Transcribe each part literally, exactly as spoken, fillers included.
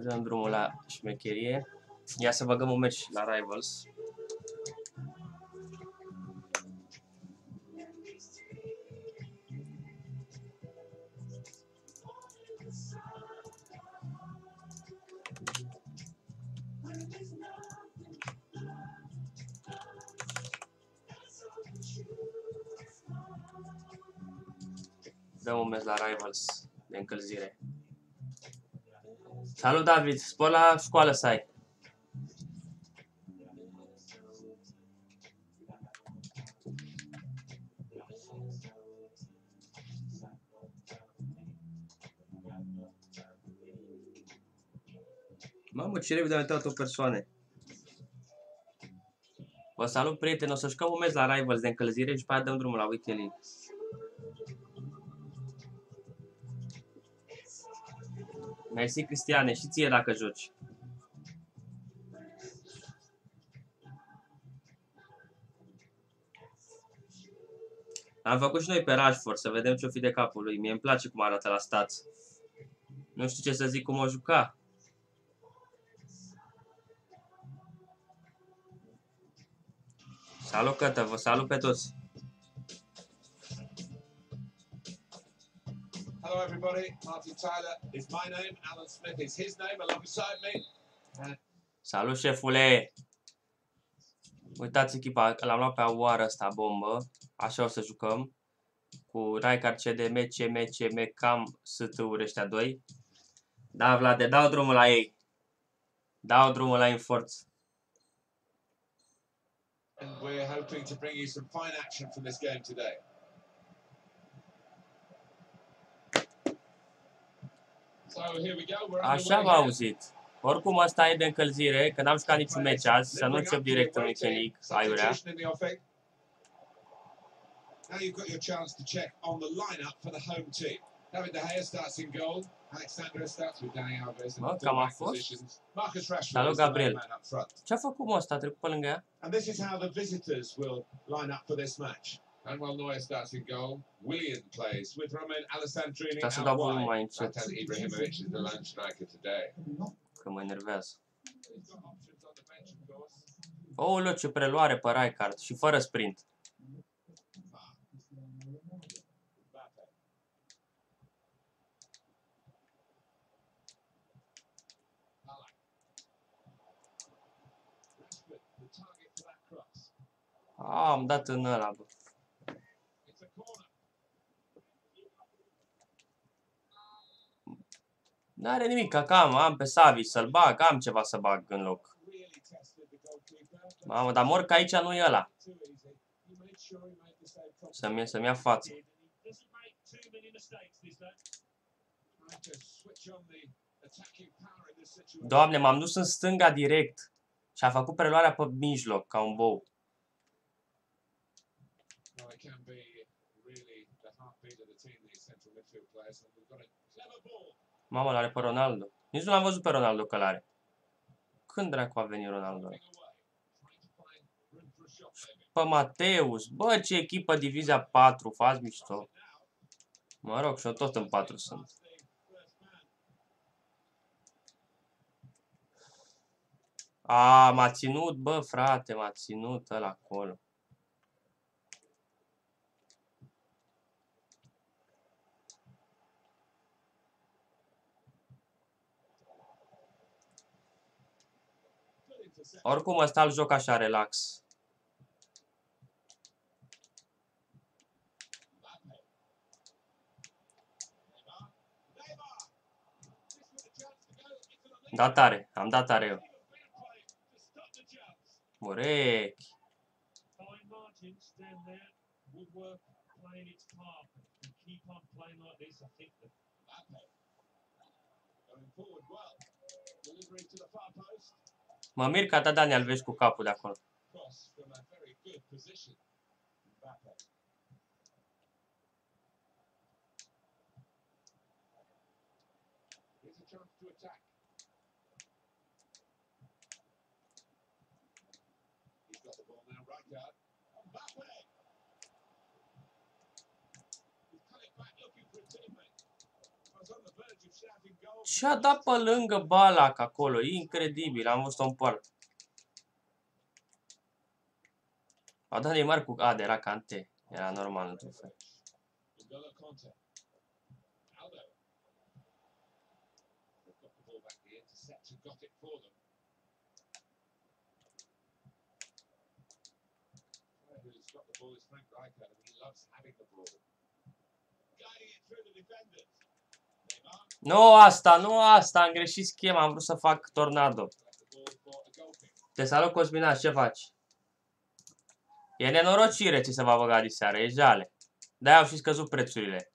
Dăm drumul la șmecherie. Ia să băgăm un meci la Rivals. Dăm un meci la Rivals de încălzire. Salut, David! Spor la școală să ai! Mamă, ce repede am uitat o persoane. Vă salut, prieteni, o să jucăm un meci la Rivals de încălzire și după aia dăm drumul la Weekend League. Mersi, Cristiane, și ție dacă joci. Am făcut și noi pe Rashford, să vedem ce-o fi de capul lui. Mie îmi place cum arată la stats. Nu știu ce să zic cum o juca. Salut, Cătă, vă salut pe toți. Hello everybody, Martin Tyler is my name, Alan Smith is his name, alongside me. Salut, șefule! Uitați echipa, l-am luat pe Aouar ăsta, bombă. Așa o să jucăm. Cu Rijkaard, C D M, C M, C M, cam S T-uri ăștia doi. Da, Vlade, dau drumul la ei. Dau drumul la ei în forță. And we're hoping to bring you some fine action from this game today. So here we go. We're Așa v-am auzit. Oricum ăsta e de încălzire, că n-am jucat niciun meci azi, să nu încep direct în Weekend League, aiurea. Now you've got your chance to check on the lineup for the home team. David De Gea starts in goal. Alexandra starts with Dani Alves in the fullback positions. Marcus Rashford is the main man up front. Ce-a făcut mă ăsta? A trecut pe lângă ea? And this is how the visitors will line up for this match. Manuel Neuer starts in goal. Willian plays with Romain Alessandrini out wide. Zlatan Ibrahimovic is the lone striker today. Că mă enervează. Ouleu, ce preluare pe Rijkaard și fără sprint. Ah, am dat în ăla, bă. N-are nimic, că am, am pe Savi să-l bag, am ceva să bag în loc. Mamă, dar mor că aici nu e ăla. Să-mi să ia față. Doamne, m-am dus în stânga direct și a făcut preluarea pe mijloc, ca un bou. Mamă, l-are pe Ronaldo. Nici nu l-am văzut pe Ronaldo că l-are. Când dracu a venit Ronaldo? Pe Mateus. Bă, ce echipă divizia patru, faci mișto. Mă rog, și eu tot în patru sunt. A, m-a ținut, bă, frate, m-a ținut ăla acolo. Oricum ăsta îl joc așa, relax. Dat tare, am dat tare eu. Urechi. Mă mir că a dat Dani Alves cu capul de acolo. Ce-a dat pe lângă Ballack acolo? Incredibil, am văzut-o în poartă. A dat Neymar cu... A, de era Kanté. Era normal într-un fel. Nu asta, nu asta, am greșit schema, am vrut să fac tornado. Te salut, Cosminaș, ce faci? E nenorocire ți se va băga diseară, e jale. De-aia au și scăzut prețurile.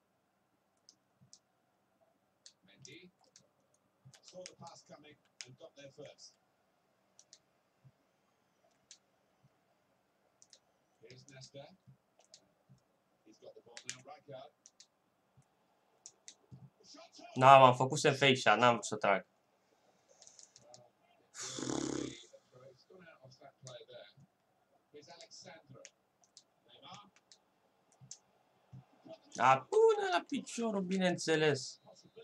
N-am, am făcut fake shot, n-am vrut să trag. A, pune la piciorul, bineînțeles.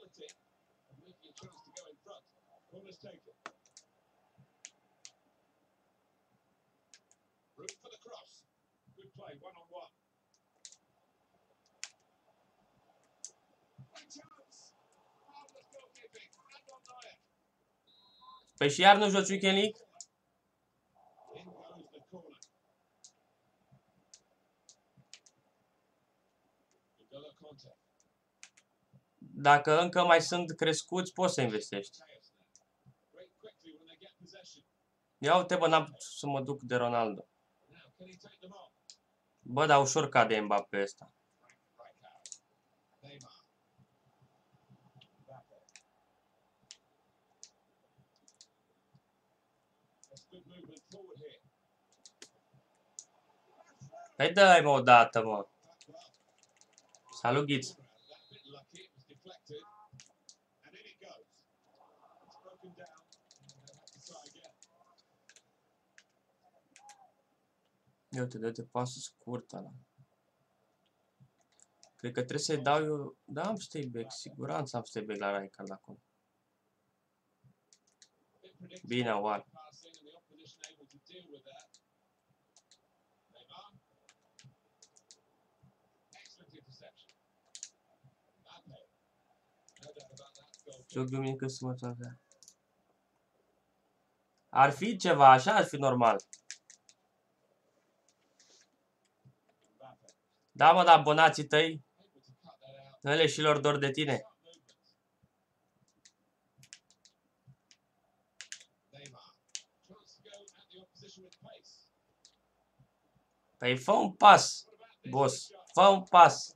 Păi și iar nu joci Weekend League? Dacă încă mai sunt crescuți, poți să investești. Ia uite, bă, n-am putut să mă duc de Ronaldo. Bă, dar ușor cade Mbappé ăsta. Hai dă-i, mă, odată, mă. Salut, Ghiț. Ia uite, dă-te pasă scurtă ăla. Cred că trebuie să-i dau eu... Da, am stay back, siguranță am stay back la Rijkaard acolo. Bine, oare. Ce-o duminică să mă toate. Ar fi ceva, așa ar fi normal. Da, mă, dar abonații tăi, ele și lor dor de tine. Păi fă un pas, boss, fă un pas.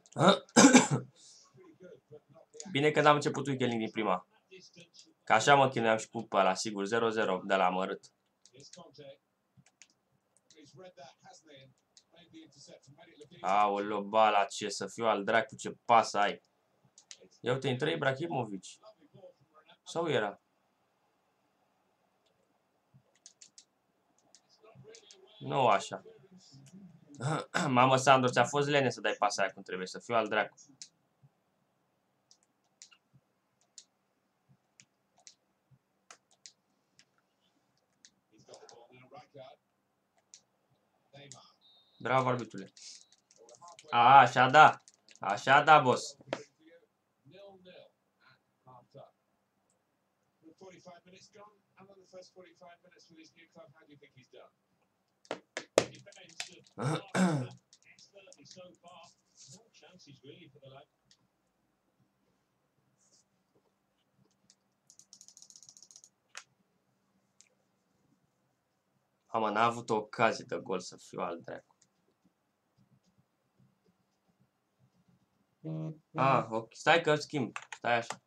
Bine că n-am început weekend din prima. Că așa mă chinuiam și cu ăla, sigur, zero zero de la amărât. Aoleo, bala, ce să fiu al dracu, ce pas ai. Ia uite, intră Ibrahimovic. Sau era? Nu așa. Mamă, Sandro, ți-a fost lene să dai pasa aia cum trebuie, să fiu al dracu. Bravo, arbitule. A, așa da. Așa da, boss. Mamă, n-a avut o ocazie de gol, să fiu al dracu. Ah, ok. Stai că schimb. Stai așa.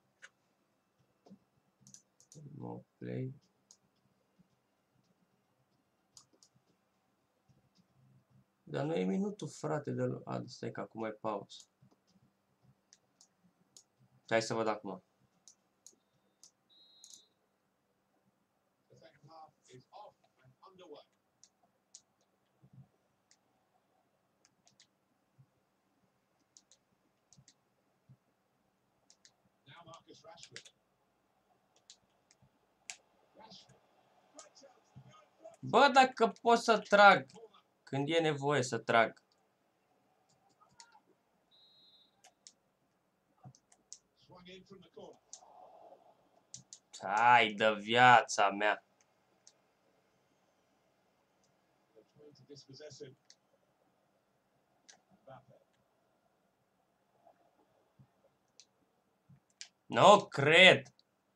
No play. Dar nu e minutul, frate, de... A, stai că acum e pauză. Hai să văd acum. Bă, dacă pot să trag când e nevoie să trag. Hai de viața mea. Nu cred.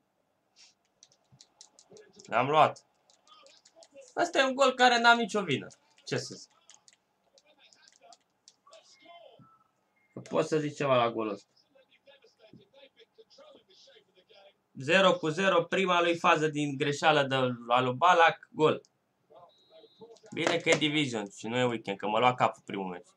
L-am luat. Asta e un gol care n-am nicio vină. Ce să zic? Pot să zic ceva la golul ăsta. zero cu zero, prima lui fază din greșeală de la lui Ballack, gol. Bine că e Division și nu e Weekend, că mă lua capul primul meci.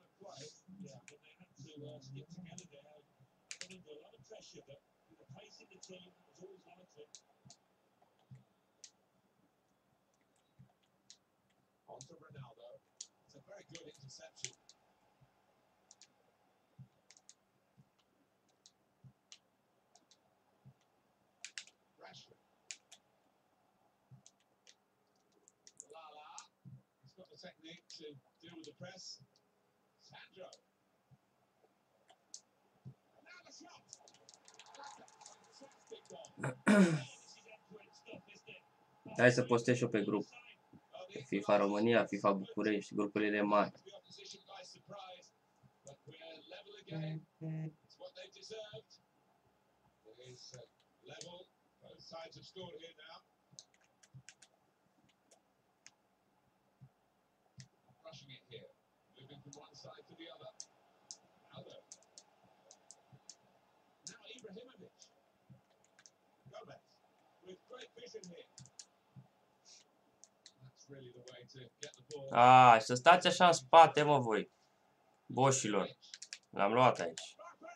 Technique to deal with the press. Sandro. And now the shot. Hai să postez și eu pe grup. FIFA România, FIFA București, grupurile mari. Rushing it here, moving from one side to the other. Aldo. Now Ibrahimovic. Gomez with great vision here. That's really the way to get the ball. Ah, să stați așa în spate, mă, voi. Boșilor. L-am luat aici.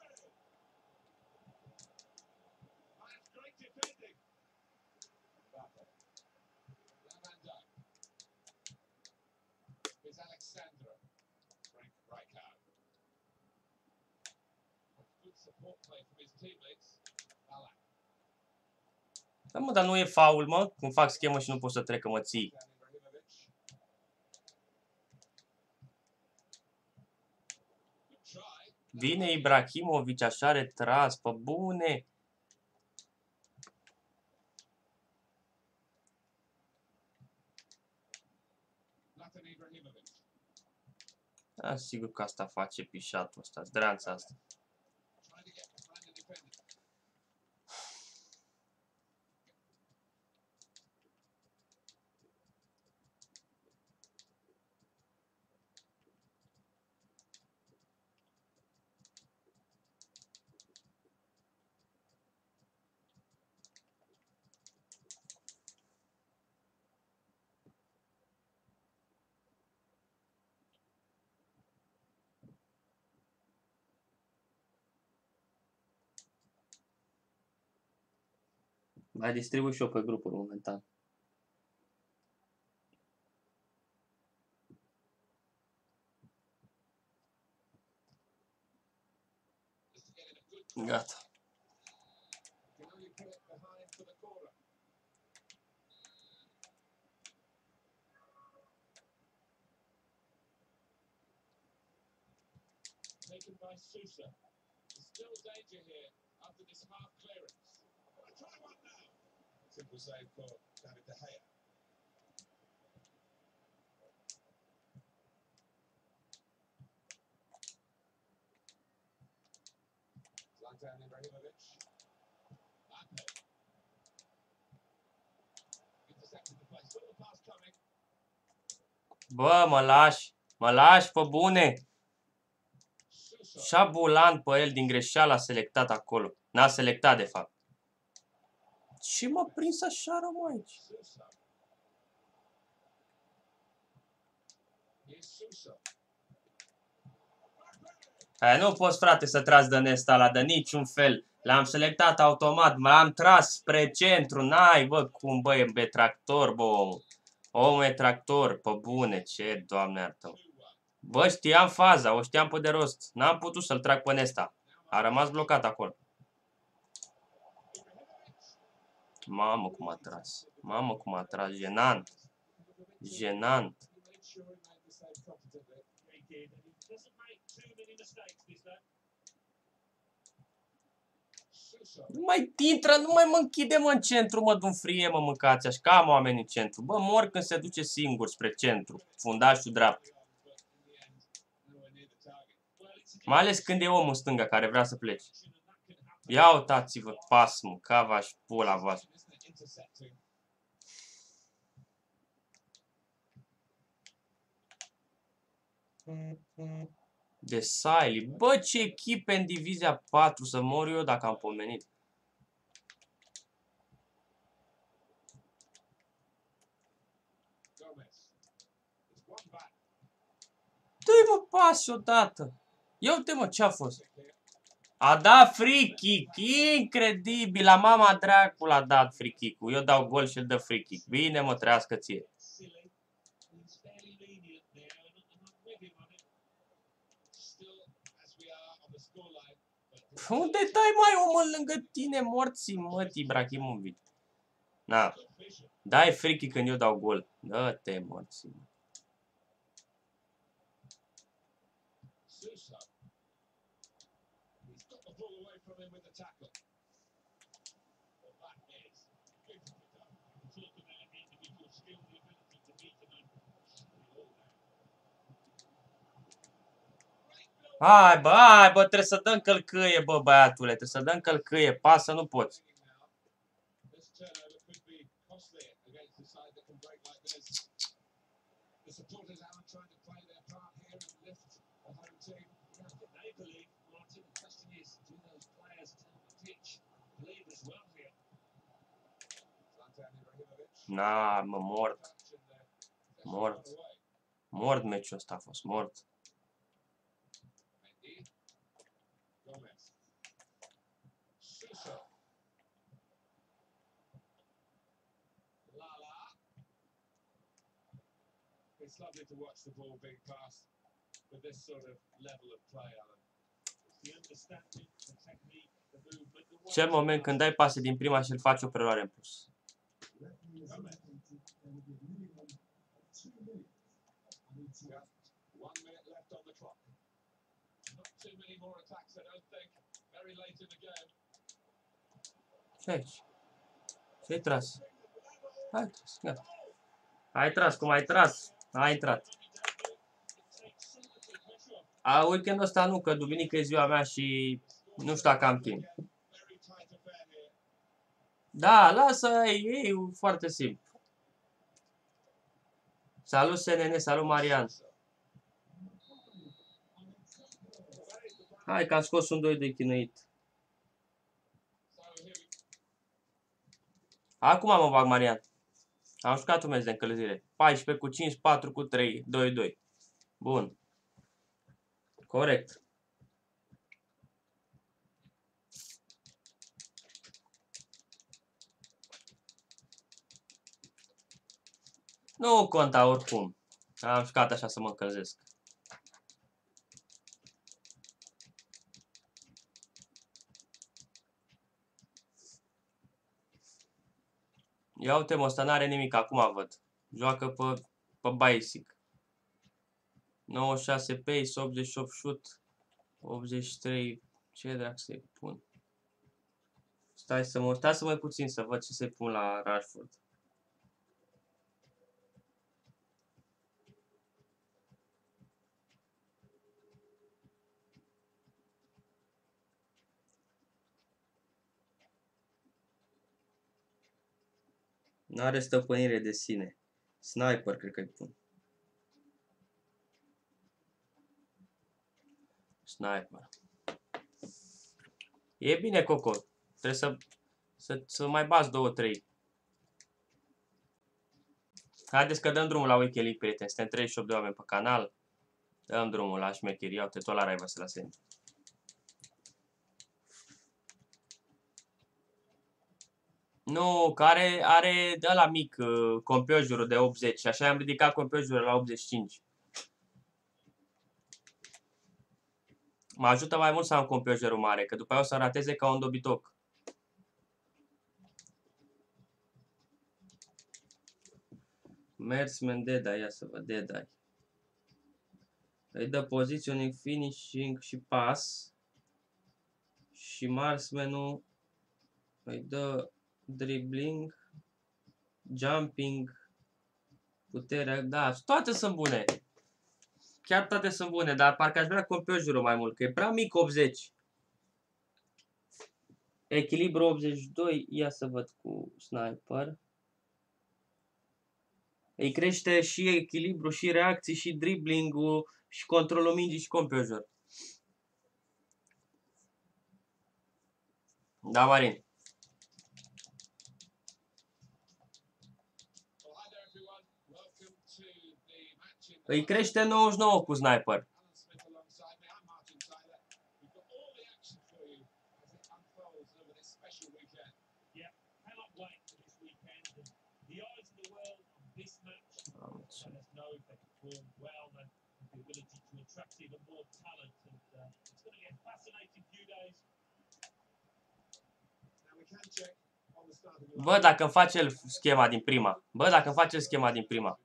Da, mă, dar nu e faul, mă? Cum fac schemă și nu pot să trec, că mă ții. Vine Ibrahimovic așa retras, pe bune. Da, sigur că asta face pișatul ăsta, zdreanța asta. Mai distribui și eu pe grupuri momentan. Gata. Taken by Sousa. There's still danger here after this half clearance. Try one now. Simple save for David De Gea. Zlatan Ibrahimovic. Intercepted the play. Saw the pass coming. Bă, mă lași. Mă lași, pe bune. Șabulan pe el din greșeală a selectat acolo. N-a selectat, de fapt. Ce m-a prins așa rău aici? Hai, nu poți, frate, să tragi de nesta ăla de niciun fel. L-am selectat automat, m-am tras spre centru. N-ai, bă, cum, bă, e tractor, bă, omul. Omul e tractor, pe bune, ce, Doamne iartă-mă. Bă, știam faza, o știam pe de rost. N-am putut să-l trag pe nesta. A rămas blocat acolo. Mamă cum a tras. Mamă cum a tras. Jenant. Jenant. Nu mai intră, nu mai mă închide, mă, în centru, mă, dun frie, mă, mâncați așa, cam oamenii în centru. Bă, mor când se duce singur spre centru, fundașul dreapta. Mai ales când e omul în stânga care vrea să plece. Ia uitați-vă, pas, mă, cava și pula voastră. De Saili. Bă, ce echipe în divizia patru, să mor eu dacă am pomenit. Dă-i mă pas odată. Ia uite mă, ce-a fost? A dat free kick, incredibil, la mama dracul a dat free kick-ul. Eu dau gol și îl dă free kick. Bine mă, trească ție. Unde dai mai omul lângă tine, morții, mă, Ibrahimovic? Na, dai free kick când eu dau gol. Dă-te, morții. Hai, bă, hai, bă, trebuie să dăm călcâie, bă, băiatule, trebuie să dăm călcâie, pasă nu poți. Na, mă, mort. Mort. Mort meciul ăsta a fost, mort. It's lovely to watch the ball being passed with this sort of level of play, Alan. The understanding, the technique, the movement. Cel moment când dai pase din prima și îl faci o preluare în plus. Ce aici? Ce-ai tras? Hai, tras, gata. Ai tras, cum ai tras? Ai intrat. A, weekendul ăsta nu, că duminică e ziua mea și nu știu dacă am timp. Da, lasă, e, e foarte simplu. Salut S N N, salut Marian. Hai că am scos un doi de chinuit. Acum mă bag, Marian. Am jucat un meci de încălzire. paisprezece cu cinci, patru cu trei, doi doi. Bun. Corect. Nu conta oricum. Am jucat așa să mă încălzesc. Ia uite mă, ăsta n-are nimic, acum văd. Joacă pe, pe basic. nouăzeci și șase pace, optzeci și opt shoot, optzeci și trei, ce drac să-i pun? Stai să mă, stai să mai puțin să văd ce să-i pun la Rashford. N-are stăpânire de sine. Sniper, cred că-i pun. Sniper. E bine, Coco. Trebuie să, să, să mai bați două, trei. Haideți că dăm drumul la Weekend League, prieteni. Suntem treizeci și opt de oameni pe canal. Dăm drumul la șmecherie. Uite, tot la Raiva să la semn. Nu, care are de ăla mic, uh, compiojurul de optzeci. Și așa am ridicat compiojurul la optzeci și cinci. Mă ajută mai mult să am compiojurul mare, că după aia o să rateze ca un dobitoc. Marksman Deadeye, ia să văd, Deadeye. Îi dă positioning, finishing și pass. Și Marksman-ul îi dă dribbling, jumping, puterea, da, toate sunt bune. Chiar toate sunt bune, dar parcă aș vrea Composure mai mult, că e prea mic optzeci. Echilibru optzeci și doi, ia să văd cu sniper. Îi crește și echilibru, și reacții, și dribbling-ul, și controlul mingii, și Composure. Da, Marin. Îi crește nouăzeci și nouă cu sniper. Bă, dacă îmi face el schema din prima. Bă, dacă îmi face schema din prima.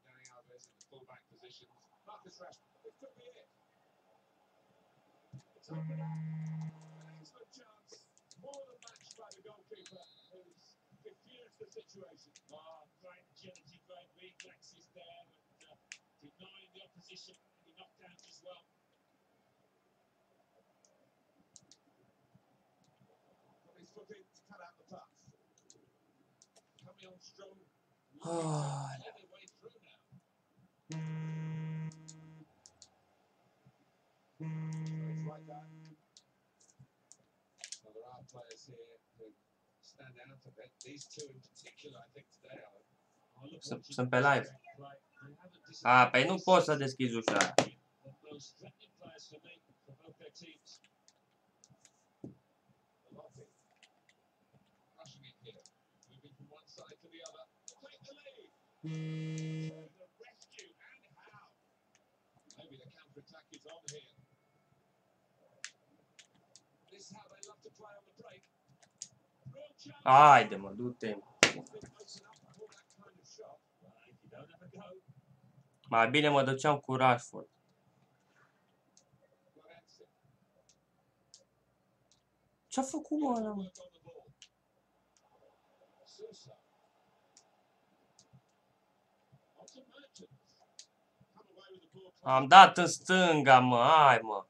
Oh. Sunt pe live. A, păi nu pot să deschizi ușa. Haide, mă, du-te. Mai bine mă duceam cu Rashford. Ce-a făcut, mă, ăla, mă? Am dat în stânga, mă, hai, mă.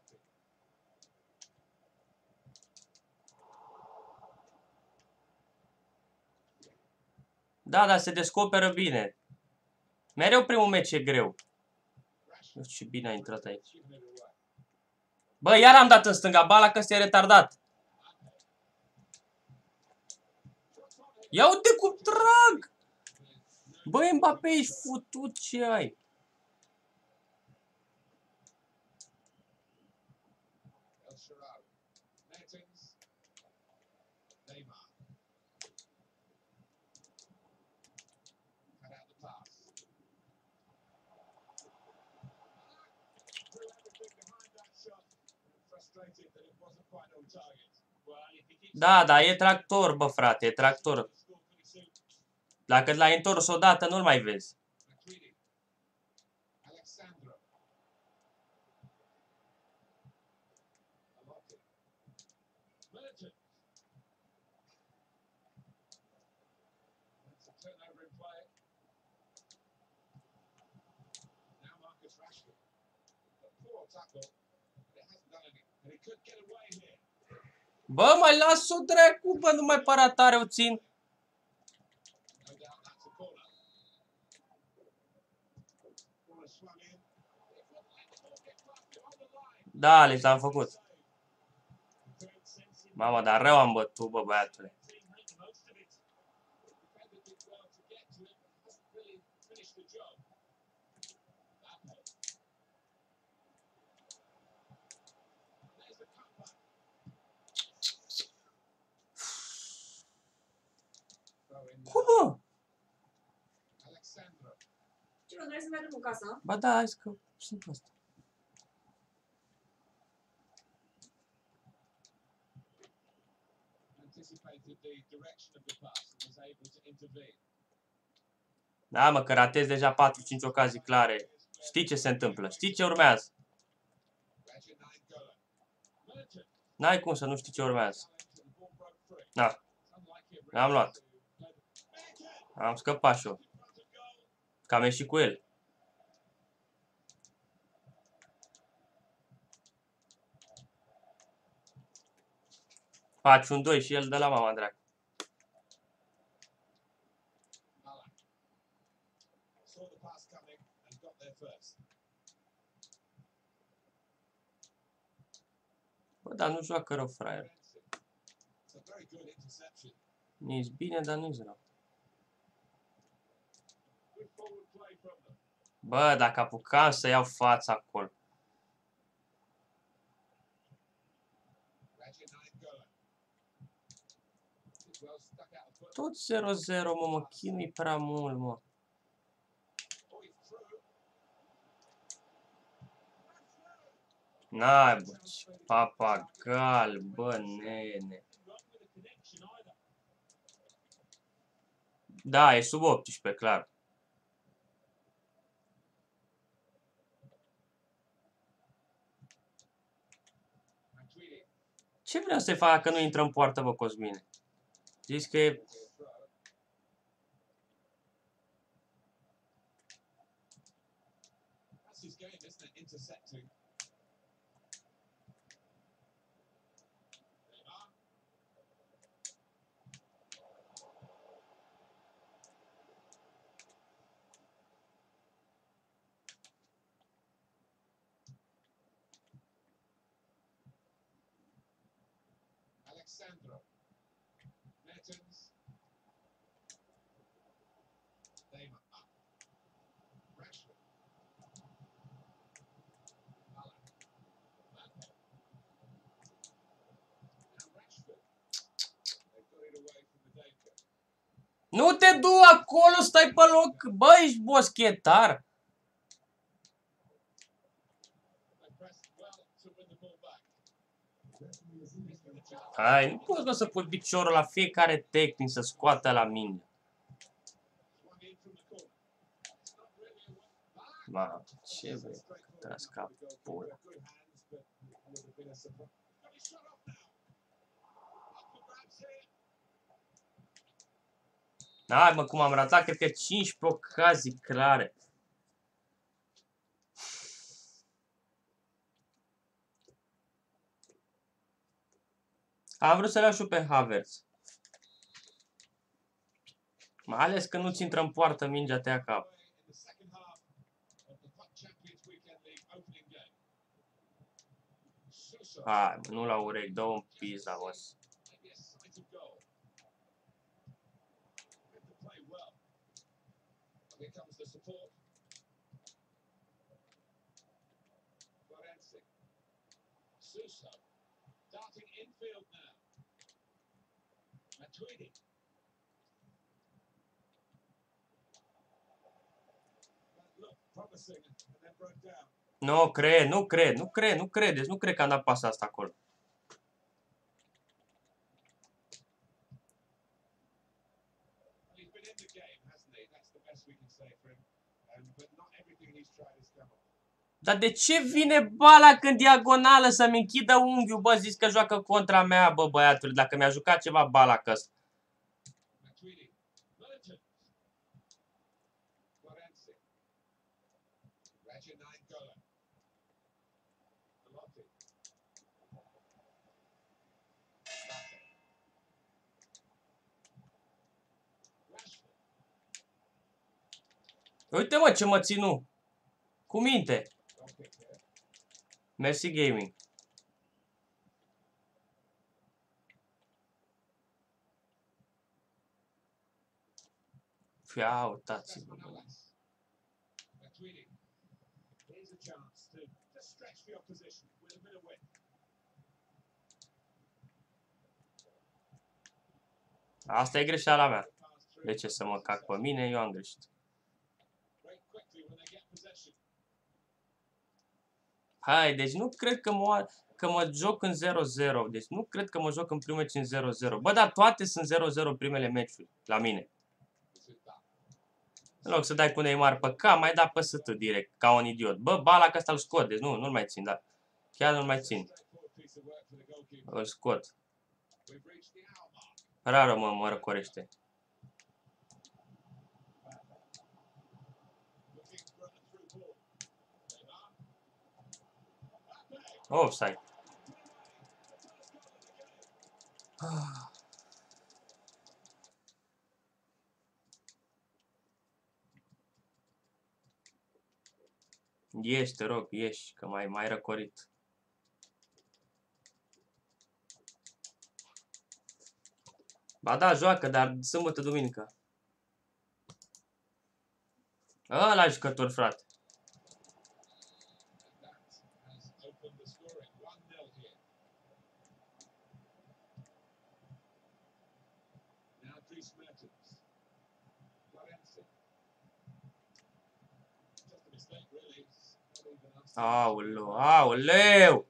Da, dar se descoperă bine. Mereu primul meci e greu. Nu știu ce bine a intrat aici. Bă, iar am dat în stânga, bala că se-e retardat. Ia uite cum trag! Bă, Mbappé, ești futut, ce ai? Da, da, e tractor, bă, frate, e tractor. Dacă l-ai întors odată, nu-l mai vezi. Bă, mai las-o dracu, bă, nu mai para tare o țin. Da, le am făcut. Mamă, dar rău am bătut, bă, băiatule. Cum, mă? Ce, mă, vrei să mergem în casă? Ba da, hai că sunt ăsta. Da, mă, că ratezi deja patru cinci ocazii clare. Știi ce se întâmplă, știi ce urmează. N-ai cum să nu știi ce urmează. Da, l-am luat. Am scăpat și eu. Că am ieșit cu el. Faci un doi și el de la mama dracu. Bă, dar nu joacă rău, fraier. Nici bine, dar nici rău. Bă, dacă apucam să iau fața acolo. Tot zero zero, mă, mă chinui prea mult, mă. N-ai, bă, ce papagal, bă, nene. Da, e sub optsprezece, clar. Ce vreau să-i fac că nu intră în poartă, bă, Cosmine? Zici că e... Alexandro. Mertens. Neymar. Rashford. Salah. Mbappe. And Rashford. They got it away from the danger. Nu te du acolo, stai pe loc, bă, ești boschetar. Hai, nu poți bă, să pui piciorul la fiecare tehnic să scoată la mine. Ma, ce vrei? Trebuie să scap pula. Hai, mă, cum am ratat, cred că cincisprezece ocazii clare. Am vrut să-l iau și pe Havertz. Mai ales că nu-ți intră în poartă mingea te ia cap. Hai, mă, nu la urechi, dă un pizda, mă. Darting infield now. Matuidi. Look, promising and then broke down. Nu cred, nu cred, nu cred, nu credeți, nu cred că am dat pasa asta acolo. He's been in the game, hasn't he? That's the best we can say for him. Um, but not everything he's tried has come off. Dar de ce vine bala când diagonală să-mi închidă unghiul, bă, zici că joacă contra mea, bă, băiatule, dacă mi-a jucat ceva bala că ăsta. Uite, mă, ce mă ținu. Cu minte. Mersi Gaming. Ia uitați-vă. Asta e greșeala mea. De ce să mă cac pe mine? Eu am greșit. Hai, deci nu cred că mă, că mă joc în zero zero. Deci nu cred că mă joc în primul meci în zero zero. Bă, dar toate sunt zero zero primele meciuri la mine. În loc să dai cu Neymar pe cap, mai da pe S T direct, ca un idiot. Bă, bala că ăsta îl scot, deci nu, nu-l mai țin, da. Chiar nu-l mai țin. Îl scot. Rară mă, mă răcorește. Offside. Ieși, te rog, ieși, că mai mai răcorit. Ba da, joacă, dar sâmbătă, duminică. Ăla jucător, frate. Aoleu, aoleu!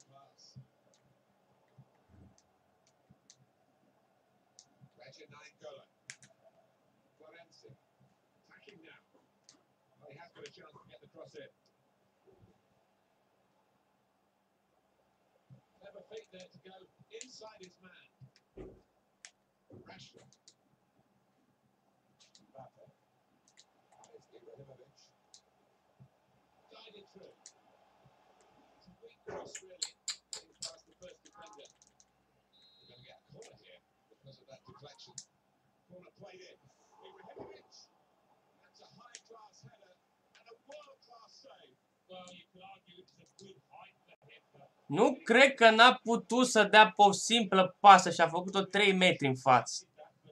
Cross really, getting past the first defender. We're going to get a corner here because of that deflection. Corner played in. Ibrahimovic. That's a high-class header and a world-class save. Well, you could argue it's a good height for him. Nu cred că n-a putut să dea pe o simplă pasă și a făcut-o trei metri în față.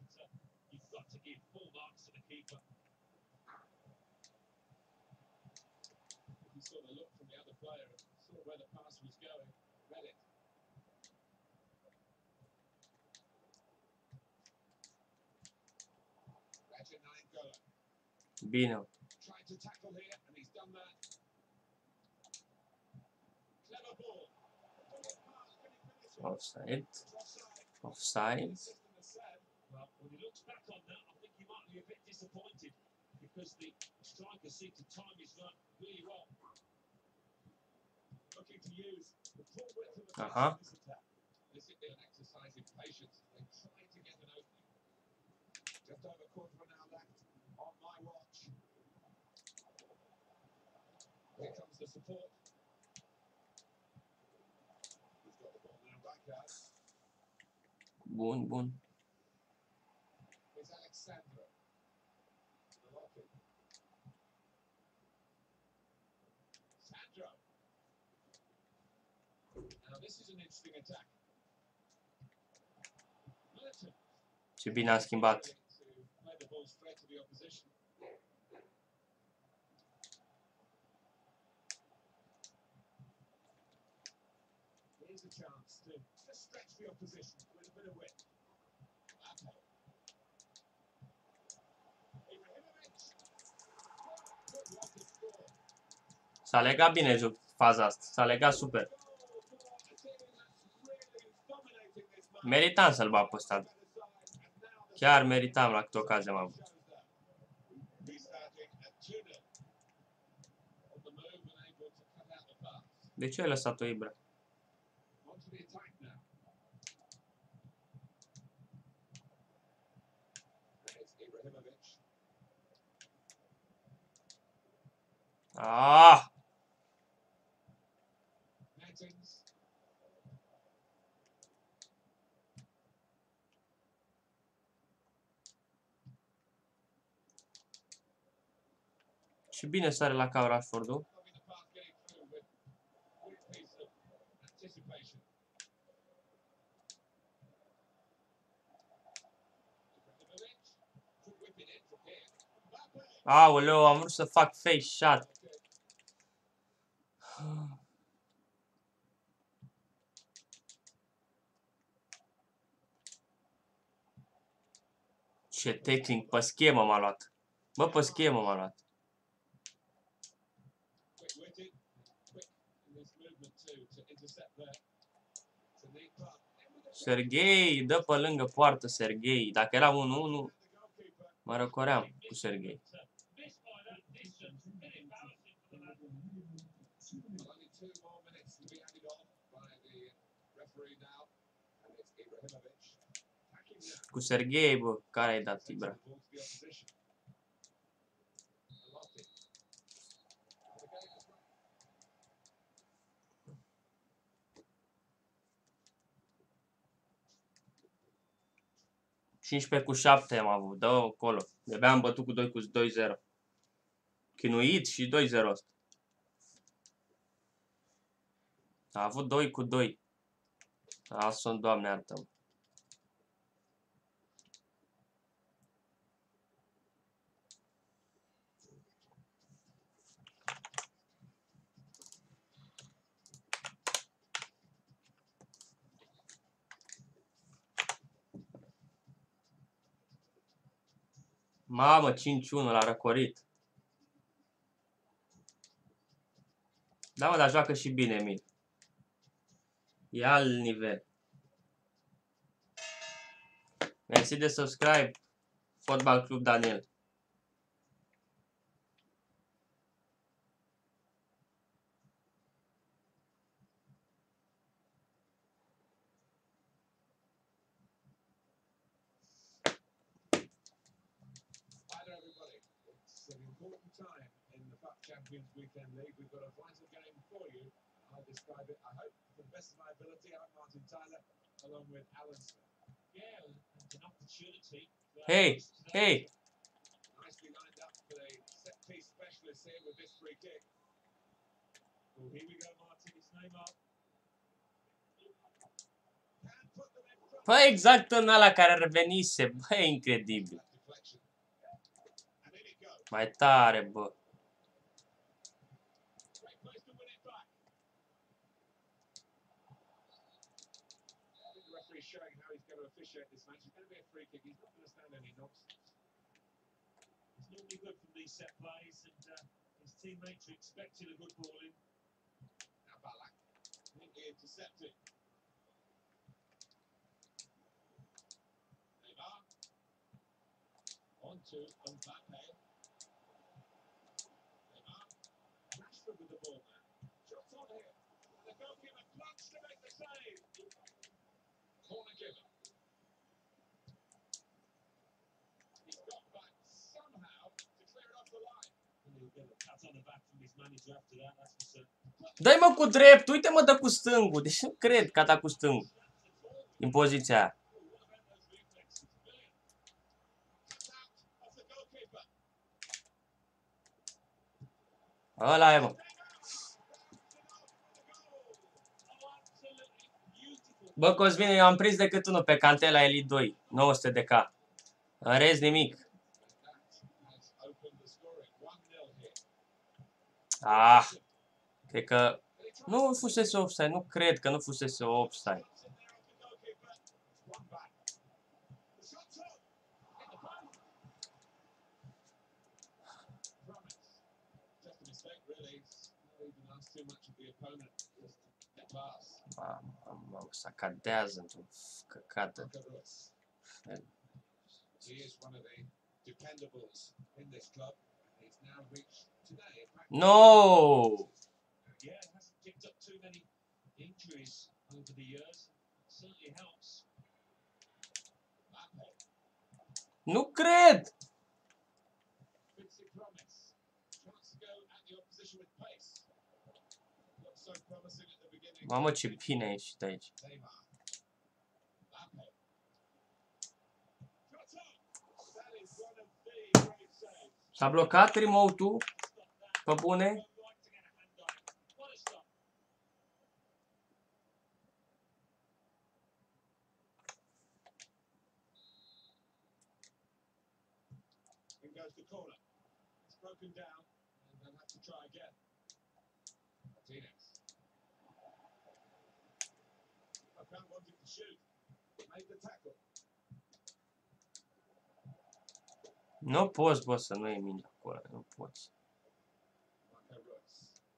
Bine. Offside. Offside. Well, when he looks back on that, I think he might be a bit disappointed because the striker seemed to time his run really well. Looking to use the full width of the Uh-huh. attack. This is an exercise in patience. They try to get an opening. Just over quarter of an hour left on my watch. Here comes the support. He's got the ball now back out. Bun, bun. It's Alexandra. Sandro. Now this is an interesting attack. Milton. Ce bine a schimbat. Play the ball straight to the opposition. Here's a chance to just stretch the opposition with a bit of width. S-a legat bine faza asta. S-a legat super. Meritam să-l bag pe ăsta. Chiar meritam la câte ocazie am avut. De ce ai lăsat-o, Ibra? Ah! Și bine sare la cap Rashford-ul. Aoleu, am vrut să fac face shot. Ce tackling, pe schemă m-a luat. Bă, pe schemă m-a luat. Serghei, dă pe lângă poartă Serghei. Dacă era unu unu, mă răcoream cu Serghei. only two more minutes to be added on by the referee now. And it's Ibrahimovic. Attacking now. Cu Serghei, bă, care ai dat, Ibra? Sends the ball to the opposition. Alotti. The game is right. cincisprezece cu șapte am avut, dă acolo. De-abia am bătut cu doi cu doi zero. Chinuit și doi zero ăsta. A avut doi cu doi. Alson, Doamne iartă-mă. Mamă, cinci unu l-a răcorit. Da, mă, dar joacă și bine, Emil. E alt nivel. Mersi de subscribe, Fotbal Club Daniel. Hi there, everybody. It's an important time in the F A P Champions Weekend League. We've got a vital game for you. I'll describe it, I hope, to the best of my ability. I'm Martin Tyler, along with Alan Smith. Yeah, and an opportunity. Hey, hey. Nicely lined up for the set-piece specialist here with this free kick. Well, here we go, Martin. It's Neymar. Can put them in front. Păi exact în ăla care revenise. Bă, e incredibil. That deflection. And in it goes. Mai tare, bă. Great place to win it back. I think the referee's showing how he's going to officiate this match. It's going to be a free kick. He's not going to stand any nonsense. He's normally good from these set plays, and uh, his teammates are expecting a good ball in. Now Ballack. Neatly intercepted. Neymar. On to Mbappe. Neymar. Rashford with the ball now. Shots on here. The goalkeeper plunged to make the save. Corner given. He's got back somehow to clear it off the line. And he'll get a pat on the back from his manager after that, that's for certain. Dă-i mă cu drept, uite-mă, dă cu stângul. Deci nu cred că a dat cu stângul. În poziția aia. What about those reflexes? Brilliant. Cut out of the goalkeeper. Ăla e, mă. Oh, absolutely beautiful. Bă, Cosmin, eu am prins decât unul pe Cantela Elite doi. nouă sute de K. În rest nimic. That has opened the scoring. one nil here. Ah, cred că nu fusese offside. Nu cred că nu fusese offside. Shots in there off the goalkeeper. One back. The shot's on. In the post. Promise. Just a mistake, really. Not even asked too much of the opponent. Just get pass. Mamă, mamă, sacadează într-un căcat. de- Marco Reus. He is one of the dependables in this club. He's now reached today. in practice. No! Yeah, he hasn't picked up too many injuries over the years. It certainly helps. Mbappe. Nu cred! Vincent Promise. Chance to go at the opposition with pace. Looked so promising at the beginning. Mamă, ce bine a ieșit aici. Neymar. Mbappe. Shot on. That is one of the great saves. S-a blocat remote-ul, Stop that. pe bune. Go right to get a hand on it. What a stop. In goes the corner. It's broken down, and they'll have to try again. Martinez. Okan wanted to shoot. Made the tackle. Nu poți, bă, să nu iei mingea acolo. Nu poți. Marco Reus.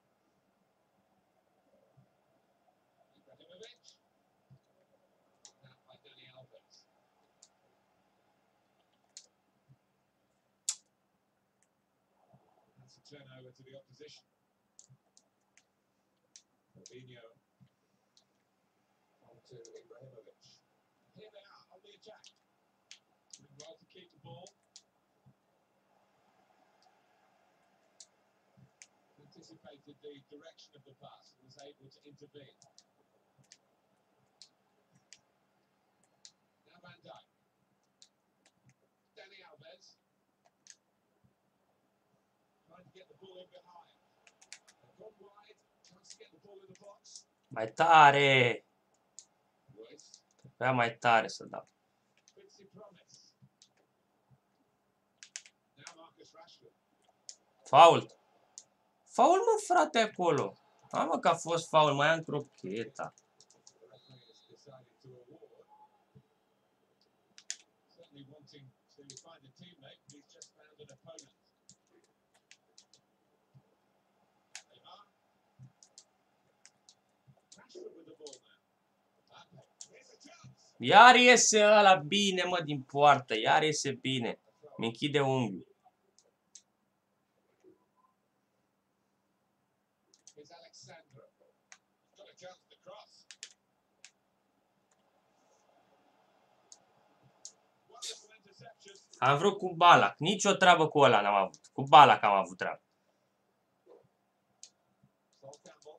Ibrahimovic. Now by Dani Alves. That's a turnover to the opposition. Fabinho. On to Ibrahimovic. Here they are on the attack. Doing well to keep the ball. Anticipated the direction of the pass and was able to intervene. Now Van Dijk. Dani Alves. Trying to get the ball in behind. They've gone wide. Tries to get the ball in the box. Mai tare! Royce. Trebuia mai tare să dau. Quincy Promes. Now Marcus Rashford. Fault! Fault, mă, frate, acolo! Ha, mă, că a fost fault, mai am crocheta. The referee has decided to award. Certainly wanting to find a teammate, but he's just found an opponent. Neymar. Rashford with the ball now. Mbappe. Here's a chance. Iar iese ăla bine, mă, din poartă. Iar iese bine. Mi închide unghiul. Here's Alexandro. Got a chance to cross. Wonderful interception. Am vrut cu Ballack. Nici o treabă cu ăla n-am avut. Cu Ballack am avut treabă. Sol Campbell.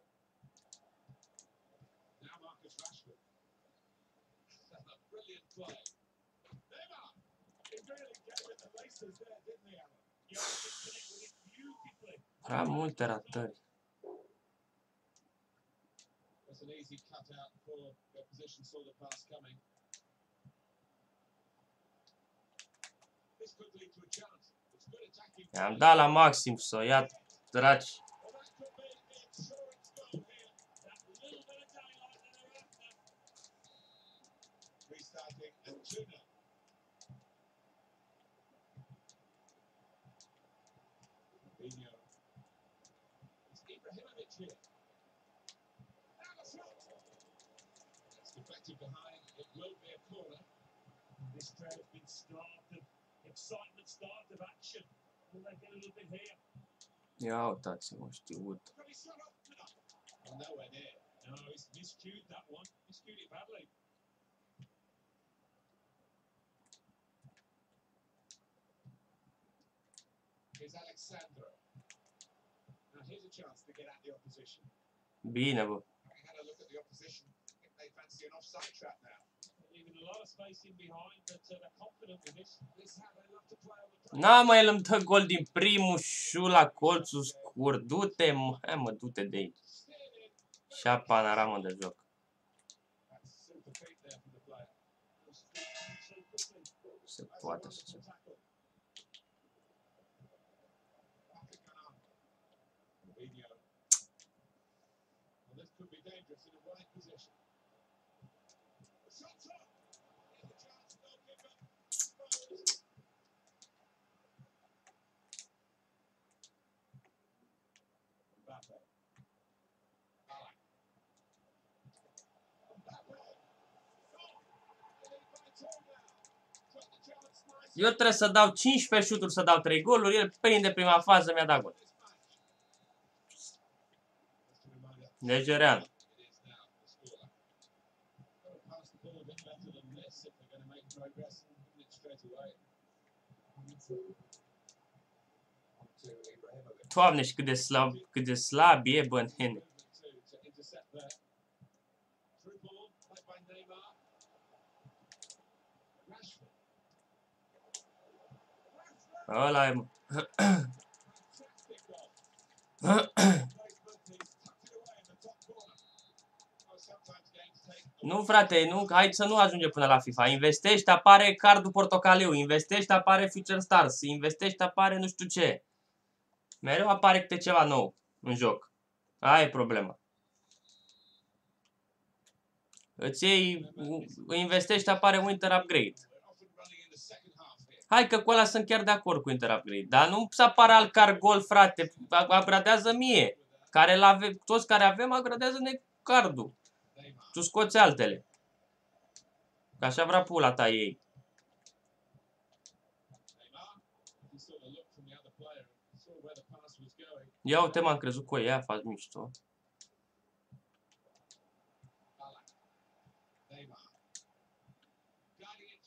Now Marcus Rashford. Brilliant play. Neymar. He really gave it the laces there, didn't he, Alan? Yeah, he connected it beautifully. Prea multe ratări. That's an easy cut out before the opposition saw the pass coming. This could lead to a chance. It's good attacking. I-am dat la maxim să o ia draci. Well, that could be the insurance goal here. That little bit of daylight that they're after. Restarting at two nil. Fabinho. It's Ibrahimovic here. Now the shot. It's deflected behind. It will be a corner. This crowd's been starved of excitement, starved of action. Will they get a little bit here? Ia uitați-mă, știut. Can he shut off tonight? Well, nowhere near. No, he's miscued that one. Miscued it badly. Here's Alexandro. Now here's a chance to get at the opposition. Bine, bă. Having had a look at the opposition, I think they fancy an offside trap now. Leaving a lot of space in behind, but uh, they're confident with this. This is how they love to play on the play. Na, mă, el îmi dă gol din primul șut la colțul scurt. Du-te, mă, hai, mă, du-te de aici. Steered in. Și a panoramă de joc. That's super feet there for the player. So quickly. Se That's a poate așa wonderful ceva. tackle. Patrick Canard. Fabinho. Well, this could be dangerous in a wide position. The shot's up. Here's a chance, goalkeeper. Exposed. Mbappe. Ballack. Mbappe. Oh! They by two now. Took the chance nicely. Eu trebuie să dau cincisprezece șuturi să dau trei goluri. El prinde prima fază, mi-a dat gol. This match. Just a reminder. Nigerian. It is now the scorer. Got to pass the ball a bit better than this if they're going to make progress and win it straight away. On to Ibrahimovic. Doamne, și cât de slab, cât de slab e, bă, nene. Movement to, to intercept there. Through ball played by Neymar. Rashford. Rashford. Ăla e, mă. Fantastic goal. Placement, he's tucked it away in the top corner. Oh, sometimes games take a Nu, frate, nu, hai să nu ajunge până la FIFA. Investești, apare cardul portocaliu. Investești, apare Future Stars. Investești, apare nu știu ce. Mereu apare câte ceva nou în joc. Aia e problema. Îți iei, investești, apare Winter Upgrade. We're off and running in the second half here. Hai că cu ăla sunt chiar de acord cu Winter Upgrade. Dar nu să apară alt car gol, frate. Upgradează mie. Care l-ave, toți care avem, upgradează-ne cardul. Neymar. Tu scoți altele. Că așa vrea pula ta ei. Neymar. He saw the look from the other player and saw where the pass was going. Ia uite, m-am crezut cu ea, faci mișto.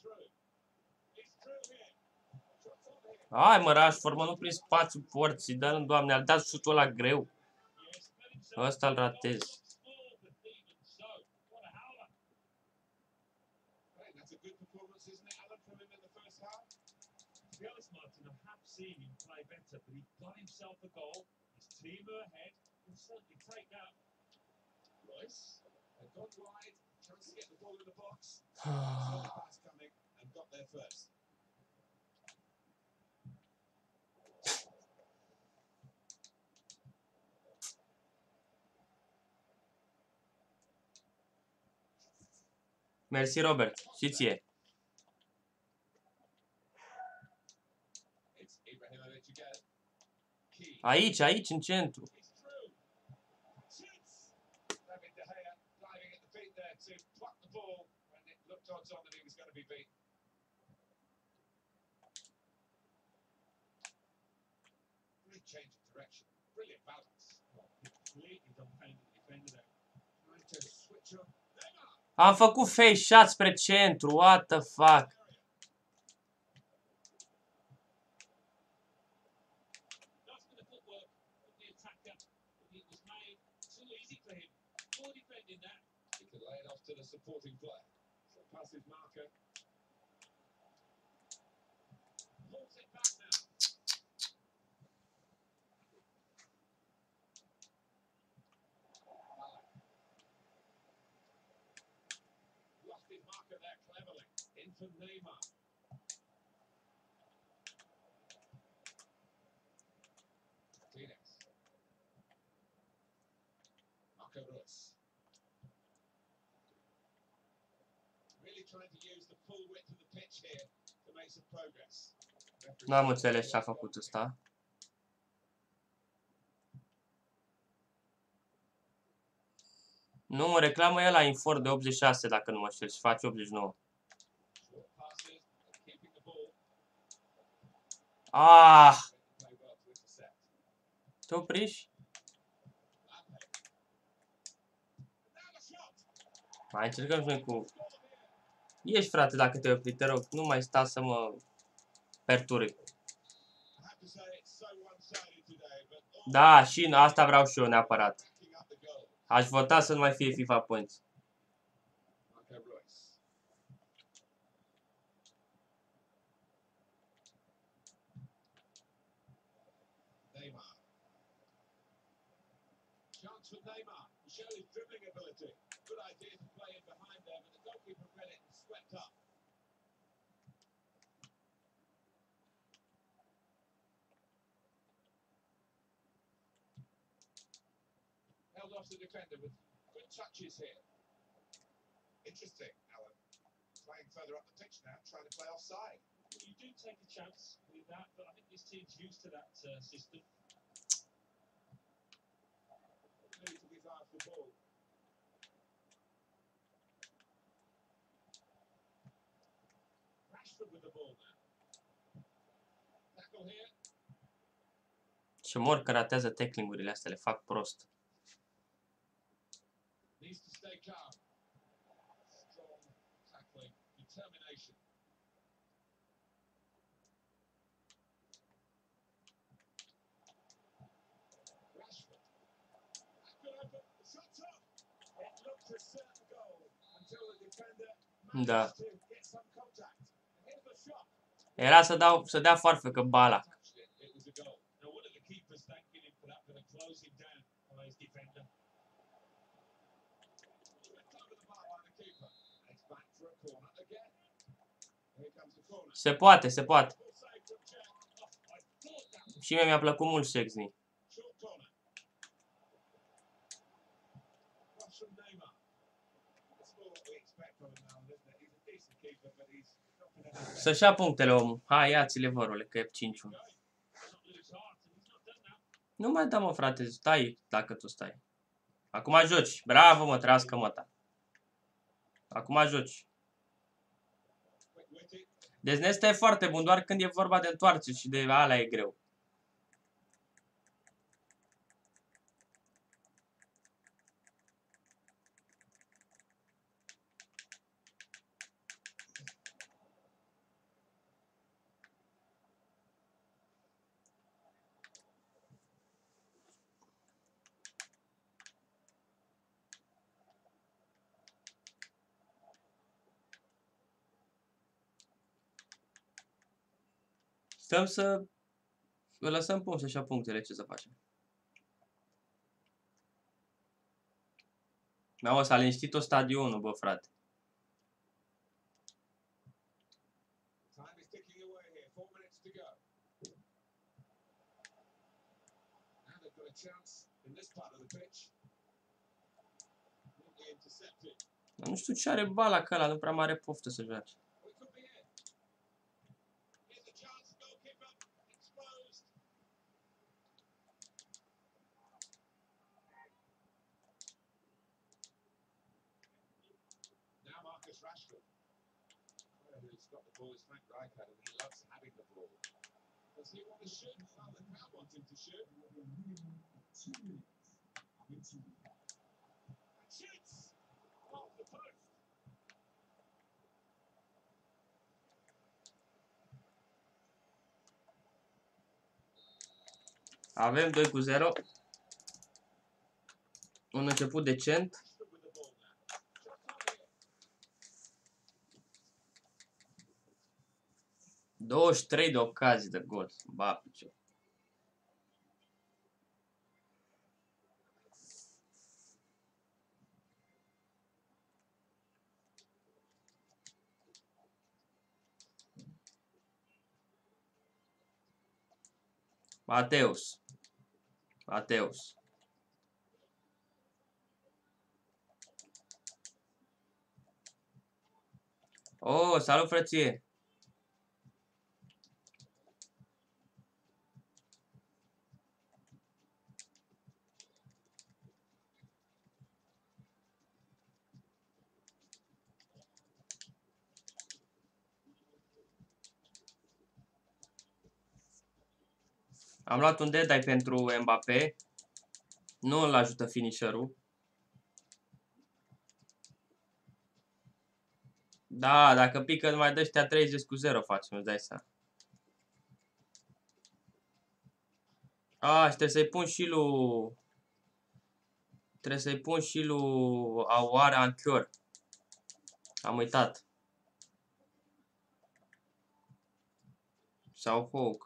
through. He's through here. Shots on here. Hai mă, Rashford, mă, nu prin spațiu porții, dă-l, Doamne, a dat șutul ăla greu. Yes, let himself Ăsta-l ratez. small, but even so, what a howler. Hey, that's a good performance, isn't it, Alan, from him in the first half? To be honest, Martin, I have seen him play better, but he got himself a goal. His team are ahead. He'll certainly take that. Royce, they've gone wide, chance to get the ball in the box. Saw the pass coming and got there first. Mersi, Robert. Și ție. It's Ibrahimovic again. Key. Aici, aici, în centru. He's through. Shoots. David De Gea diving at the feet there to pluck the ball when it looked odds on that he was going to be beat. Great change of direction. Brilliant balance. Completely dumbfounded the defender there. Trying to switch on. Neymar. Am făcut face shot spre centru. What the fuck? Nice bit of footwork from the attacker. It was made too easy for him. Poor defending that. He could lay it off to the supporting player. So past his marker. Pulls it back now. Malak. Lost his marker there cleverly. In for Neymar. Martinez. Marco Reus. Really trying to use the full width of the pitch here to make some progress. N-am înțeles ce a făcut ăsta. Nu, mă reclamă el la Infor de optzeci și șase, dacă nu mă știu, și face optzeci și nouă. Short passes, keeping the ball. Ah! Play well to intercept. Te opriși? Lampard. Now the shot. Mai încercăm și noi cu... Ieși, frate, dacă te opri, te rog. Nu mai sta să mă perturbi. I have to say it's so one-sided today, but all Da, și în asta vreau și eu neapărat. backing up the goal. Aș vota să nu mai fie FIFA Points. Marco Reus. Neymar. Chance for Neymar to show his dribbling ability. Good idea to play in behind there, but the goalkeeper read it and swept up. Held off the defender with good touches here. Interesting, Alan. Playing further up the pitch now, trying to play offside. Well, you do take a chance with that, but I think this team's used to that uh, system. Clearly took his eye off the ball. Rashford with the ball now. Tackle here. Și mor că ratează tackling-urile astea, le fac prost. Needs to stay calm. Strong tackling, determination. Rashford. That could open. The shot's up. It looked a certain goal until the defender Da. managed to get some contact. And here's the shot. Era să dau, să dea foarfecă bala. Touched it. It was a goal. Now, one of the keepers thanking him for that, going to close him down by his defender. Swept over the bar by the keeper. And it's back for a corner again. Here comes the corner. Se poate, se poate. Full save from Jack. Oh, I thought that was Și mie mi-a plăcut mult Szczęsny. Short corner. Cross from Neymar. It's more what we expect from him now, isn't it? He's a decent keeper, but he's not been any Să-și ia punctele, omul. Hai, ia-ți-le, vărule, că e cinci unu. not lose heart, and he's not done that. Nu mai da, mă, frate, stai dacă tu stai. Acum joci. Bravo, mă, trească măta. Acum joci. quick-witted. Deci Nesta e foarte bun, doar când e vorba de întoarce și de alea e greu. Stăm să îl lăsăm pe om să-și ia punctele, ce să facem? Mamă, s-a liniștit tot stadionul, bă, frate. Time is ticking away here. Four minutes to go. Now they've got a chance in this part of the pitch. Neatly intercepted. Dar nu știu ce are bala că ăla, nu prea mare poftă să joace. Well, it could be it. Here's a chance. Goalkeeper exposed. Now Marcus Rashford. Player who's got the ball is Frank Rijkaard, and he loves having the ball. Does he want to shoot? Well, the crowd wants him to shoot. Shoots off the post. Avem doi cu zero. Un început decent. Rashford with the ball now. Shot on here. douăzeci și trei de ocazii de gol. Ba, picior. Mateus. Mateus. Oh, salut, frăție! Am luat un deadeye pentru Mbappé. Nu îl ajută finisherul. Da, dacă pică numai de ăștia treizeci cu zero facem, îți dai seama. A, și trebuie să-i pun și lui... Trebuie să-i pun și lui Aouar Anchior. Am uitat. Sau Hawk.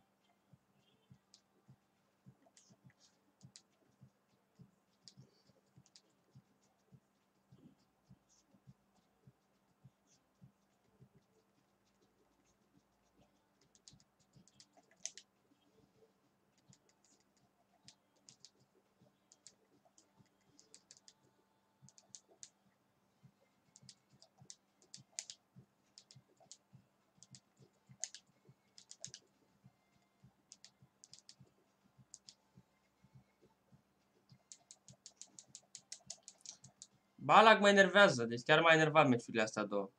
Ballack mă enervează, deci chiar m-a enervat meciurile astea două.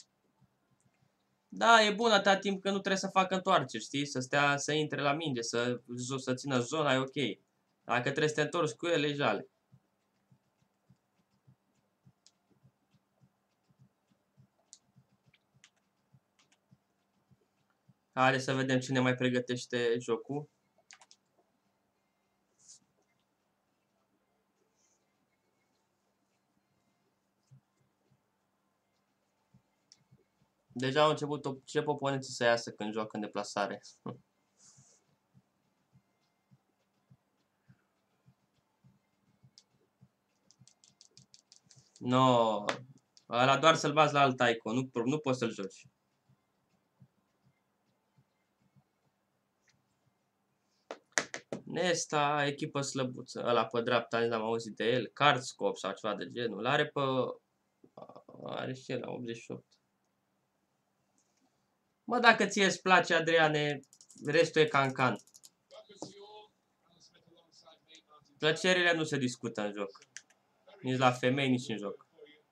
Da, e bun atâta timp că nu trebuie să facă întoarceri, știi? Să stea, să intre la minge, să, să țină zona, e ok. Dacă trebuie să te întorci cu ele, e jale. Haide să vedem cine mai pregătește jocul. Deja au început ce oponenții să iasă când joacă în deplasare. No, ăla doar să-l bați la alt taiko, nu, nu poți să-l joci. Nesta, echipă slăbuță, ăla pe dreapta, nu am auzit de el, Cardskop sau ceva de genul, l-are pe... are și el la optzeci și opt. Mă, dacă ție îți place, Adriane, restul e can-can. Plăcerile nu se discută în joc. Nici la femei, nici în joc.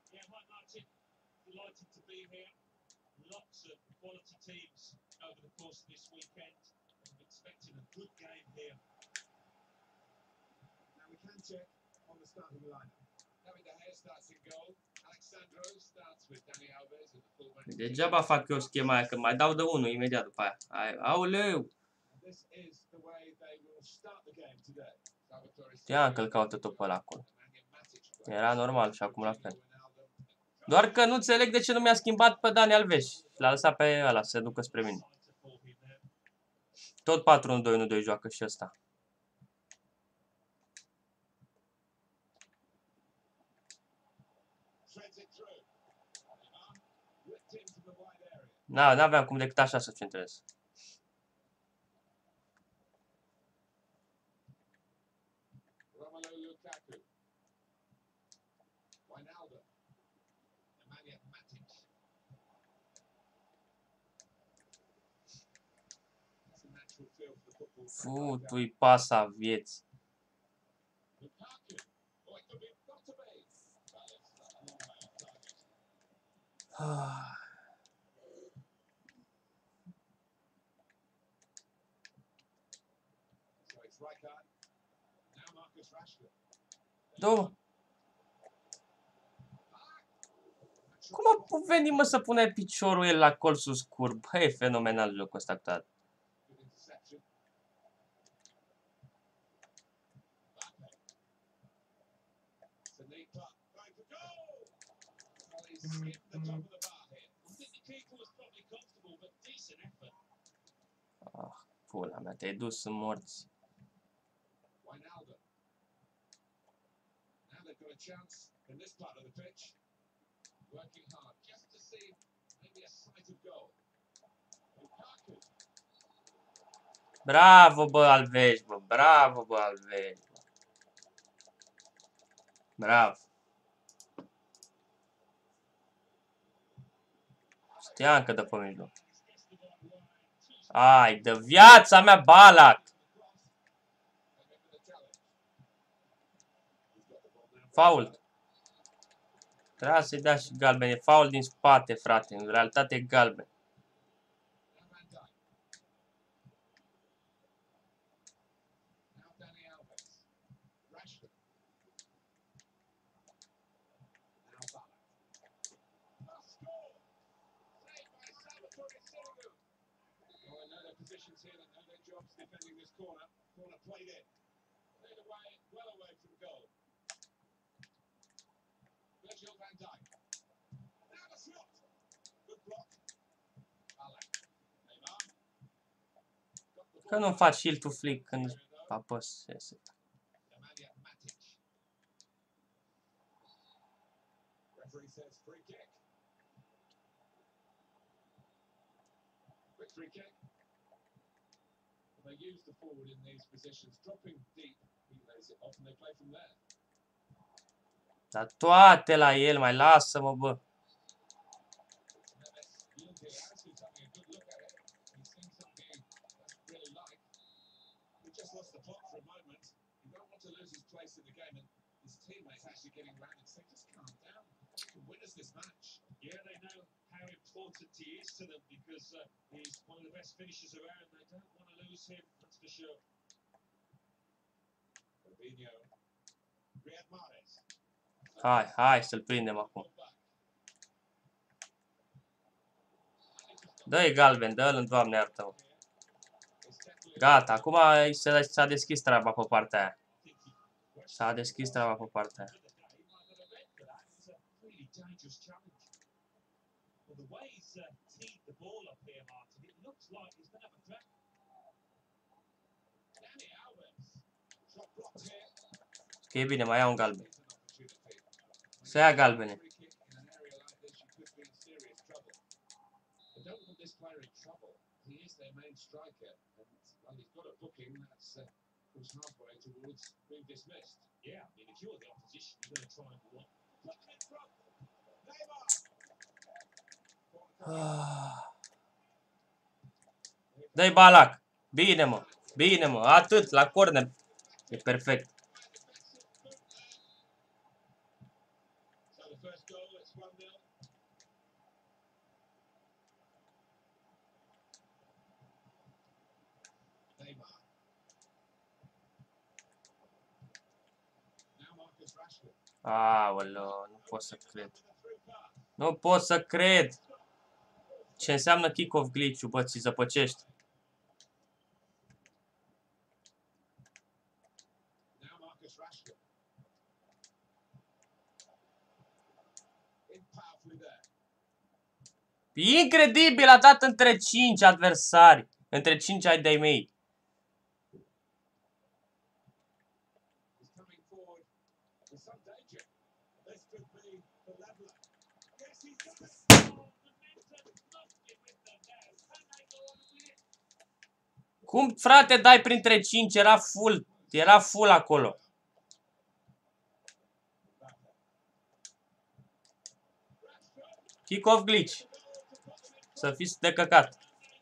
Degeaba fac eu schema aia, că mai dau de unul imediat după aia. Ai, aoleu! Ia că-l caută tot pe ăla acolo. Era normal și acum la fel. Doar că nu înțeleg de ce nu mi-a schimbat pe Dani Alves. L-a lăsat pe ăla să se ducă spre mine. Tot patru unu doi unu doi joacă și ăsta. Na, n-aveam cum decât așa să centrez. Romelu Lukaku. Wijnaldum. Nemanja Matic. That's a natural feel for the football. Futui pasa vieții. Lukaku. Oh, it could be, got to be. Well, it's a long way off target. Ah. So it's Rijkaard. Now Marcus Rashford. Două. Cum a venit, mă, să pune piciorul el la colțul scurt? Bă, e fenomenal locul ăsta cu toate. Good interception. Mbappe. It's a neat putt. Going for goal. Well, he's skimmed the top of the bar here. I think the keeper was probably comfortable, but decent effort. Ah, pula mea, te-ai dus în morți. Wijnaldum. Now they've got a chance in this part of the pitch. Working hard just to see maybe a sight of goal. Lukaku. Bravo, bă, Alves, bă, bravo, bă, Alves. Bă. Bravo. Știam că dă pe mijloc. Ai, de viața mea, Ballack! Fault. Trebuia să-i dea și galben. E fault din spate, frate. În realitate e galben. Now Van Dijk. Now Dani Alves. Rashford. Now Ballack. Must score. Saved by Salvatore Sirigu. Oh, they know their positions here. They know their jobs defending this corner. Corner played in. Played away, well away from goal. Virgil van Dijk. Now the shot. Good block. Ballack. Neymar. Got the Că ball. nu faci shield to flick când apăs. Nemanja Matic. Referee says free kick. Quick free kick. They use the forward in these positions, dropping deep. He lays it off and they play from there. Dar toate la el, mai lasă-mă, bă. Neves looking at Harrison, having a good look at it. He's seen something he doesn't really like. He just lost the plot for a moment. You don't want to lose his place in the game, and his teammates actually getting round and saying, just calm down. You can win us this match. Yeah, they know how important he is to them because uh, he's one of the best finishers around. They don't want to lose him, that's for sure. Fabinho. Riyad Mahrez. Hai, hai să-l prindem acum. Dă-i galben, dă-l în Doamne iartă-mă. Gata, acum s-a deschis treaba pe partea aia. S-a deschis treaba pe partea aia. Really dangerous challenge. Well, the way he's uh, teed the ball up here, Martin, it looks like he's going to have a threat. Dani Alves. Shot blocked here. Că e bine, mai ia un galben. Here's an opportunity. Să ia galbene. Free kick in an area like this, you could be in serious trouble. They don't want this player in trouble. He is their main striker, and well, he's got a booking that's uh, goes halfway towards being dismissed. Yeah, I mean, if you're the opposition, you're going to try and block. Put them in front. Neymar. Dă-i Ballack. Bine, mă. Bine, mă. Atât, la corner. E perfect. So the first goal, it's one nil. Neymar. Now Marcus Rashford. Aoleu, nu pot să cred. With a through pass. Nu pot să cred. Ce înseamnă kick-off glitch-ul, bă, ți zăpăcești. Now Marcus Rashford. In powerfully there. Incredibil, a dat între cinci adversari. Între cinci ai de-ai mei. Cum, frate, dai printre cinci? Era full. Era full acolo. Kick-off glitch. Să fiți de căcat.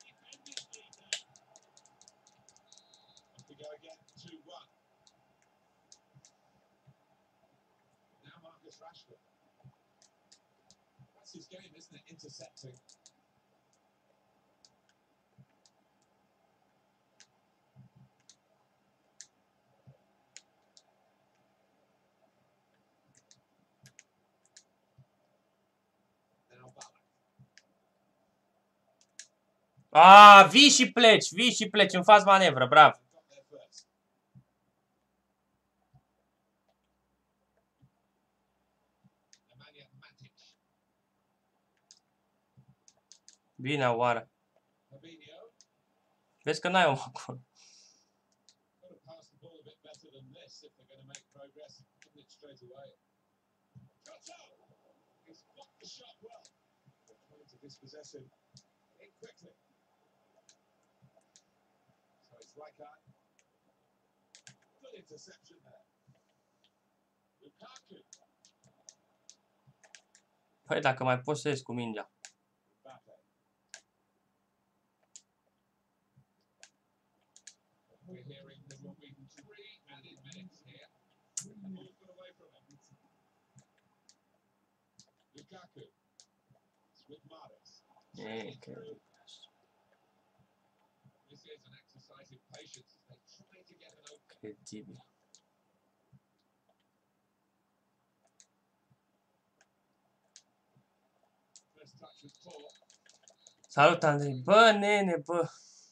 His game, isn't it? Intercepting. Now Ballack. A, vii și pleci, vii și pleci, îmi faci manevră, bravo. Got there first. Nemanja Matic. Bine, oară. Fabinho. Vezi că n-ai om acolo. Got to pass the ball a bit better than this if they're going to make progress. Giving it straight away. Goto! He's blocked the shot well. They're trying to dispossess him in quickly. So it's Rijkaard. Good interception there. Lukaku. Păi, dacă mai poți să ies cu mingea. Mbappe. We're hearing there will be three added minutes here. The ball's got away from him. Lukaku. It's with Mahrez. E, că... This is an exercise in patience as they try to get an open. Credibil. First touch was poor. Salut, Andrei. Bă, nene, bă.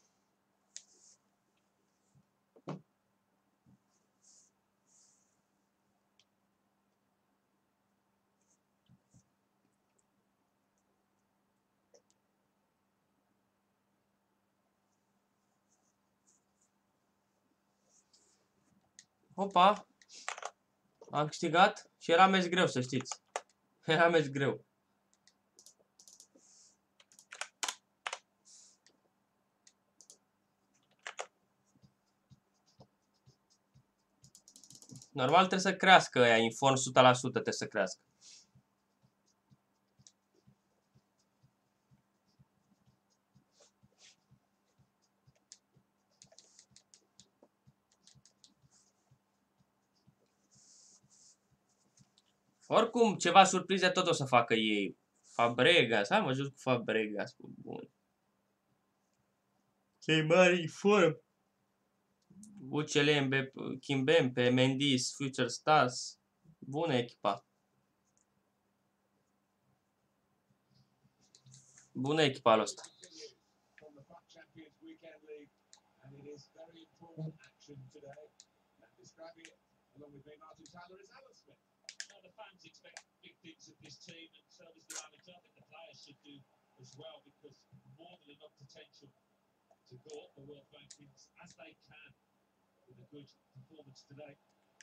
Opa. Am câștigat și era meci greu, să știți. Era meci greu. Normal trebuie să crească ăia, inform o sută la sută trebuie să crească. Oricum, ceva surprize tot o să facă ei. Fabregas, hai mă, jos cu Fabregas, cu bun. Cei mari inform. U C L M, Kimpembe, Mendy, Future Stars. Bună echipa. Bună echipa lui ăsta. From the Club Champions Weekend League, and it is very important action today. And describing it along with me, Martin Tyler, is Alan Smith. Well, the fans expect big things of this team, and so does the manager. I think the players should do as well, because more than enough potential to go up the world rankings as they can with a good performance today.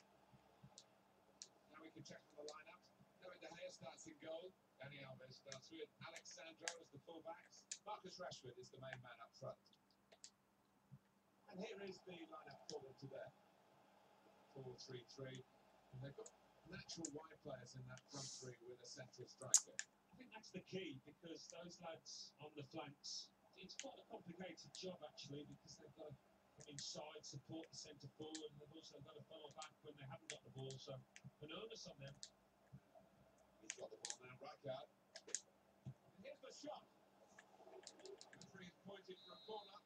Now we can check on the lineup. David De Gea starts in goal. Dani Alves starts with Alex Sandro as the fullbacks. Marcus Rashford is the main man up front. And here is the lineup forward today. four three three. And they've got natural wide players in that front three with a central striker. I think that's the key, because those lads on the flanks, it's quite a complicated job actually, because they've got to come inside, support the centre forward, and they've also got to follow back when they haven't got the ball. So an onus on them. He's got the ball now, Rijkaard. And here's the shot. The referee is pointed for a corner.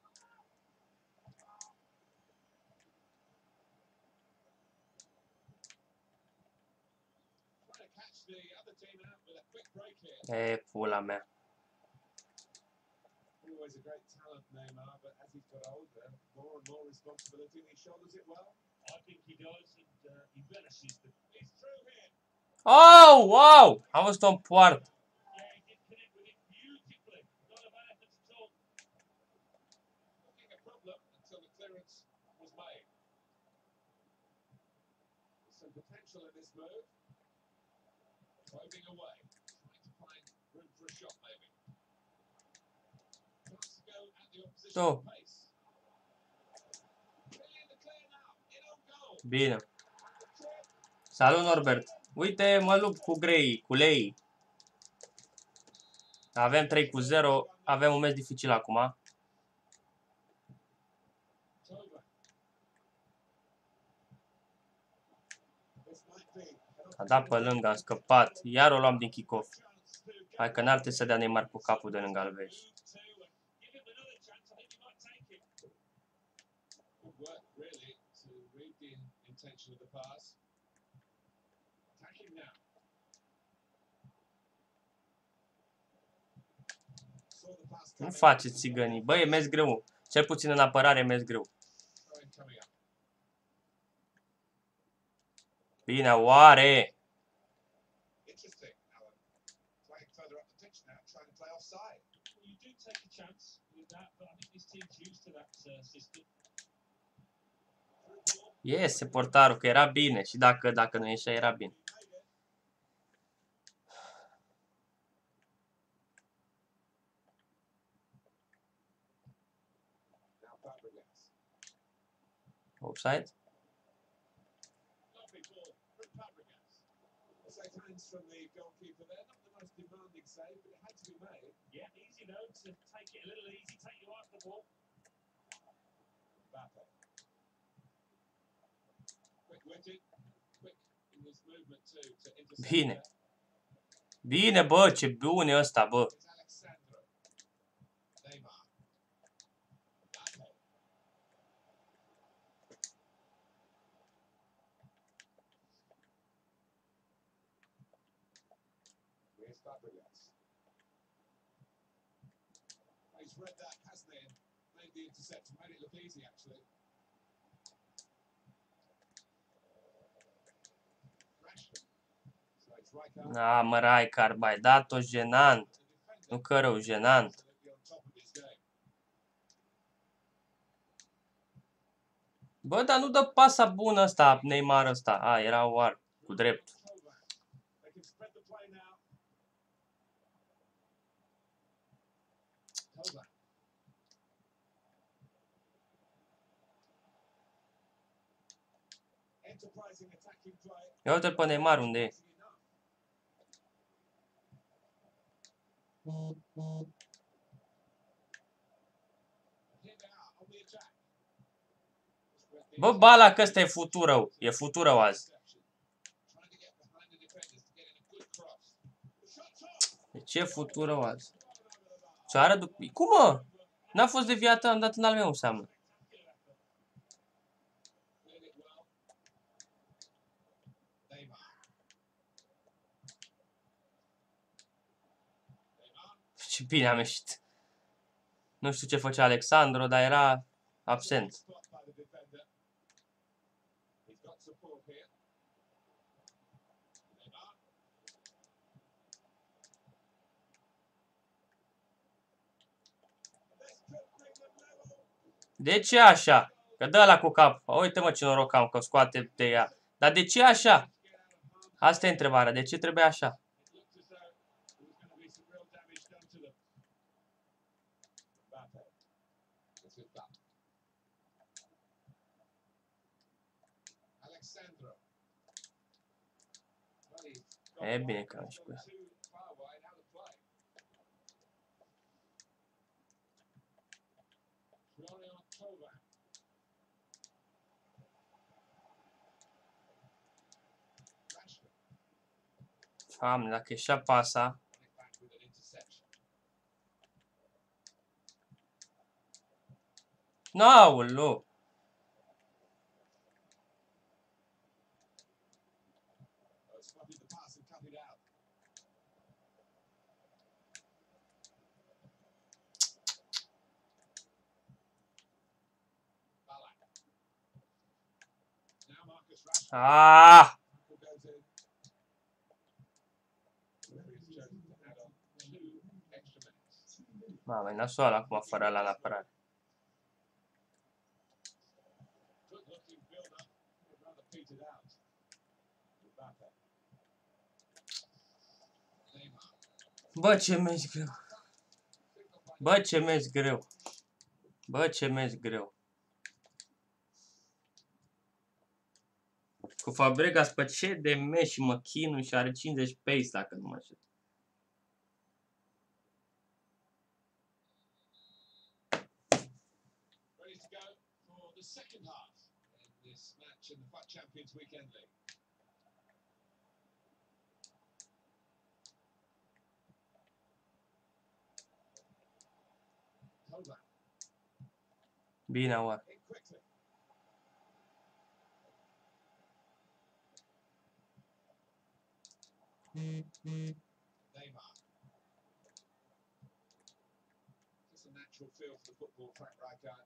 Trying to catch the other team out with a quick break here. E, pula mea. Always a great talent, Neymar, but as he's got older, more and more responsibility, and he shoulders it well. I think he does, and uh, he relishes the. He's through here. Oh, wow! Am văzut-o în poartă. Yeah, he did connect with it beautifully. Not a bad effort at all. Looking a problem until the clearance was made. There's some potential in this move. Probing away, trying to find room for a shot, maybe. Chance to go at the opposition Oh. pace. Bine. Salut, Norbert. Uite, mă lupt cu Grey, cu Lei. Avem trei cu zero. Avem un meci dificil acum. A dat pe lângă, a scăpat. Iar o luam din kick-off. Hai că n-ar trebui să dea Neymar cu capul de lângă Alves. Nu faceți țigănii. Băi, e mers greu. Cel puțin în apărare e mers greu. Bine, oare? Iese portarul, că era bine. Și dacă, dacă nu ieșea, era bine. Offside? From the goalkeeper there, not the most demanding save, but it had to be made. Yeah, easy though to take it a little easy, take you off the ball. Mbappe. Quick-witted, quick in his movement too to intercept. Bine. Bine, bă, ce bun e ăsta, bă. It's Alexandro. Neymar. Mbappe. Here's Fabregas. He's read that, hasn't he? And made the interception, made it look easy actually. Rashford. So it's Rijkaard. Na, mă, Rijkaard, bai, dat-o jenant. Nu că rău, jenant. Absolutely on top of his game. Bă, dar nu dă pasa bună ăsta, Neymar ăsta. A, era oar, cu drept. They can spread the play now. Kovac. Enterprising attacking play. Ia uite-l pe Neymar unde e. Here they are on the attack. Bă, bala că ăsta e futurău. E futurău azi. Trying to get behind the defenders to get in a good cross. The shot's off. De ce futurău azi? Țoară după... Cum, mă? N-a fost deviată, am dat în al meu, înseamnă. Cleared it well. Neymar. Neymar. Ce bine am ieșit. Nu știu ce făcea Alexandru, dar era absent. Spot by the defender. He's got support here. Neymar. This could bring them level. De ce așa? Că dă la cu cap. Uite, mă, ce noroc am că scoate de ea. Dar de ce așa? Asta e întrebarea. De ce trebuie așa? It looked as though there was going to be some real damage done to them. Mbappe. It's with Mbappe. Alexandro. Well, he's got E bine wide, că am but și cu ea. too far wide out of play. Florian Kovac. Rashford. Doamne, dacă ieșea pasa... Won it back with an interception. N-aulu! Oh, spotted the pass and cut it out. Ballack. Now Marcus Rashford Ah! goes in. Referee has chosen to add on two extra minutes. Mamă, e nasoală acum fără ăla la apărare. Good looking build up, but rather petered out. Mbappe. Neymar. Bă, ce meci greu. Signal by Bă, ce meci greu. Bă, ce meci greu. Cu Fabregas pe C D M și mă chinu și are cincizeci pace dacă nu mă știu. Ready to go for the second half in this match in the FUT Champions Weekend League. Kovac Bine, oare. in quickly. Neymar. Just a natural feel for the football, Frank Rijkaard.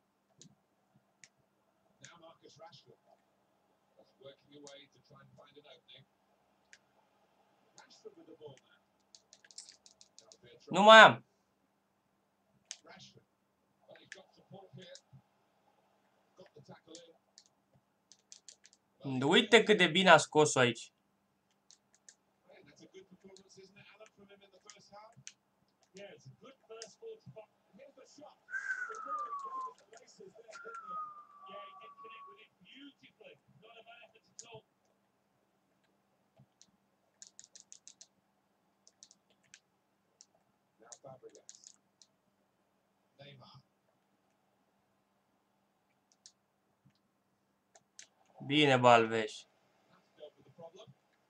Now Marcus Rashford. That's working away to try and find an opening. Rashford with the ball now. That'll be a try. Nu mai am. Rashford. Well, he's got support here. Got the tackle in. Uite cât de bine a scos-o aici. Well, that's a good performance, isn't it, Alan, from him in the first half? Yeah, it's a good first forty-five. Here's the shot. It really came at the laces there, didn't he, Alan? Yeah, he did connect with it beautifully. Not a bad effort at all. Now Fabregas. Neymar. Bine, Balveș. That's dealt with the problem.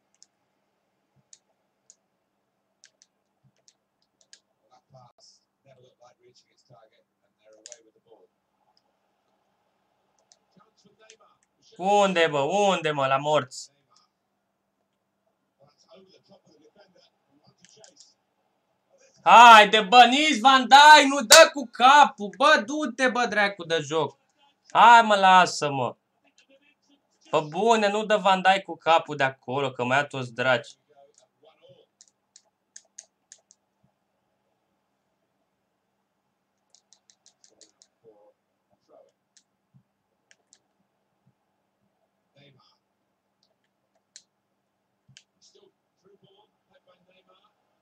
Well, that pass never looked like reaching its target, and they're away with the ball. Chance with Neymar. Unde, bă? Unde, mă? La morți. Neymar. Well, that's over the top of the defender. And one to chase. Well, this Haide, bă, nici Van Dijk nu dă cu capul. Bă, du-te, bă, dracu de joc. Hai, mă, lasă-mă. Pe bune, nu dă Van Dijk cu capul de acolo, că mai ia toți draci. we go at one all. For a throw-in. Neymar. Still through ball, led by Neymar.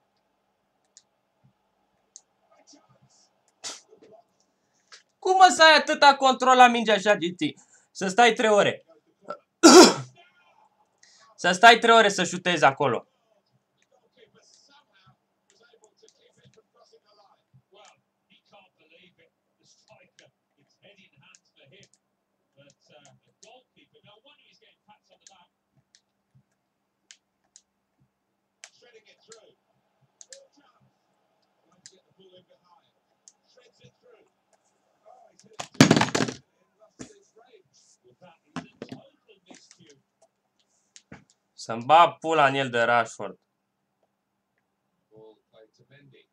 Right chance. Good block. Cum mă să ai atâta control la minge așa, G T? Să stai trei ore. Goes the corner. Să stai trei ore să șutezi acolo. The goalkeeper somehow was able to keep it from crossing the line. Well, he can't believe it. The striker, it's head in hands for him. But uh, the goalkeeper, no wonder he's getting pats on the back. Shredding it through. Real chance. Trying to get the ball in behind. Shreds it through. Oh, he's hit it too hard and lost his range. Well, that is a total miscue. Să-mi bag pula în el de Rashford. Ball played to Mendy.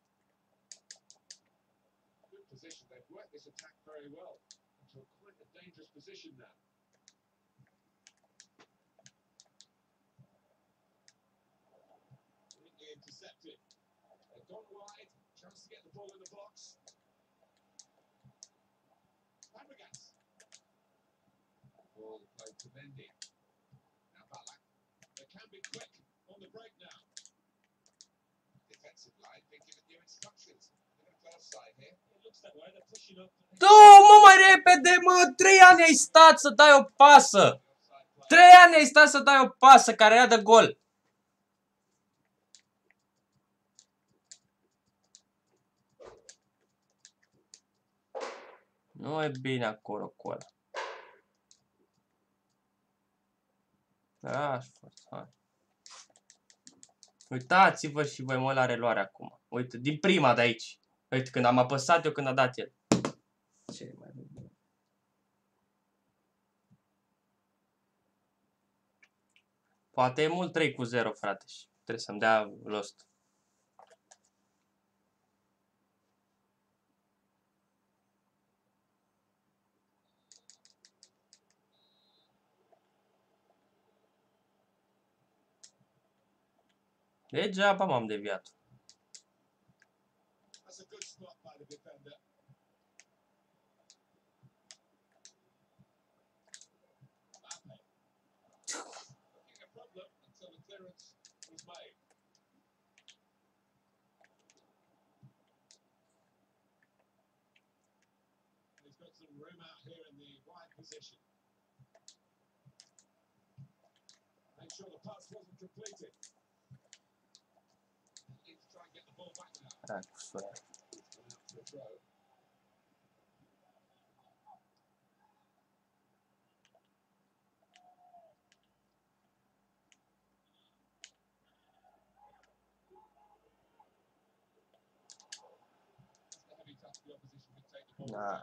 Good position. They've worked this attack very well into a quite a dangerous position now. Neatly intercepted. They've gone wide. Chance to get the ball in the box. Fabregas. Ball played to Mendy. Now Ballack. They can be quick on the break now. Defensive line been given new instructions. They're going to play offside here. It looks that way. They're pushing up. Du, mă, mai repede, mă! Trei ani ai stat să dai o pasă! The offside play. Trei ani ai stat să dai o pasă care era de gol! Nu e bine acolo cu ăla. Rashford, hai. Uitați-vă și voi, mă, la reluare acum. Uite, din prima de aici. Uite, când am apăsat eu, când a dat el. Ce mai bine. Poate e mult trei cu zero, frate, și trebuie să-mi dea lost. Degeaba m-am deviat. That's a good spot by the defender. Mbappe. Looking a problem until the clearance was made. He's got some room out here in the wide position. sure the pass wasn't completed. Need to try and get the ball back now. Dracu, soia. Out for a throw. That's the heavy touch the opposition could take the ball. Da.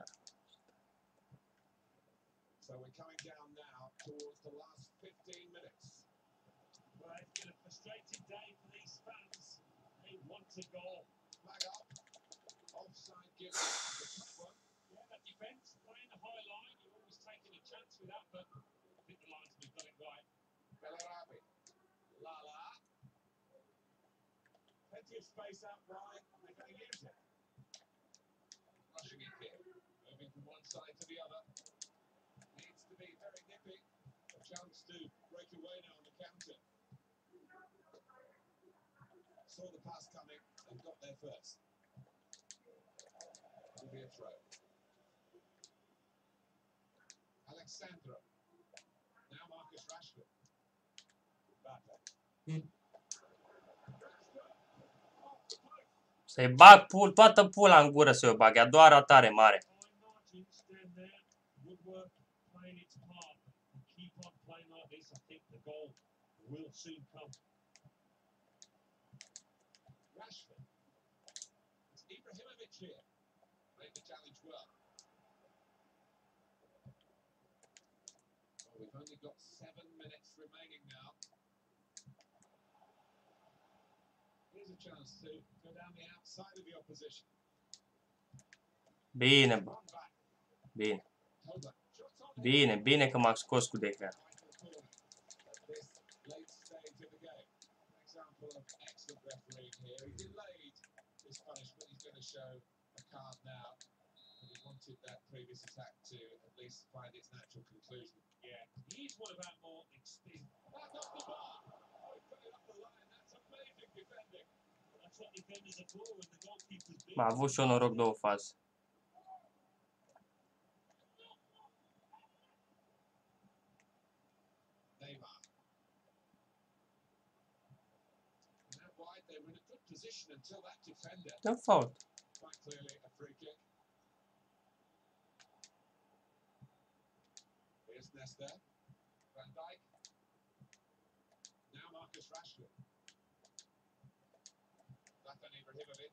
So we're coming down now towards the last fifteen minutes. Well, it's been a frustrating day for these fans. They want a goal. Flag up. Offside given. The top one. Yeah, that defence, playing the high line, you're always taking a chance with that, but I think the linesman got it right. Bellarabi. Lala. Plenty of space out wide. They're going to use it. Rushing it here. Moving from one side to the other. Needs to be very nippy. A chance to break away now on the counter. Saw the pass coming and got there first. Will be a throw. Alexandra. Now Marcus Rashford. Mbappe. Să-i bag pul, toată pula în gură să-i o bag. Ea doar atare mare. Fine margin, stand there. Woodwork playing its part. And keep on playing like this. I think the goal will soon come. Rashford. It's Ibrahimovic here. Played the challenge well. Well, we've only got seven minutes remaining now. Here's a chance to go down the outside of the opposition. Bine, bă. One back. Bine. Toba. Shots on. Bine, bine că m-am scos cu De Gea. This late stage of the game. An example of excellent refereeing here. He delayed this punishment. He's going to show a card now. But he wanted that previous attack to at least find its natural conclusion. Yeah, he's one of our more experienced. Back off the bar. Oh, he put it up the line. That's amazing defending. That's what defenders are for when the goalkeeper's big. M-a avut și eu noroc două faze. Neymar. And out wide, they were in a good position until that defender. Dă fault. Quite clearly a free kick. Here's Nesta. Van Dijk. Now Marcus Rashford. Zlatan Ibrahimovic.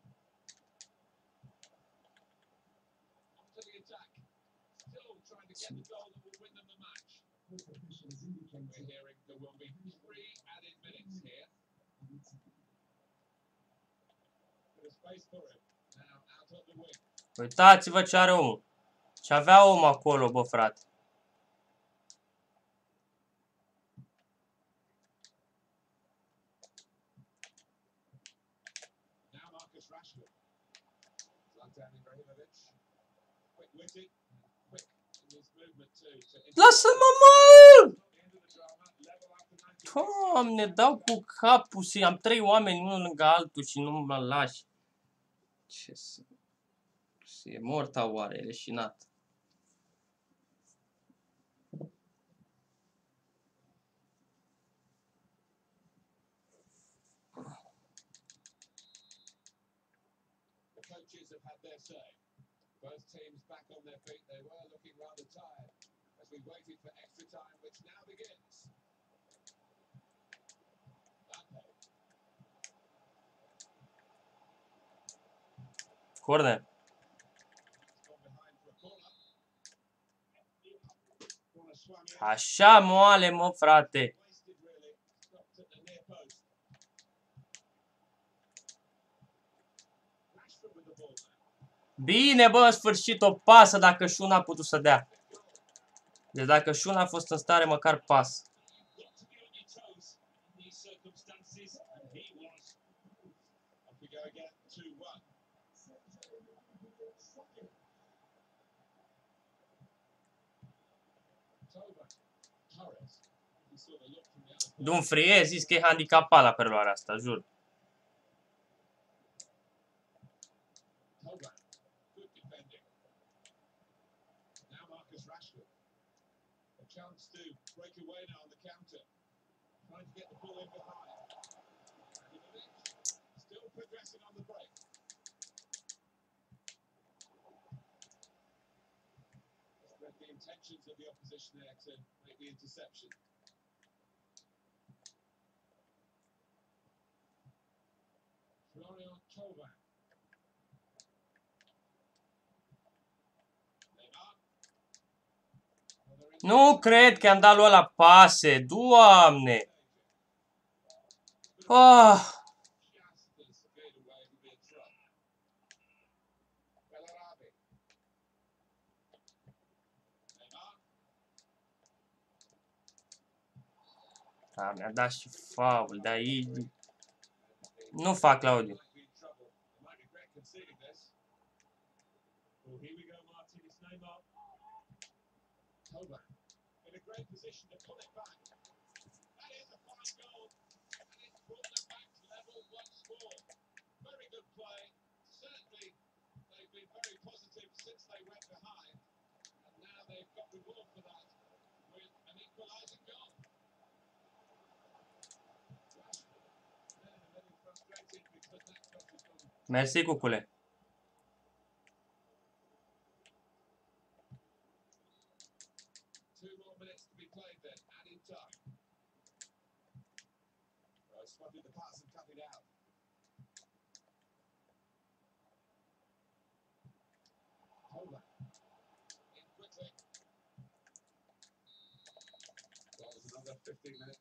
On to the attack. Still trying to get the goal that will win them the match. We're hearing there will be three added minutes here. Bit of space for him. Now out on the wing. Uitați-vă ce are omul. Ce avea omul acolo, bă, frate. Now Marcus Rashford. Zlatan Ibrahimovic. Quick-witted. Quick in his movement too. to- Lasă-mă, mă! The end of the drama. Level after ninety. Doamne, dau cu capul și am trei oameni unul lângă altul și nu mă lași. Ce să... E morta oare, e leșinat. The coaches have had their say. Both teams back on their feet. They were looking rather tired as we waited for extra time, which now begins. Mbappe. Corner. It's gone behind for a corner. Corner swung in. Așa moale, mă, frate. Wasted really. Stopped at the near post. Rashford with the ball now. Bine, bă, în sfârșit o pasă dacă și una a putut să dea. Deci dacă și una a fost în stare, măcar pas. You've got to be on your toes in these circumstances, and he was. Off we go again. two one. Toba. Torres. He saw the look from the other player. Dumfries, zis că e handicapat la preluarea asta, jur. Toba. Good defending. Now Marcus Rashford. A chance to break away now on the counter. Trying to get the ball in behind. Still progressing on the break. Read the intentions of the opposition there to make the interception. Florian Thauvin. Neymar. Nu cred că am dat lui ăla pase, Doamne! Ah! Da, mi-a dat și faul de aici. Nu fac, Claudiu. In a great position to pull it back. That is a fine goal, and it's brought them back to level once more. Very good play. Certainly, they've been very positive since they went behind, and now they've got reward for that with an equalising goal. They're a little frustrated because that cross has gone. Mersi, cucule. Two more minutes to be played then, adding time. Well, spotted the pass and cut it out. Hold on. In quickly. Well, there's another fifteen minutes.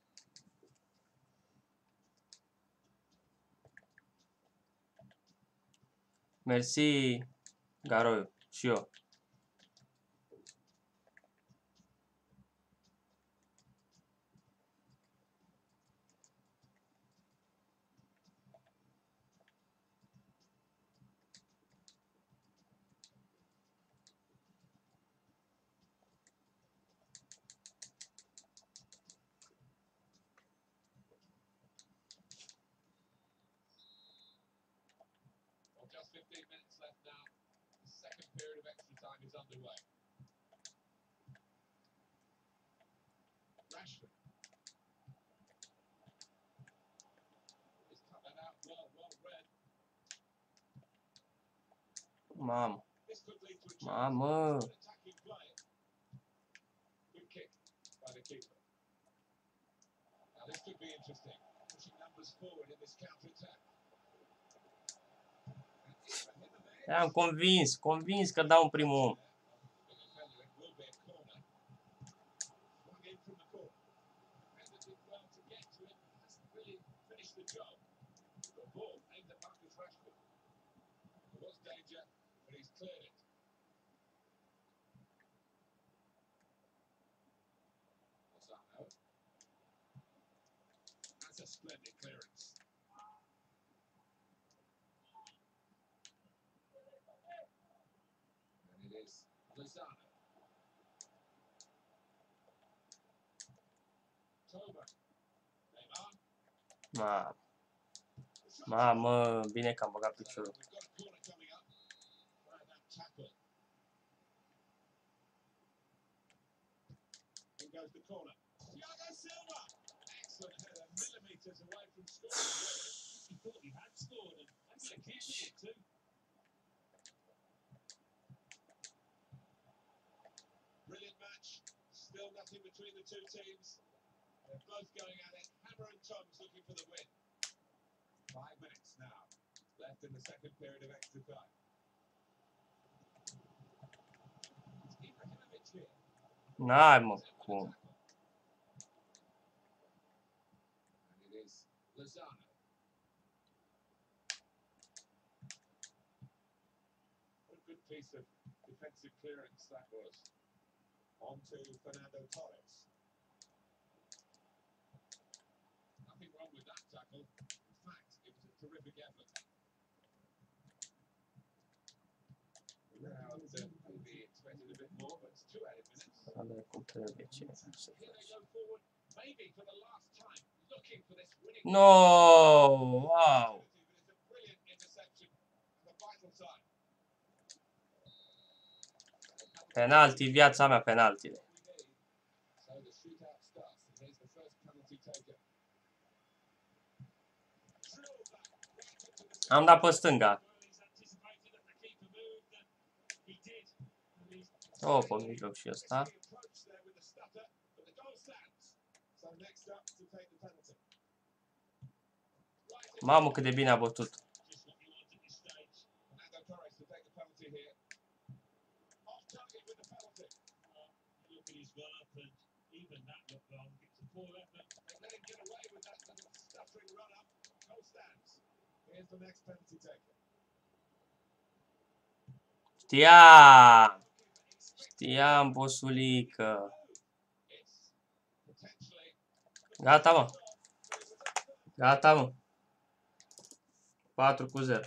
Mersi, Garoiu. Și eu. Well, just fifteen minutes left now. The second period of extra time is underway. Rashford. He's cut that out well, well read. Mamă. This could lead to a chance. Mamă. Good attacking play. Good kick by the keeper. Now this could be interesting. Pushing numbers forward in this counter attack. Am convins, convins că dau în primul om. That's a splendid clearance. And it is Lozano. Thauvin. Neymar. Mamă. Mamă, bine că am băgat piciorul. We've got a corner coming up. Right, that tackle. In goes the corner. Thiago Silva. Excellent header, millimetres away from scoring. He thought he had scored and actually keeping it too. Brilliant match. Still nothing between the two teams. They're both going at it. Hammer and tongs looking for the win. Five minutes now left in the second period of extra time. It's Ibrahimovic here. N-ai, mă, cum. And it is Lozano. What a good piece of defensive clearance that was. On to Fernando Torres. Nothing wrong with that tackle. In fact, it was a terrific effort. Now, uh, maybe expected a bit more, but it's two added minutes. Ale cum trebuie, ce să Here they faci. go forward, maybe for the last time, looking for this winning. No, wow. But it's a brilliant interception and a vital time. Penalti, viața mea, penaltile. So the shootout starts, and here's the first penalty taken. Am dat pe stânga. O, pe mijloc și ăsta. Mamă, cât de bine a bătut. Știam! Știam, bosulică. Gata, mă. Gata, mă. patru cu zero.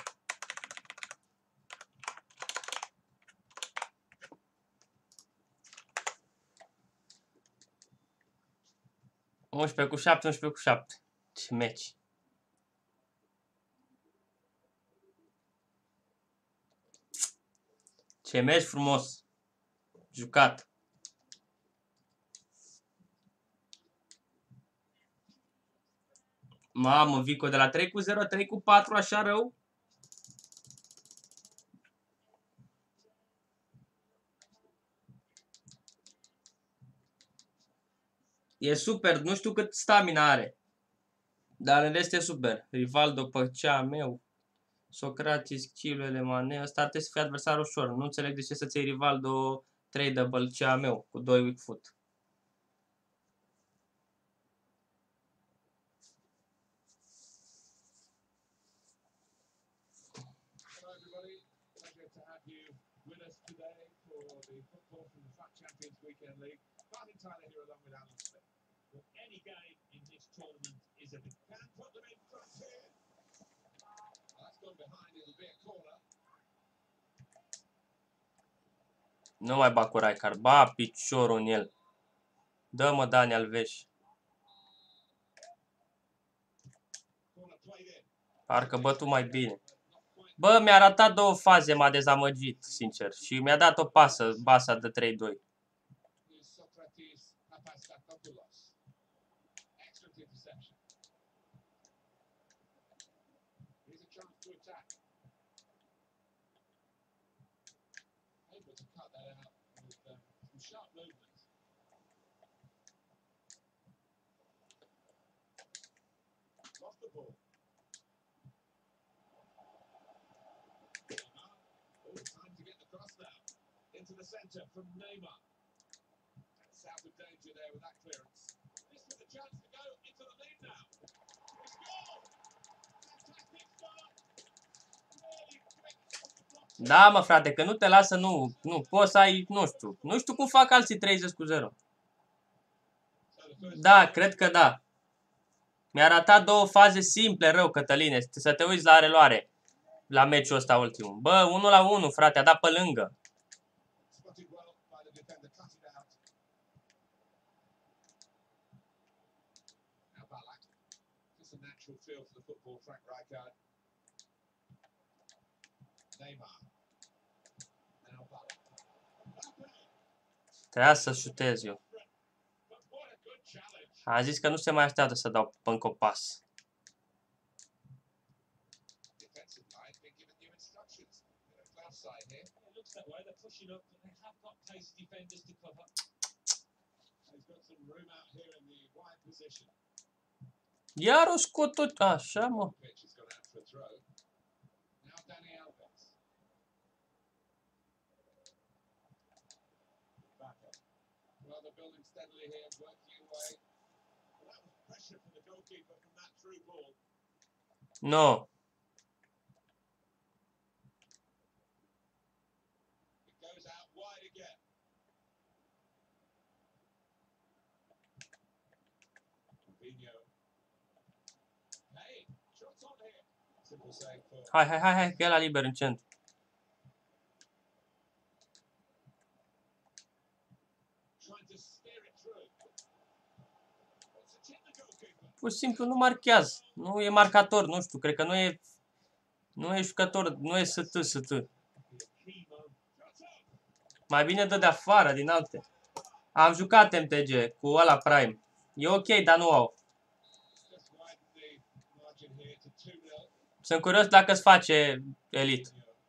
unsprezece cu șapte, unsprezece cu șapte. Ce meci. Ce meci frumos. Jucat. Mamă, Vico, de la trei cu zero, trei cu patru, așa rău? E super, nu știu cât stamina are. Dar în rest e super. Rivaldo pe cea meu. Socrates, Chilwell, Mane. Ăsta ar trebui să fie adversar ușor. Nu înțeleg de ce să-ți iei Rivaldo tradable cea meu cu doi weak foot. Any game in this tournament is a big can put them in front here. That's gone behind, it'll be a corner. Nu mai ba cu Rijkaard. Ba piciorul în el. Dă-mă Dani Alves. Parcă bătu mai bine. Bă, mi-a ratat două faze, m-a dezamăgit, sincer. Și mi-a dat o pasă, basa de trei doi. Into the centre from Neymar. That's out of danger there with that clearance. This with a chance to go into the lead now. He scored! Fantastic start! Really quick. Da, mă, frate, că nu te lasă, nu, nu, poți să ai, nu știu, nu știu cum fac alții treizeci cu zero. Da, cred că da. Mi-a ratat două faze simple, rău, Cătăline, să te uiți la reluare, la meciul ăsta ultimul. Bă, unu la unu, frate, a dat pe lângă. Feel for the football, Frank Rijkaard. Neymar. Now Ballack. Trebuia să șutez eu. Am zis că nu se mai așteaptă să dau încă o pas. Iar o scot tot așa, mă. No. Hai, hai, hai, hai, că e la liber în centru. Pur și simplu nu marchează. Nu e marcator, nu știu, cred că nu e nu e jucător, nu e S T S T. Mai bine dă de afară, din alte. Am jucat M T G cu ăla Prime. E ok, dar nu au. Sunt curios dacă îți face elit.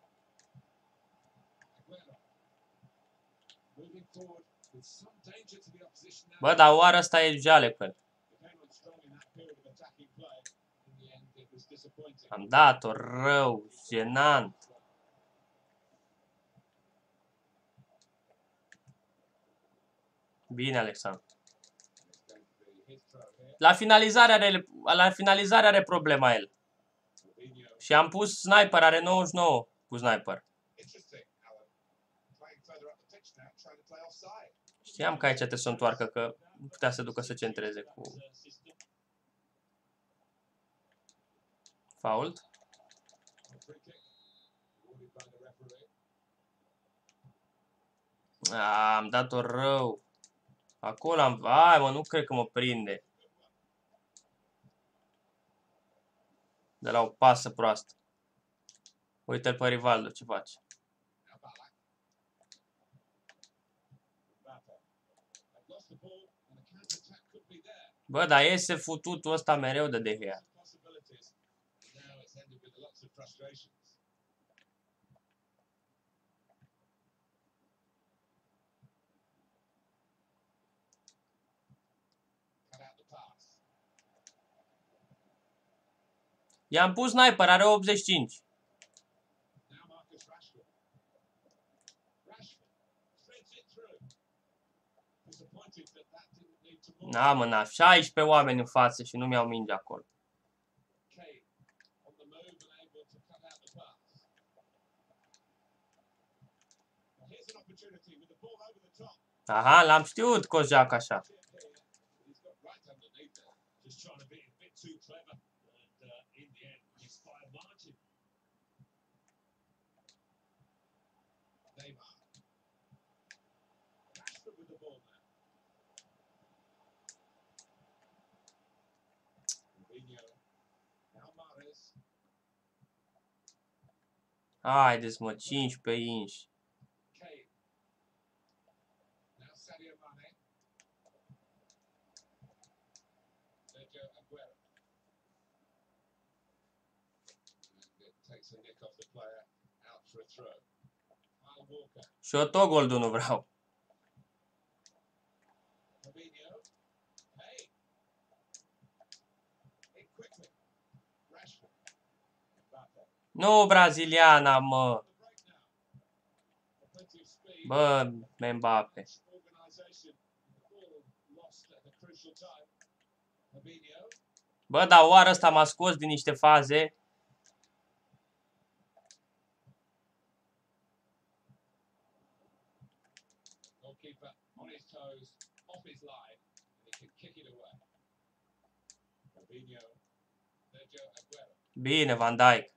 Bă, dar oară asta e jale cu el. Am dat-o rău, jenant. Bine, Alexandru. La finalizare are, la finalizare are problema el. Și am pus sniper, are nouăzeci și nouă cu sniper. Știam că aici trebuie să o întoarcă, că nu putea să ducă să centreze cu fault. A, am dat-o rău. Acolo am... Ai, mă, nu cred că mă prinde. De la o pasă proastă. Uite-l pe Rivaldo ce face. Bă, dar iese fututul ăsta mereu de De Gea. I-am pus sniper, are optzeci și cinci. Na, mă, na, șaisprezece oameni în față și nu mi-au minge acolo. Aha, l-am știut că o joacă așa. Haideți, mă, cincisprezece inși. Și eu tot goldul nu vreau. Nu, braziliana, mă. Bă, Mbappe. Bă, dar oară ăsta m-a scos din niște faze. Bine, Van Dijk.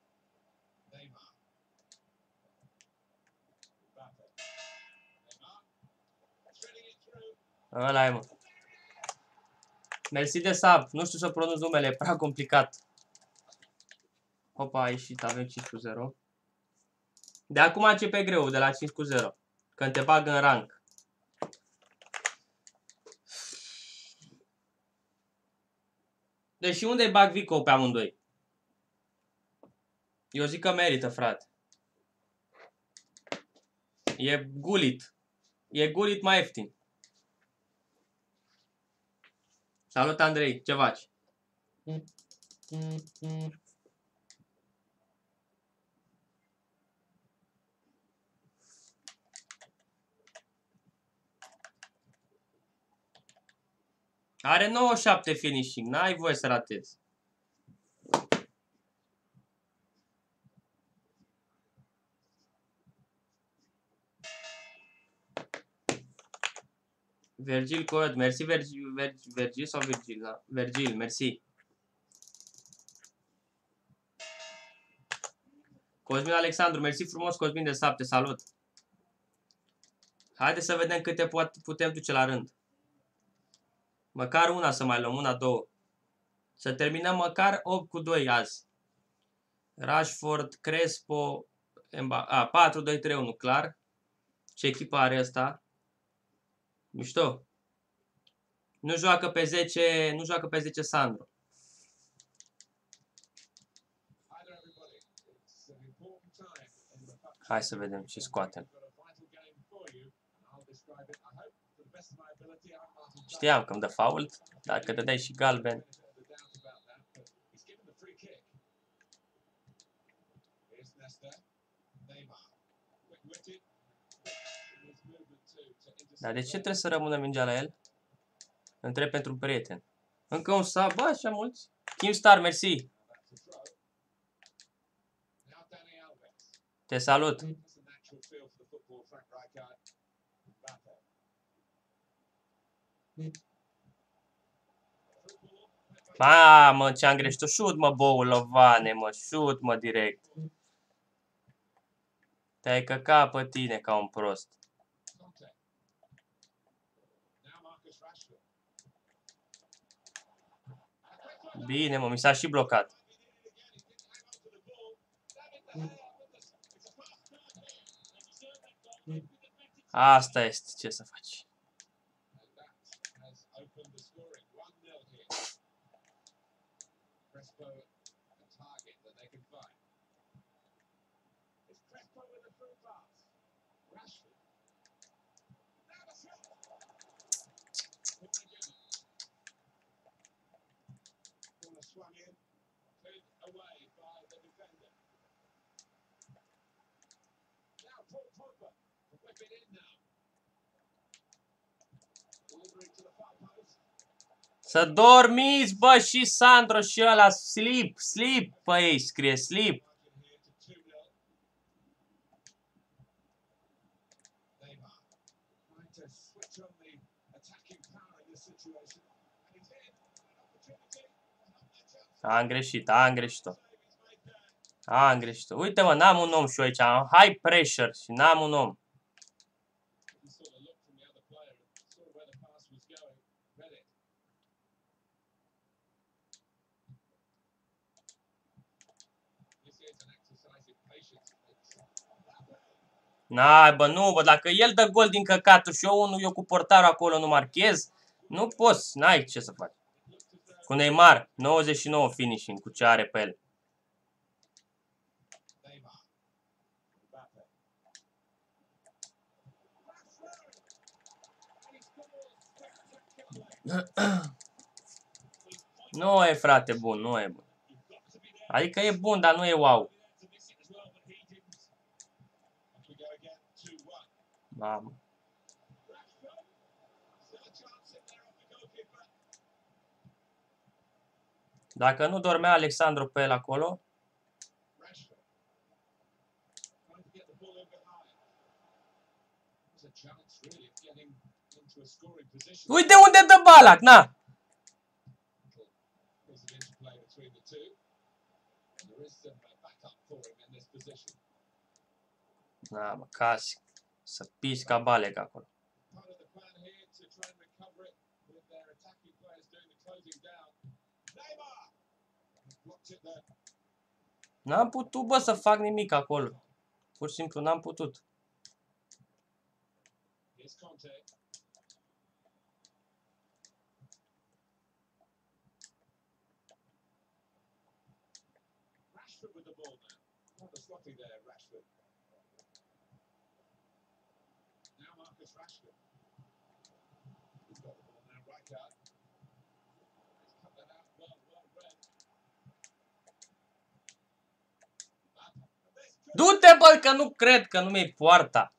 Ăla-i, mă. Mersi de sub. Nu știu să pronunț numele, e prea complicat. Opa, a ieșit, avem cinci cu zero. De acum începe greu, de la cinci cu zero. Când te bag în rank. Deci unde bag Vico pe amândoi? Eu zic că merită, frate. E Gullit. E Gullit mai ieftin. Salut, Andrei. Ce faci? Are nouăzeci și șapte finishing. N-ai voie să ratezi. Virgil Cod, mersi Virgil, Virgil, Virgil sau Virgil, da? Virgil, mersi. Cosmin Alexandru, mersi frumos Cosmin de șapte, salut. Haide să vedem câte putem duce la rând. Măcar una să mai luăm, una, două. Să terminăm măcar opt cu doi azi. Rashford, Crespo, a, patru, doi, trei, unu, clar. Ce echipă are ăsta? Mișto. Nu joacă pe zece, nu joacă pe zece Sandro. Hai să vedem ce scoatem. Știam că îmi dă fault, dacă dădeai și galben. Dar de ce trebuie să rămână mingea la el? Întreb pentru un prieten. Încă un sub, bă, așa mulți. Kim Star, mersi. Te salut. Mamă, ce-am greșit. Șut, mă, boul, Lovane, mă, șut, mă, direct. Te-ai căcat pe tine ca un prost. Bine, mă, mi s-a și blocat. Asta este, ce să faci. Să dormiți, bă, și Sandro și ăla, sleep, sleep, pe ei scrie, sleep. Am greșit, am greșit-o. Am greșit-o. Uite, mă, n-am un om și eu aici, am high pressure și n-am un om. N-ai, bă, nu, bă, dacă el dă gol din căcatul și eu unul, eu cu portarul acolo nu marchez, nu poți, n-ai ce să faci. Cu Neymar, nouăzeci și nouă finishing, cu ce are pe el. Nu e, frate, bun, nu e bun. Adică e bun, dar nu e wow. Mamă. Dacă nu dormea Alexandru pe el acolo. Uite unde dă Ballack, na! Na, mă, casi. Să piși ca Ballack acolo. N-am putut, bă, să fac nimic acolo. Pur și simplu n-am putut. Du-te, bă, că nu cred că nu mi-ai poarta.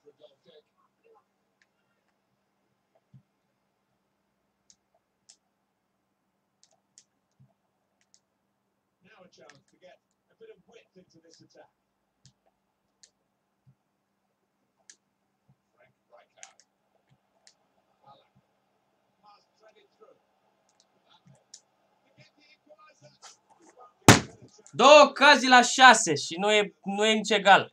Două ocazii la șase și nu e, nu e nici egal.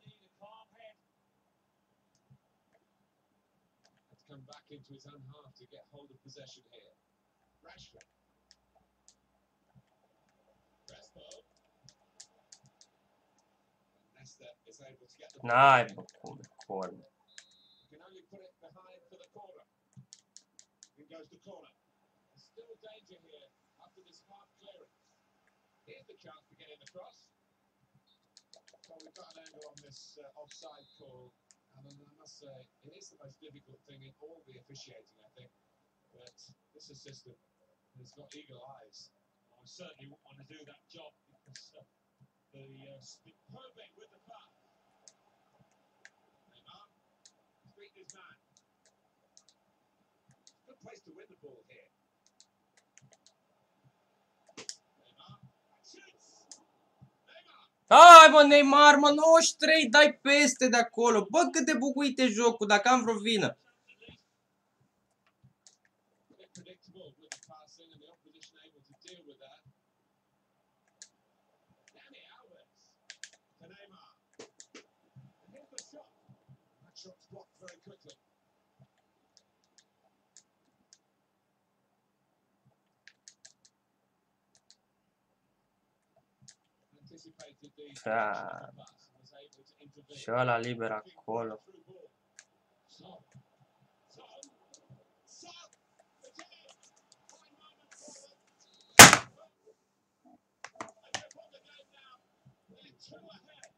N-ai, bă, cum e corner. Well, we've got an angle on this uh, offside call, and I must say, it is the most difficult thing in all the officiating, I think. But this assistant has got eagle eyes. I certainly wouldn't want to do that job because uh, the uh, the perfect with the pass. Neymar, he's beaten his man. Good place to win the ball here. Neymar, shoots! Neymar! Hai mă, Neymar, mă, nouăzeci și trei, dai peste de acolo. Bă, cât de bucuit e jocul, dacă am vreo vină. A bit predictable with the passing and the opposition able to deal with that. Dani Alves to Neymar. And here's the shot. That shot's blocked very quickly. Anticipated the Ah. direction of the pass and was able to intervene. Și ăla liber acolo. Through ball. Son. Son. Son. It's in. Fine moment for them. And they've won the game now. They're two ahead.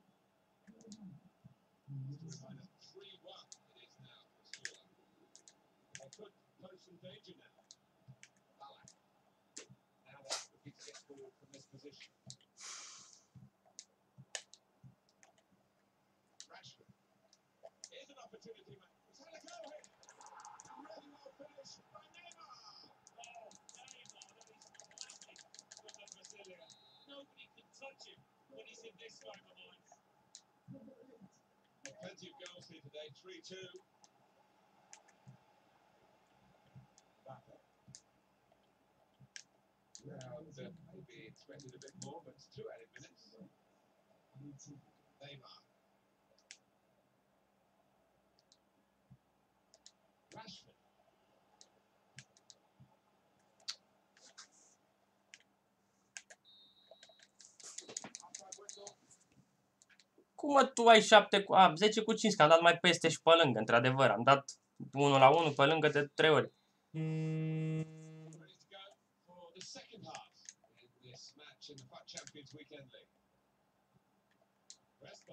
Kind of three one it is now for scoreline. They could pose some danger now. Ballack. Now they're looking to get forward from this position. Rashford. Here's an opportunity, man. He's had a go here. And really well finished by Neymar. Oh, Neymar, that is classic from the Brazilian. Nobody can touch him when he's in this frame of mind. Well, plenty of goals here today. three two. Mbappe. Now, uh, maybe expected a bit more, but it's two added minutes. Neymar. Rashford. Outside whistle. Cum mă, tu ai șapte cu... A, zece cu cinci, că am dat mai peste și pe lângă, într-adevăr. Am dat unu la unu pe lângă de trei ori. Ready to go for the second half in this match in the F A C Champions Weekend League. Crespo.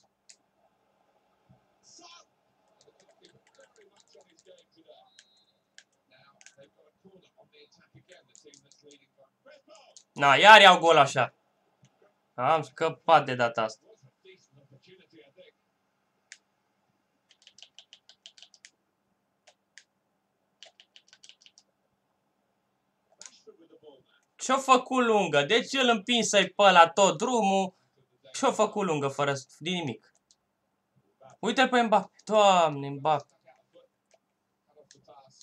Son! Looking very much on his game today. Now they've got a corner on the attack again, the team that's leading by Crespo! Na, iar iau gol așa. Am scăpat de data asta. Was a decent opportunity, I think. Rashford with the ball now. Ce-o făcut lungă? De ce îl împinsă-i pe ăla tot drumul? Ce-o făcut lungă fără din nimic? Uite-l pe Mbappe. Doamne, Mbappe. Stuck out a foot, cut off the pass.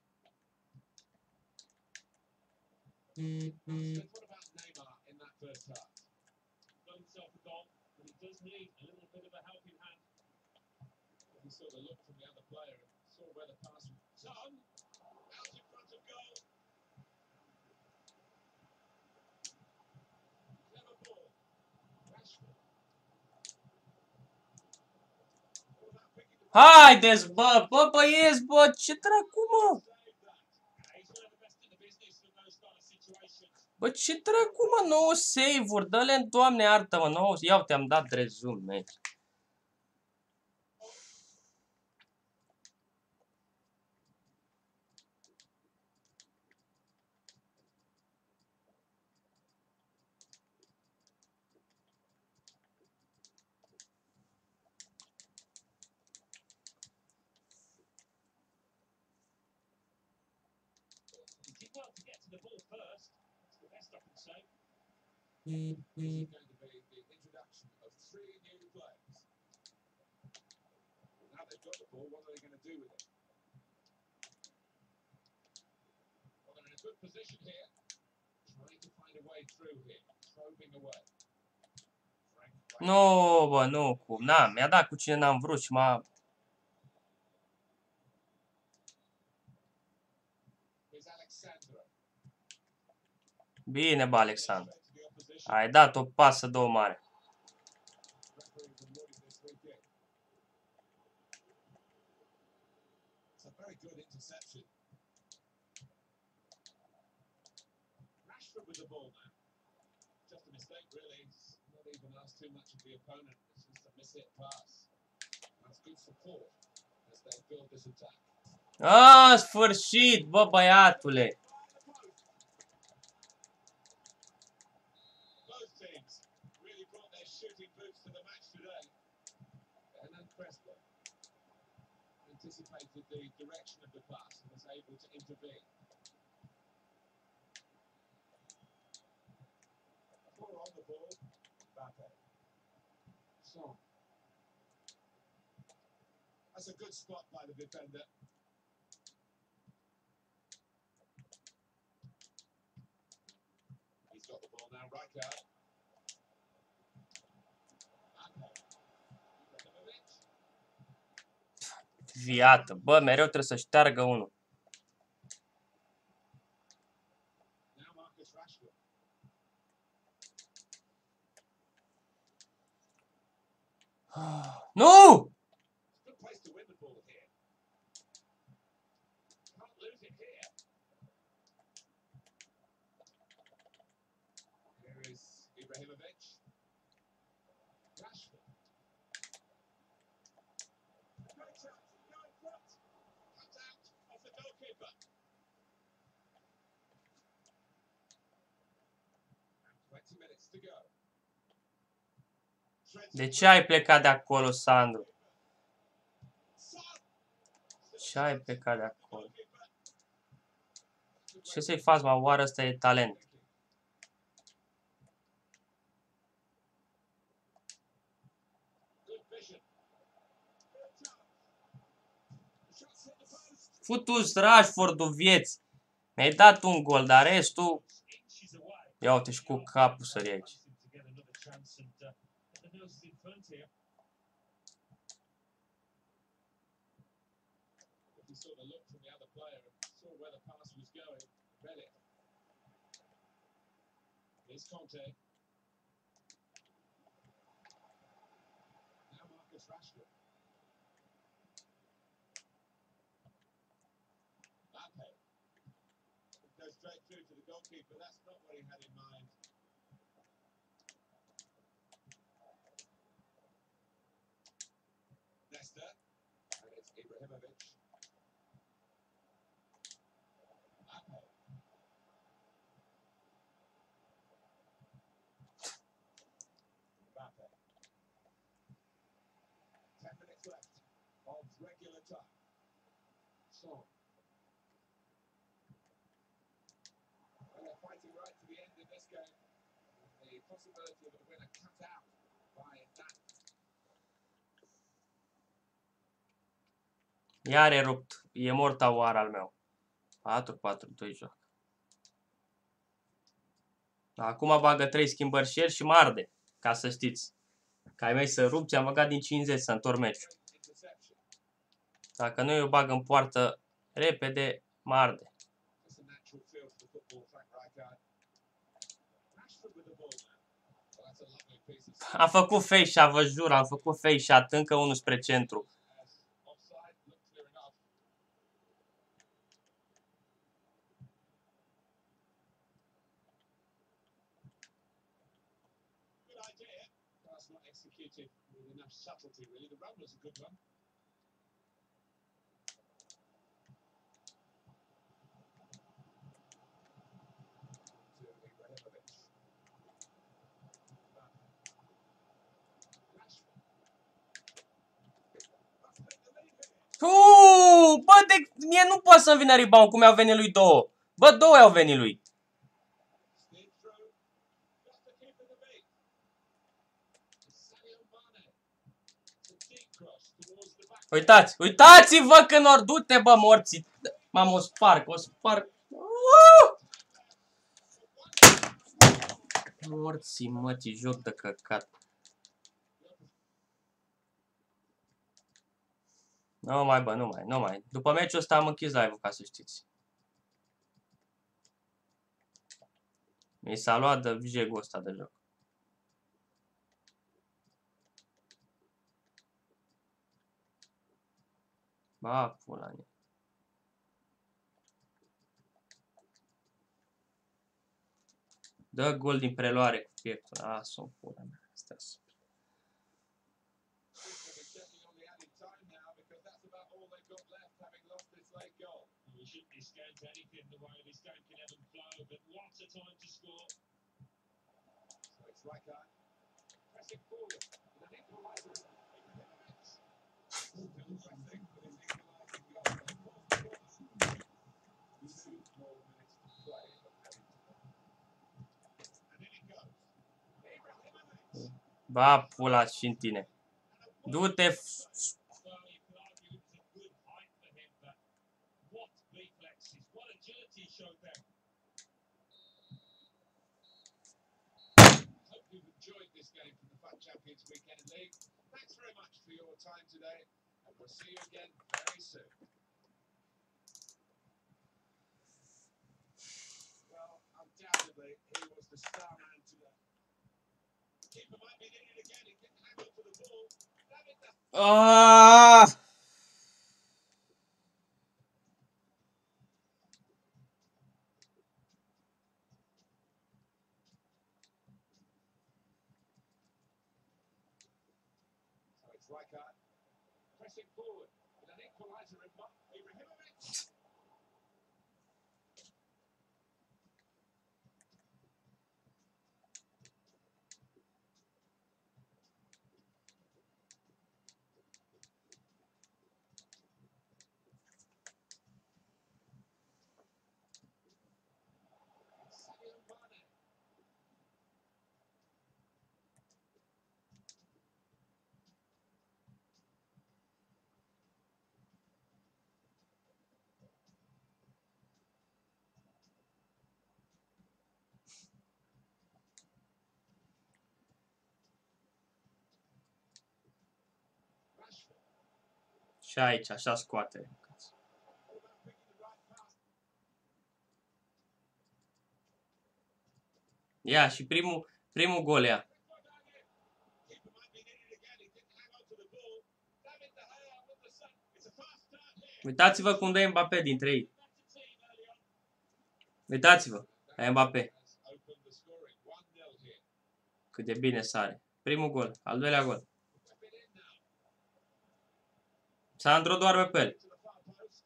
What about Neymar in that first half? Got himself a goal, but he does need a little bit of a helping hand. He saw the look from the other player and saw where the pass was. Son, out in front of goal. Clever ball. Rashford. All that picking the Haideți, bă, bă, băieți, bă, ce dracu, mă? save that. Yeah, he's one of the best in the business in those kind of situations. Bă, ce dracu, mă, nouă save-uri, dă-le în Doamne iartă-mă, nouă, iau, te-am dat rezum, meci. He did well to get to the ball first. That's the best I can say. This is going to be the introduction of three new players. Now they've got the ball, what are they going to do with it? Well, they're in a good position here. Trying to find a way through here. Probing away. Frank Frank. Nu, bă, nu, cum, na, mi-a dat cu cine n-am vrut și m-a... Here's Alexandra. Bine, bă, Alexandru. To the opposition. Ai dat o pasă, două mare. Referees awarded this weekend. It's a very good interception. Rashford with the ball now. Just a mistake, really. It's Not even ask too much of the opponent. It's just a miss hit pass. That's good support as they build this attack. Ah, sfârșit, bă, băiatule. Both teams really brought their shooting boots to the match today. Hernan Crespo anticipated the direction of the pass and was able to intervene. Four on the ball. Mbappe. Son. That's a good spot by the defender. He's got the ball now, Rijkaard. Viată, bă, mereu trebuie să șteargă unul. Now Marcus Rashford. Nu! Good place to win the ball here. Can't lose it here. Here is Ibrahimovic. Rashford. Great chance to go in front. Comes out off the goalkeeper. And twenty minutes to go. De ce ai plecat de acolo, Sandro? Ce ai plecat de acolo? Ce să-i faci, mă, oară ăsta e talent. Futu-ți Rashford-ul vieți. Mi-ai dat un gol, dar restul... Ia uite și cu capul sări aici. He saw the look from the other player and saw where the pass was going, read it. Here's Conte. Now Marcus Rashford. Mbappe. Goes straight through to the goalkeeper. That's not what he had in mind. Nesta. And it's Ibrahimovic. Mbappe. Ten minutes left of regular time. Son. Well, they're fighting right to the end in this game. The possibility of a winner cut out by that. Iar e rupt. E mort oară al meu. patru patru doi joc. Acum bagă trei schimbări și el și mă arde. Ca să știți. Că ai mei să rup, ți-am băgat din cincizeci să întorc meciul. Dacă nu eu bag în poartă repede, mă arde. Am făcut fake shot, vă jur, am făcut fake shot, încă unul spre centru. Not executed with enough subtlety, really. The run was a good one. To Ibrahimovic. Rashford. Must take the lead here. Uuu, bă, de, mie nu poate să-mi vină rebound cum i-au venit lui două. Bă, două i-au venit lui. Sneak through. Just to keep in the beat. Sadio Mane. It's a deep cross towards the back. Uitați, uitați-vă când ori du-te, bă, morții. Mamă, o sparg, o sparg. Uuuu! Morții, mă, ce joc de căcat. Nu mai, bă, nu mai, nu mai. După meciul ăsta am închis live-ul, ca să știți. Mi s-a luat de jegul ăsta de joc. Ba, pula mea. Dă gol din preluare cu pieptul. A, sunt pula mea. astea sunt. We shouldn't be scared to anything the way this game can ebb and flow, but what a time to score. So it's Rijkaard pressing forward with an equaliser. Still pressing with his equalising goal. Two more minutes to play of Paddington. And in it goes. Ibrahimovic. Ba, pula și în tine. Du-te. Well, you could argue it was a good height for him, but what reflexes, what agility he showed there. Hope you've enjoyed this game from the F U T Champions Weekend League. Thanks very much for your time today, and we'll see you again very soon. Well, undoubtedly, he was the star man today. Keeper might be needed again. He can hang on to the ball. David De Ah! So it's Rijkaard pressing forward with an equaliser in mind. Ibrahimovic. Sadio Mane. Rashford. Și aici, așa scoate. All about picking the right pass. Ia, și primul, primul gol ia. Keeper might be needed again. He didn't hang on to the ball. David De Gea with the sun. It's a fast start here. Uitați-vă cum dă Mbappé dintre ei. Uitați-vă la Mbappé. Has opened the scoring. one nil here. Cât de bine sare. Primul gol, al doilea gol. Whip it in now. Sandro doarme pe el. To the far post.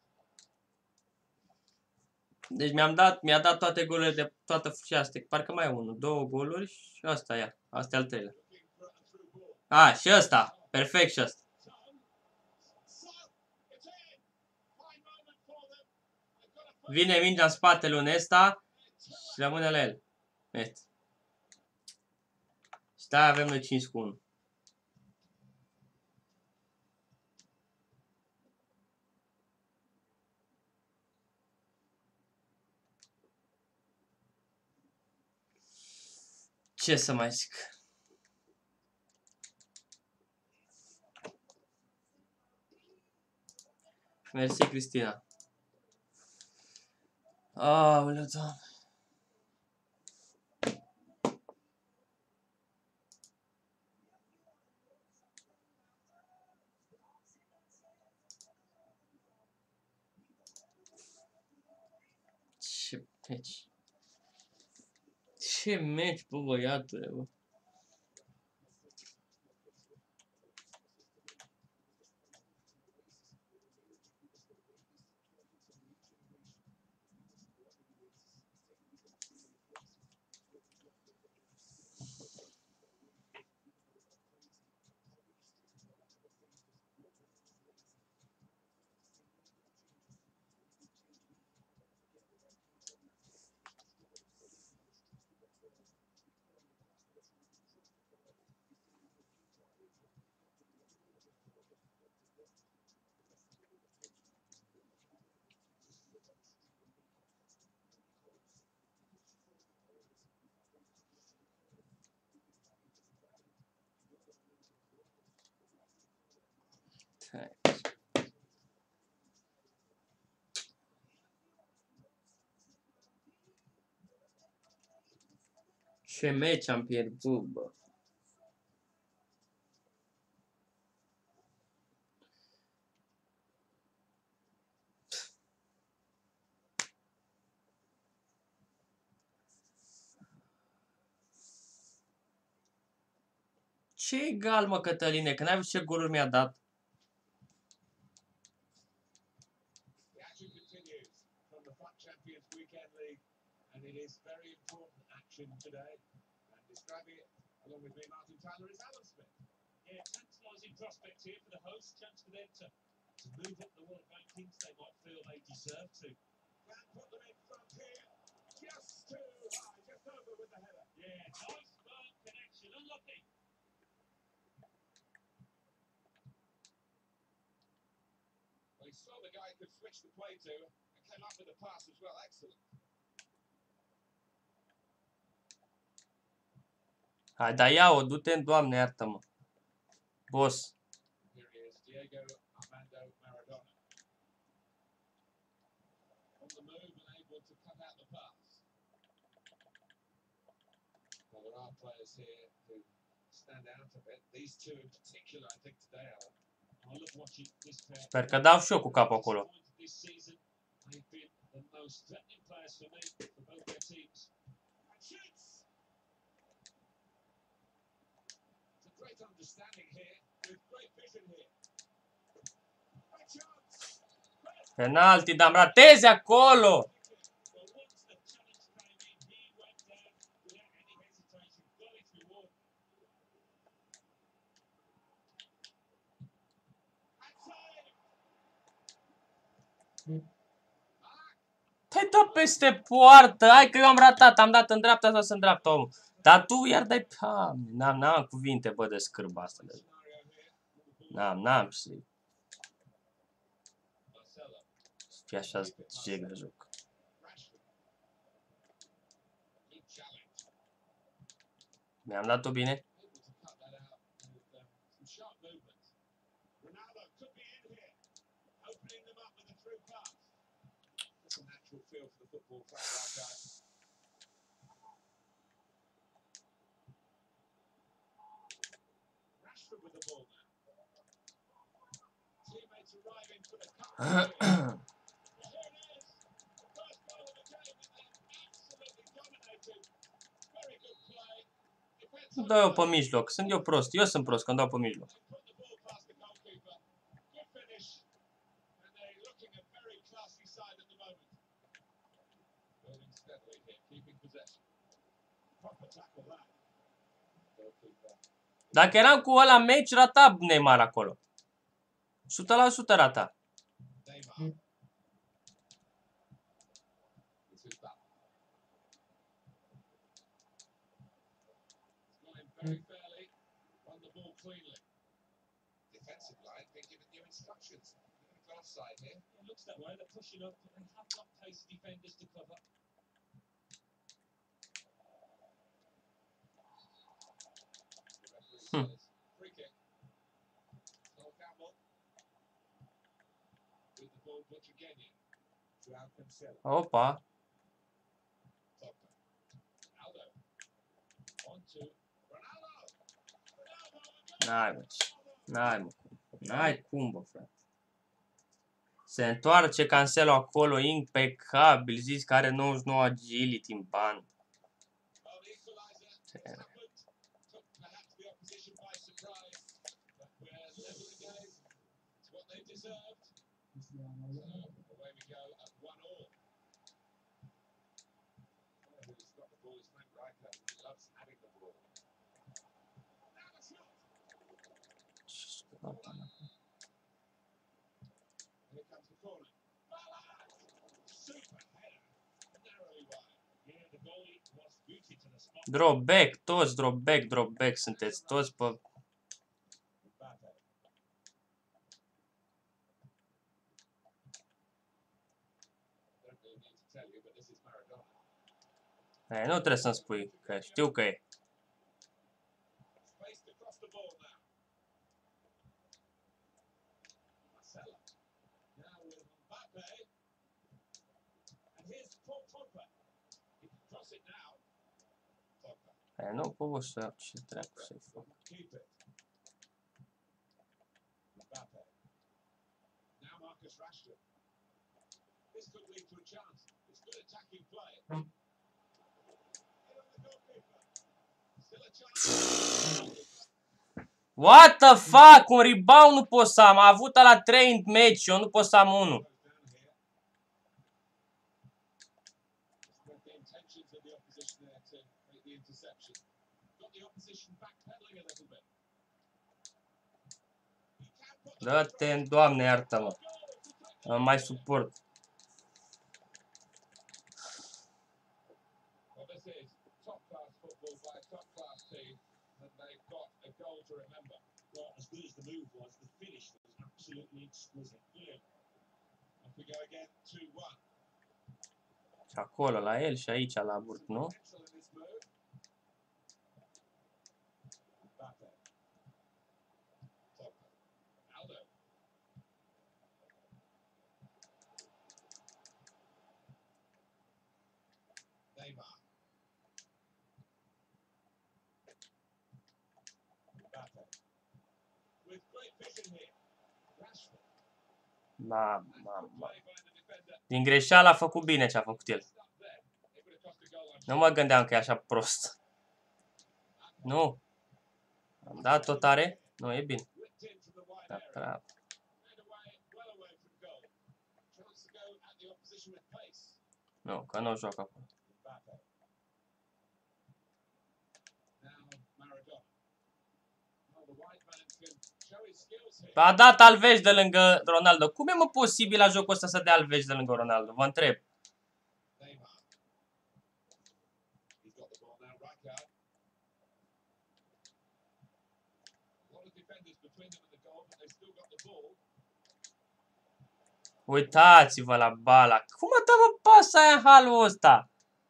Deci mi-am dat, mi-a dat toate golurile de toată și astea. Parcă mai e unul, două goluri și ăsta ia. Asta e al treilea. Looking for a through ball. A, și ăsta. Perfect și ăsta. Son. Son. It's in. Fine moment for them. They've got a first. Vine mingea în spatele unui ăsta și rămâne la el. Net. Și da, avem noi cinci cu unu. Ce să mai zic? Mersi, Cristina. Aoleu, Doamne. Ce meci. Ce meci, bă, băiatule, bă. Hai. Ce meci am pierdut, bă. Ce egal, mă, Cătăline? Că n-ai văzut ce goluri mi-a dat? The action continues from the F U T Champions Weekend League, and it is very important action today. And describing it along with me, Martin Tyler, is Alan Smith. Yeah, tantalising prospect here for the hosts. Chance for them to, to move up the world rankings. They might feel they deserve to. Can put them in front here. Just too high, just over with the header. Yeah, nice firm connection. Unlucky. Well, he saw the guy he could switch the play to and came up with a pass as well. Excellent. Hai, dar ia-o, du-te, Doamne, iartă-mă. Boss. Here he is, Diego Armando Maradona. On the move and able to cut out the pass. Well, there are players here who stand out a bit. These two in particular, I think, today, Alan. I love watching this pair. Sper că dau și eu cu capul acolo. This season, they've been the most threatening players for me for both their teams. And shoots! It's a great understanding here, with great vision here. A chance! Penalti, dar îmi ratezi acolo! Well, once the challenge came in, he went down without any hesitation, got his reward. And saved! Te dă peste poartă, hai că eu am ratat, am dat în dreapta sau în dreapta, omul. Dar tu iar dai... N-am, n-am cuvinte, bă, de scârbă asta. De... N-am, n-am și... Fii așa jeg de joc. Mi-am dat-o bine? Rashford with the ball now. Teammates arriving for the cover. Here it is. First goal of the game, and they absolutely dominated. Very good play. Defense Dă-o pe mijloc, sunt eu prost, eu sunt prost când dau pe mijloc. They put the ball past the goalkeeper. Good finish. And they're looking a very classy side at the moment. Building steadily here, keeping possession. Proper tackle that. Goalkeeper. Dacă eram cu ăla meci, rata Neymar acolo. o sută la sută rata. Neymar. This is that. Got him very fairly. Won the ball cleanly. Defensive line being given new instructions. Glass side here. It looks that way, they're pushing up, but they have got pacey defenders to cover. The referee says free kick. Sol Campbell. With the ball put again in. Joao Cancelo. Opa. Pogba. Ronaldo. On to Ronaldo. Ronaldo. N-ai, mă. N-ai, mă. N-ai cum, bă, frate. Se întoarce Cancelo acolo, impecabil. Zici că are nouăzeci și nouă agility în ban. Well, the equaliser has happened. Took perhaps the opposition by surprise. But we're level again. It's what they deserved. So away we go at one all. Who's got the ball is Frank Rijkaard. He loves having the ball. Now the shot. Here comes the corner. Ballack! Super header. Narrowly wide. Yeah, the goalie was booted to the spot. Drop back, toți drop back, drop back sunteți, toți pe... Mbappe. Don't really need to tell you, but this is Maradona. Ei, nu trebuie să-mi spui, că știu că e. Spaced across the ball now. Marcelo. Now with Mbappe. And here's Paul Pogba. He can cross it now. Pogba. Ei, nu pot să iau ce treacu să-i fac. Keep it. Mbappe. Now Marcus Rashford. This could lead to a chance. It's good attacking play. Hit on the goalkeeper. Still a chance. What the fuck? Un rebound nu pot să am. A avut la trei în meci. Eu nu pot să am unul. Dă-te, Doamne, iartă-mă. Nu mai suport. Și acolo, la el și aici, la burt, nu? Ma, ma, ma. Din greșeală a făcut bine ce a făcut el. Nu mă gândeam că e așa prost. Nu. Am dat tot tare? Nu, e bine. Da, praf. Nu, că nu joc acum. A dat Alves de lângă Ronaldo. Cum e mă posibil la jocul ăsta să dea Alves de lângă Ronaldo? Vă întreb. Uitați-vă la bala. Cum a dat mă pasa aia în halul ăsta?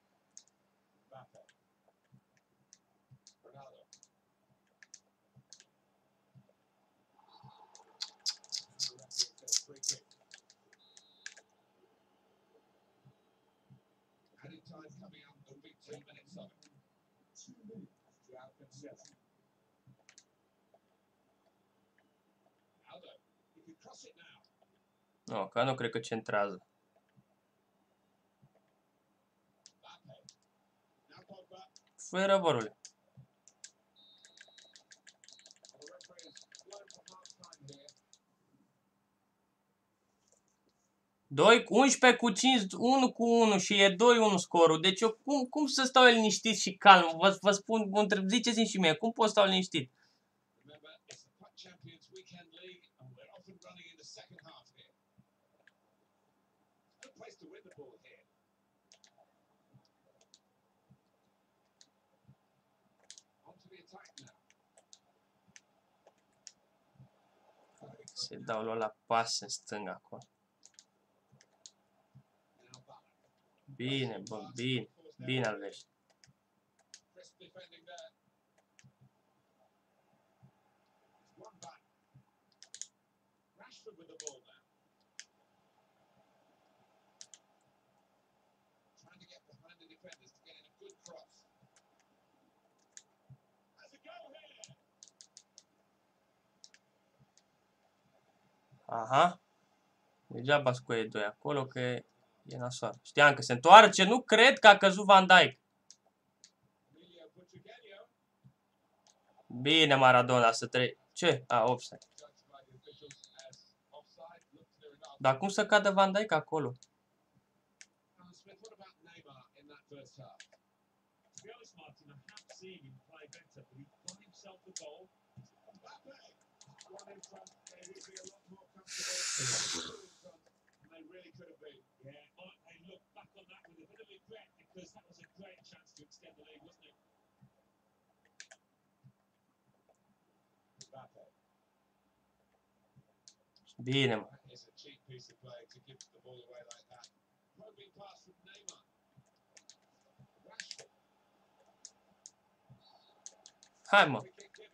Nu, că nu cred că centrează. Fui răborule. doi, unsprezece cu cinci, unu cu unu și e doi unu scorul. Deci eu cum, cum să stau liniștit și calm? Vă, vă spun, vă întreb, ziceți-mi și mie, cum pot stau liniștit? Se dau la pas în stânga acolo. Bine, bă, bine, bine Alves. Aha. Degeaba scoie doi acolo, că e nasoară. Știam că se întoarce, nu cred că a căzut Van Dijk. Bine, Maradona, să trec. Ce? A, offside. Dar cum să cadă Van Dijk acolo? Bine, mă. Hai, mă.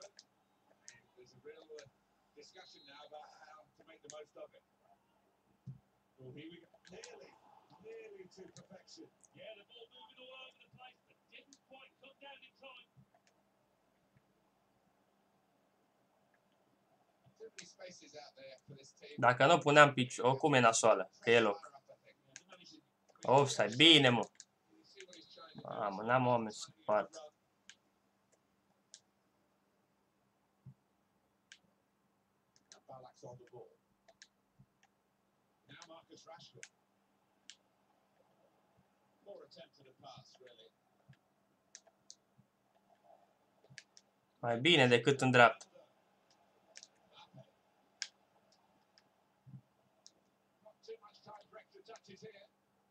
Dacă nu puneam picior, oricum e nasoală, că e loc. Offside, bine, mă. Mamă, n-am oameni să poartă. Marcus Rashford. Poor attempt at a pass, really. Mai bine decât în dreapta. Not too much time for extra touches here.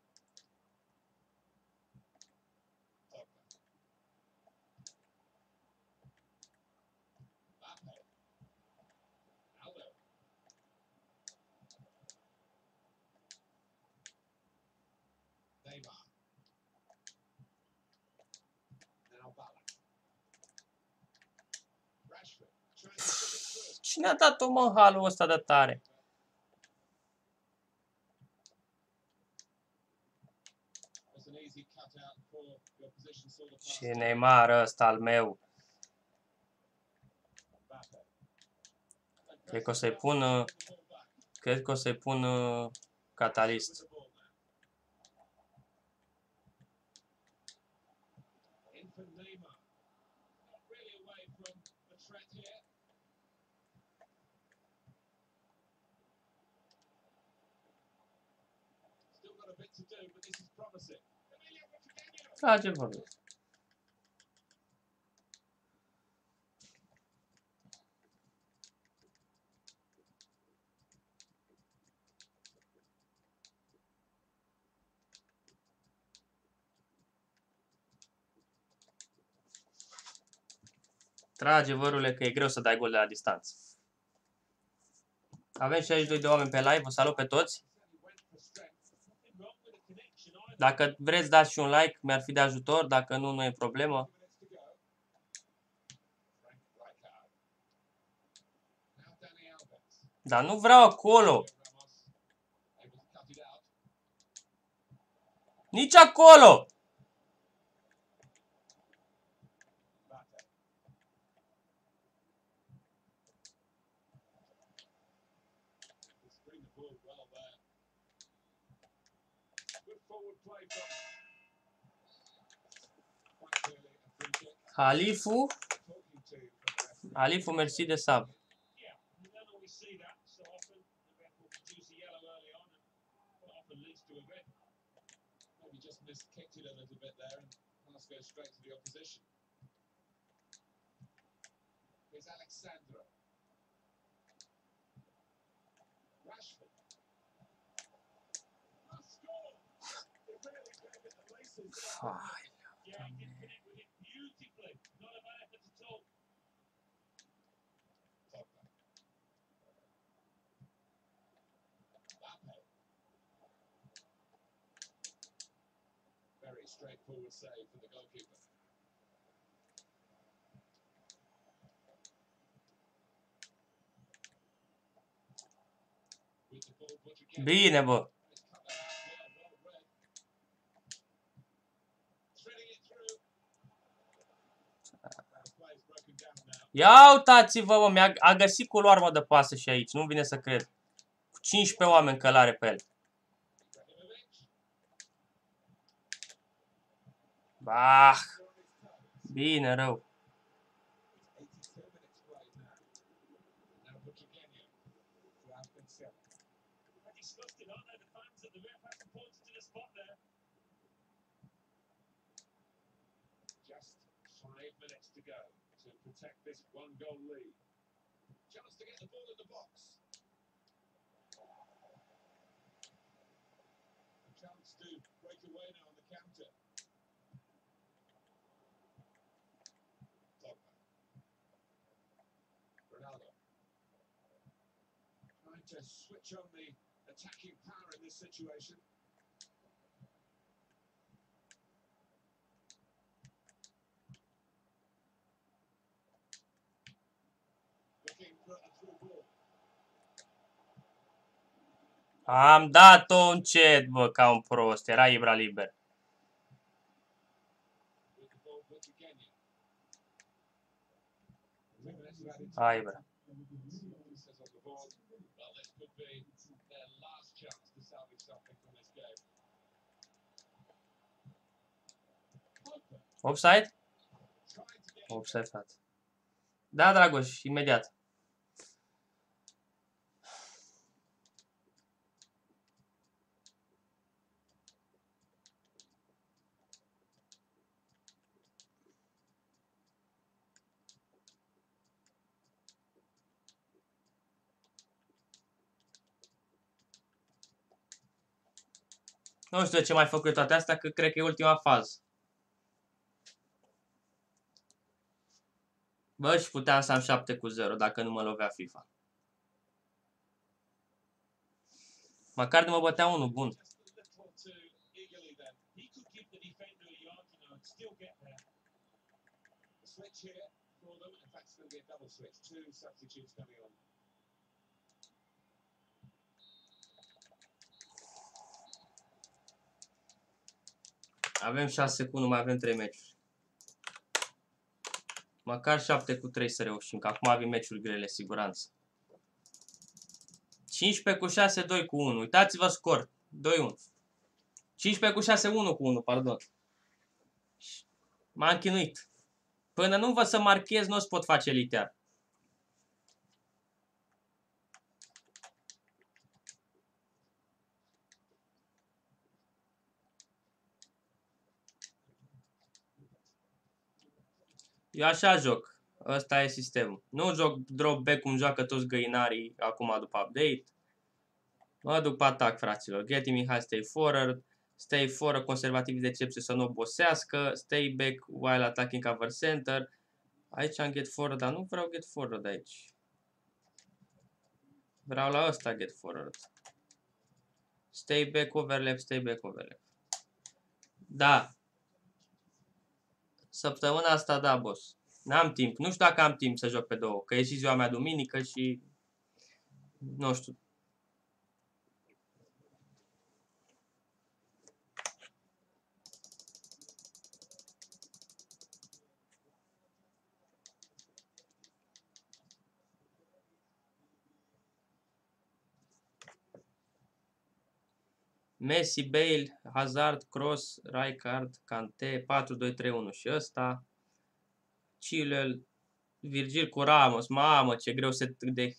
Pogba. Mbappe. Aldo. Neymar. Now Ballack. Rashford. Trying to put it through. Cine a dat-o, mă, halul ăsta de tare? It's an easy cutout for the opposition sort of pass. Și Neymar ăsta al meu. Mbappe. Cred că o să-i pun, uh, cred că o să-i pun uh, catalist. In for Neymar. Not really away from the threat here. Still got a bit to do, but this is promising. Emilio Butragueño. Trage vorbim. Trage, vărule, că e greu să dai gol de la distanță. Avem șaizeci și doi de oameni pe live, vă salut pe toți. Dacă vreți, dați și un like, mi-ar fi de ajutor, dacă nu, nu e problemă. Dar nu vreau acolo. Nici acolo. Halifu. Halifu, mersi de sub. Kicked it a little bit there and pass goes straight to the opposition. Here's Alexandro. Rashford. Must score. It really gave it the laces. Yeah, he did connect with it beautifully. Not a bad effort at all. Pogba. Mbappe. Very straightforward save for the goalkeeper. With the ball put again. Bine, bă. It's cut that out well, well read. Threading it through. The play is broken down now. Ia uitați-vă, mă, mi-a a găsit culoar de pasă și aici, nu vine să cred. Cu cincisprezece oameni călare pe el. Ibrahimovic. Bah, bine, rău. eighty-two minutes played now. Now Butragueño. Joao Cancelo. They're disgusted, aren't they? The fans at the ref hasn't pointed to the spot there. Just five minutes to go to protect this one goal lead. Chance to get the ball in the box. A chance to break away now on the counter. Pogba. Ronaldo. Trying to switch on the attacking power in this situation. Looking for a through ball. Am dat-o încet, bă, ca un prost. Era Ibra liber. With the ball put to Kenya. Two minutes added to Hai, Ibra. says on the board. Well, this could be their last chance to salvage something from this game. Pogba Offside? trying to get Offside, frate. Da, Dragoș, imediat. Nu știu de ce mai făcut toate astea, că cred că e ultima fază. Bă, și puteam să am șapte cu zero dacă nu mă lovea FIFA. Măcar de mă bătea unul bun. Avem șase cu unu, mai avem trei meciuri. Măcar șapte cu trei să reușim, că acum avem meciuri grele, siguranță. cincisprezece cu șase, doi cu unu. Uitați-vă scor. doi unu. cincisprezece cu șase, unu cu unu, pardon. M-am chinuit. Până nu vă să marchez, nu o să pot face litear. Eu așa joc. Ăsta e sistemul. Nu joc drop back cum joacă toți găinarii acum după update. Mă duc pe atac, fraților. Getty Mihai, stay forward. Stay forward, conservativ decepție să nu obosească. Stay back while attacking cover center. Aici am get forward, dar nu vreau get forward aici. Vreau la ăsta get forward. Stay back overlap, stay back overlap. Da. Săptămâna asta, da, boss. N-am timp. Nu știu dacă am timp să joc pe două. Că e și ziua mea duminică și... Nu știu. Messi, Bale, Hazard, Kroos, Rijkaard, Kanté, patru doi trei unu și ăsta. Chilwell, Virgil cu Ramos. Mamă, ce greu se de...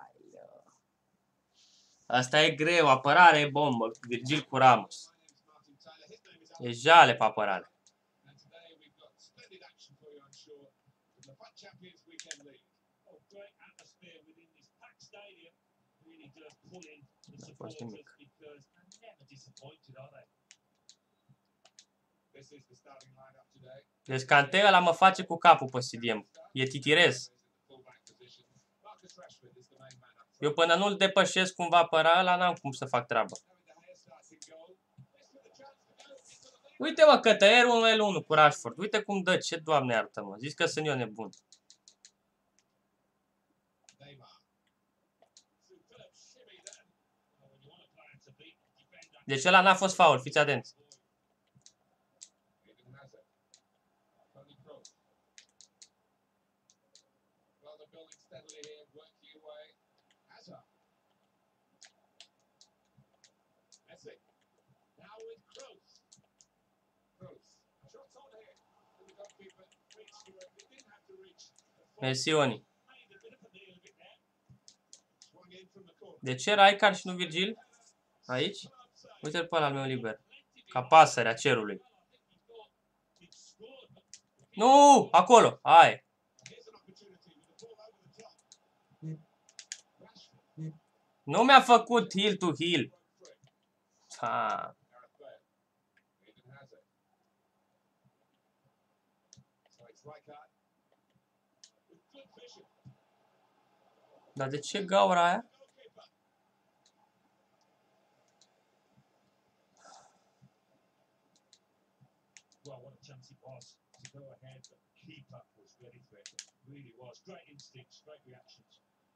Asta e greu, apărare e bombă. Virgil cu Ramos. E jale pe apărare. A fost nimic. Deci Kanté ăla mă face cu capul pe C D M. E titirez. Eu până nu-l depășesc cumva pe ăla, n-am cum să fac treaba. Uite mă că tăier unu L unu cu Rashford. Uite cum dă. Ce doamne iartă-mă. Zici că sunt eu nebun. Deci ăla n-a fost faul. Fiți atenți. Mersi, Oni. De ce Rijkaard și nu Virgil? Aici? Uite-l pe ăla al meu liber. Ca pasărea cerului. Nu! Acolo! Hai! Nu mi-a făcut heel to heel. Ha. Dar de ce gaura aia? Well, what a chance it was to go ahead, but the keeper was ready for it. Really was. Great instincts, great reactions.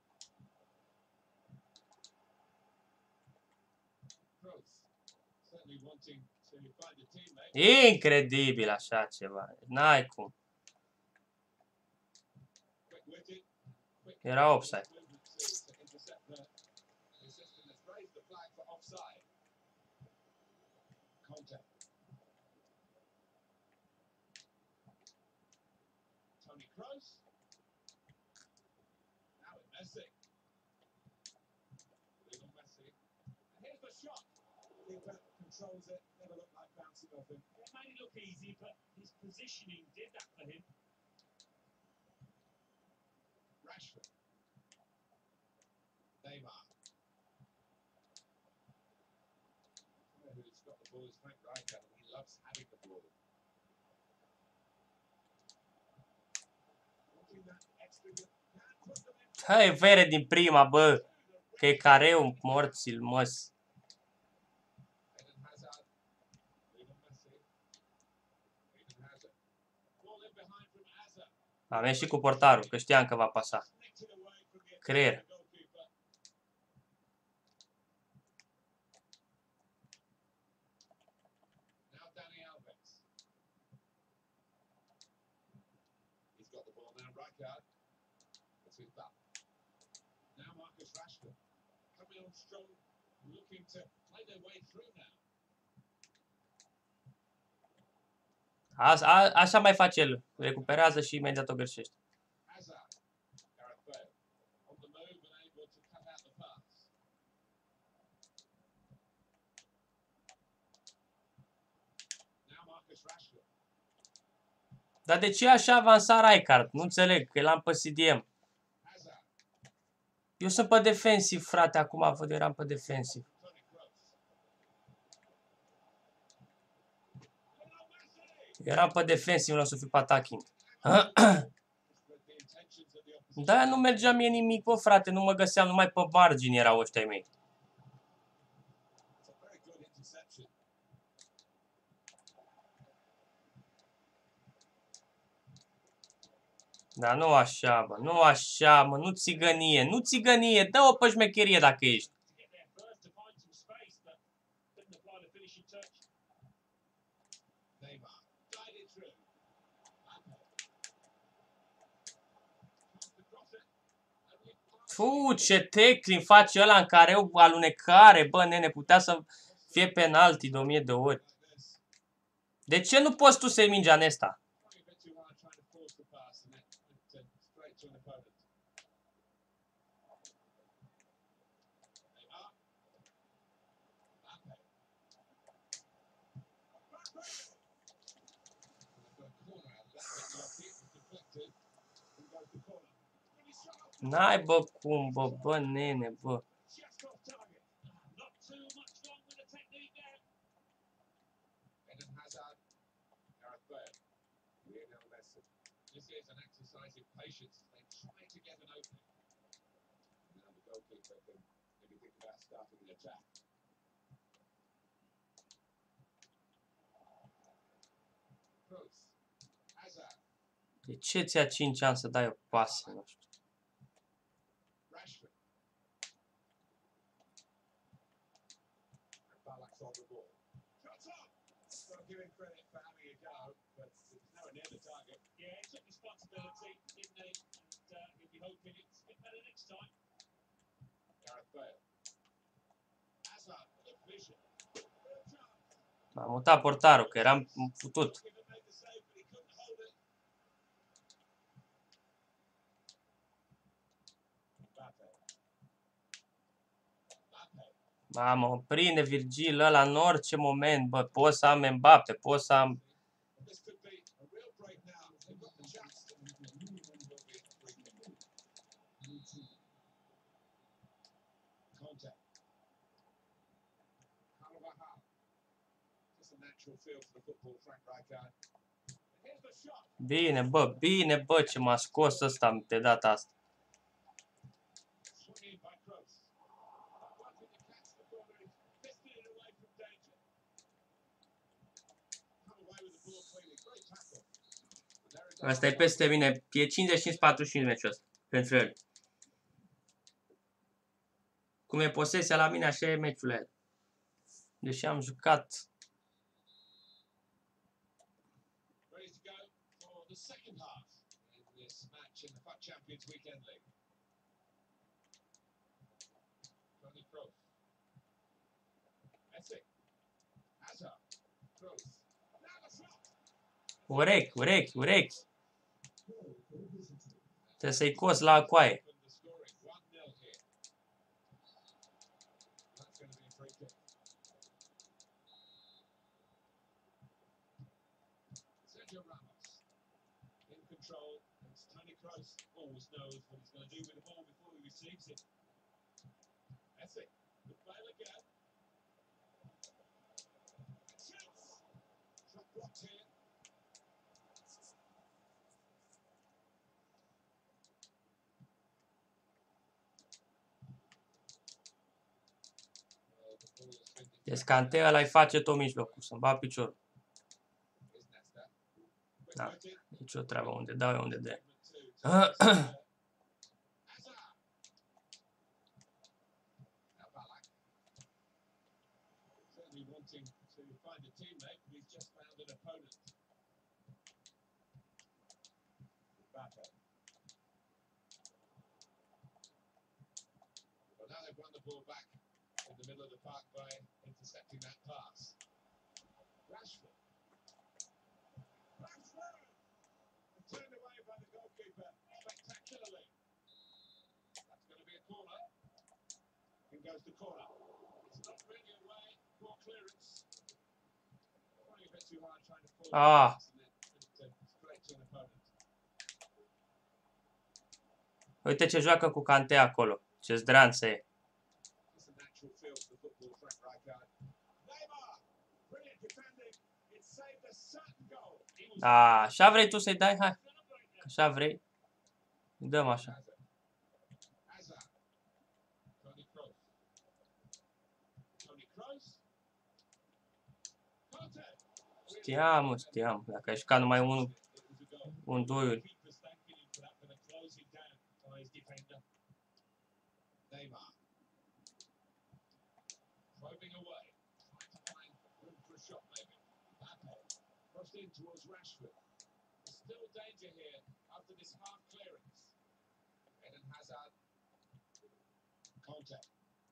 Incredibil așa ceva. N-ai cum. Era offside. Toni Kroos. Now with Messi. Lionel Messi. And here's the shot. Keeper controls it. Never looked like bouncing off him. It made it look easy, but his positioning did that for him. Rashford. Neymar. who's got the ball is Frank Rijkaard, and he loves having the ball. Wanting that extra good- can put them in Hai, vere din prima, bă. Că e careu, morți-l, măs. Eden Hazard. Lionel Messi. Eden Hazard. Ball in behind from Hazard. Am ieșit cu portarul, că știam că va pasa. Nicked it away from the Creier. goalkeeper. Now Dani Alves. He's got the ball now, Rijkaard. It's his back. Now Marcus Rashford. Coming on strong, looking to play their way through now. A, a, așa mai face el. Recuperează și imediat o greșește. Hazard. Gareth Bale. On the move and able to cut out the pass. Now Marcus Rashford. Dar de ce așa avansa Rijkaard? Nu înțeleg, că l-am pe C D M. Hazard. Eu sunt pe defensiv, frate, acum văd, eram pe defensiv. Toni Kroos. Lionel Messi. Eram pe defensiv, nu o să fiu pe attacking. With the intentions of the opposition. Da, nu mergea mie nimic, bă, frate, nu mă găseam, numai pe margini erau ăștia mei. It's a very good interception. Dar nu așa, bă, nu așa, mă, nu țigănie, nu țigănie, dă-o pe șmecherie dacă ești. To get there first to find some space, but didn't apply the finishing touch. Neymar. Guided through. Mbappe. Passed across it. Only pass. Fu, ce tackling face ăla în care o alunecare, bă, nene, putea să fie penalti de o mie de ori. Like this. De ce nu poți tu să iei mingea în ăsta? Probably a bit too hard trying to force the pass and it went uh, straight to an opponent. Neymar. Mbappe. Mbappe. The corner a little bit lucky. It was deflected. And goes to corner. Really shot. N-ai, bă, cum, bă, bă, nene, bă. Just off target. Not too much wrong with the technique there. Eden Hazard. Gareth Bale. Lionel Messi. This is an exercise in patience as they try to get an opening. Now the goalkeeper can maybe think about starting an attack. Kroos. Hazard. De ce ți-a cinci ani să dai o pasă, nu știu. Rashford. And Balak's on the ball. Shots up! Got to give him credit for having a go, but it was nowhere near the target. Yeah, he took responsibility, didn't he? And uh, he'll be hoping it's a bit better next time. Gareth Bale. Hazard with a vision. Real chance. M-am mutat portarul, că eram futut. Goalkeeper made the save, but he couldn't hold it. Mbappe. Mbappe. Mamă, prinde Virgil ăla în orice moment, bă, pot să am Mbappe, pot să am... This could be a real break now. They've got the chance. Will be a free kick. Contact. Carvajal. Just a natural feel for the football, Frank Rijkaard. And here's the shot. Bine, bă, bine, bă, ce m-a scos ăsta de data asta. Swung in by Kroos. Wanting to catch the corner. He's fisted it away from danger. Come away with the ball cleanly. Great tackle. And there is Asta e peste mine, e cincizeci și cinci patruzeci și cinci meciul ăsta, pentru el. Cum e posesia la mine, așa e meciul ăla. Deși am jucat... ready to go for the second half in this match in the FUT Champions Weekend League. Toni Kroos. Messi. Hazard. Kroos. Now the shot. Urechi, urechi, urechi. Trebuie să-i cos la coaie. Opened the scoring. one nil here. That's going to be a free kick. Sergio Ramos. In control. It's Toni Kroos. Always knows what he's going to do with the ball before he receives it. Messi. With Bale again. Deci Kanté ăla-i face tot mijlocul, să-mi bat piciorul. Da, nici o treabă, unde dau eu, unde de. Well, now they've won the ball back in the middle of the park by intercepting that pass. Rashford. Rashford! Turned away by the goalkeeper spectacularly. That's going to be a corner. In goes the corner. It's not really away. Poor clearance. Trying a bit too hard, trying to pull Ah. it uh, straight to an opponent. Uite ce joacă cu Kanté acolo. Ce zdranță e. It's a natural feel for the football, Frank Rijkaard. Neymar! Brilliant defending. It saved a certain goal. A, așa vrei tu să-i dai? Hai. Așa vrei. Îi dăm așa. Hazard. Toni Kroos. Toni Kroos. Conte. Știam, mă, știam. Dacă ai jucat numai unul, un doiuri. Neymar. Probing away. Trying to find room for a shot, maybe. Mbappe. Crossed in towards Rashford. There's still danger here after this half clearance. Eden Hazard. Conte.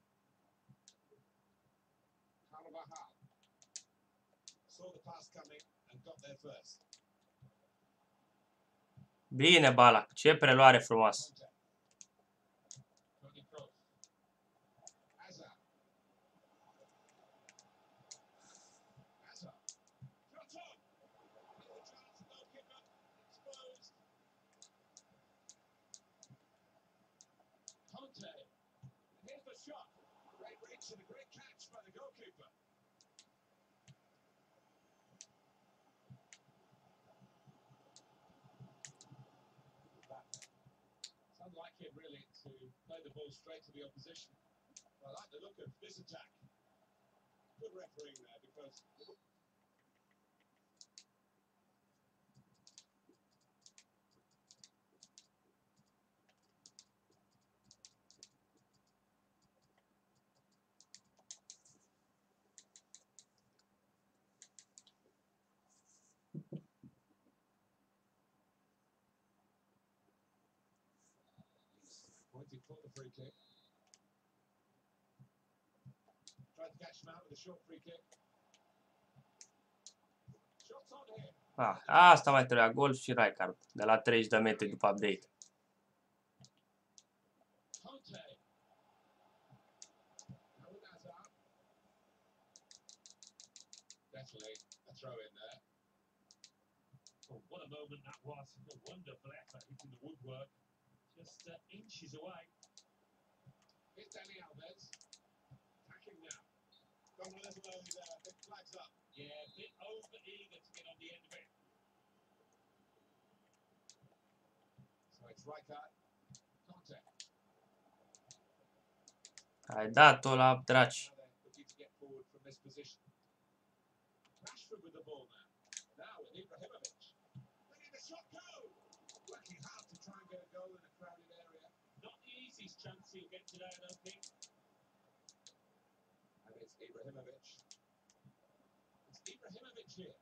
Carvajal. Saw the pass coming and got there first. Bine, Bala. Ce preluare frumoasă. Conte. Toni Kroos. Hazard. Hazard. Shot on. With the chance, goalkeeper exposed. Conte. Here's the shot. Great reach and a great catch by the goalkeeper. It's unlike him really to play the ball straight to the opposition. I like the look of this attack. Good refereeing there because pointing for the free kick. Tried to catch him out with a short free kick. Shots on here. Ah, asta mai trebuia. Gol și Rijkaard. De la treizeci de metri după update. Conte. Now with Hazard. Definitely a throw in there. Oh, what a moment that was. A wonderful effort hitting the woodwork. Just uh, inches away. Here's Dani Alves. Attacking now. Gone a little early there. I think flags up. Yeah, a bit over eager to get on the end of it. So it's Rijkaard. Conte. Ai dat-o la draci. Now they're looking to get forward from this position. Rashford with the ball now. Now with Ibrahimovic. Letting the shot go. Working hard to try and get a goal in a crowded area. Not the easiest chance he'll get today, I don't think. And it's Ibrahimovic. It's Ibrahimovic here.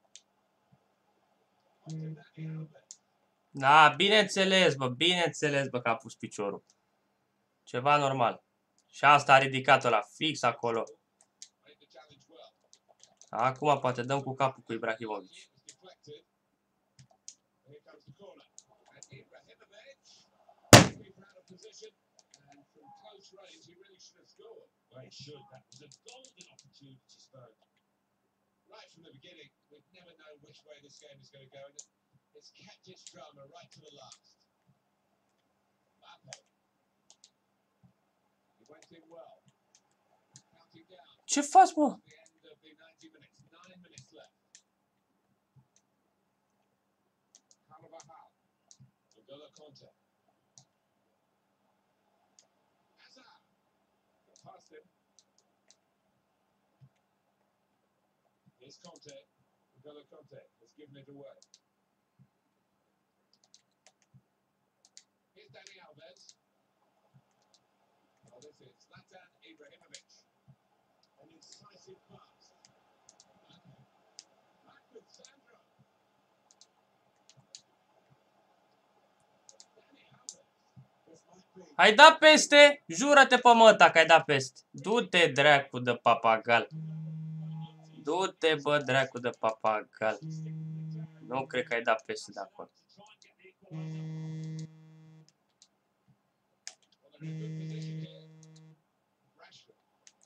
On to Dani Alves. Da, bineînțeles, bă, bineînțeles, bă, că a pus piciorul. Ceva normal. Și asta a ridicat-o la fix acolo. Made the challenge well. Acum poate dăm cu capul cu Ibrahimovic. It was deflected. Here comes the corner. And Ibrahimovic. Keeper out of position. And from close range, he really should have scored. Well, he should. That was a golden opportunity spurned. Right from the beginning, we've never known which way this game is going to go. And it's kept its drama right to the last. Mbappe. He went in well. Counting down Ce faci, mă? to the end of the ninety minutes. Nine minutes left. Carvajal. N'Golo Conte. Hazard. Got past him. Here's Conte. N'Golo Conte has given it away. Here's Dani Alves. Well, this is Zlatan Ibrahimovic. An incisive pass. Back with Sandro. Dani Alves. This might be. Ai dat peste? Jură-te pe măta că ai dat peste. Du-te dracu de papagal. Du-te bă dracu de papagal. Nu cred că ai dat peste de acolo. Well, they're in a good position here. Rashford.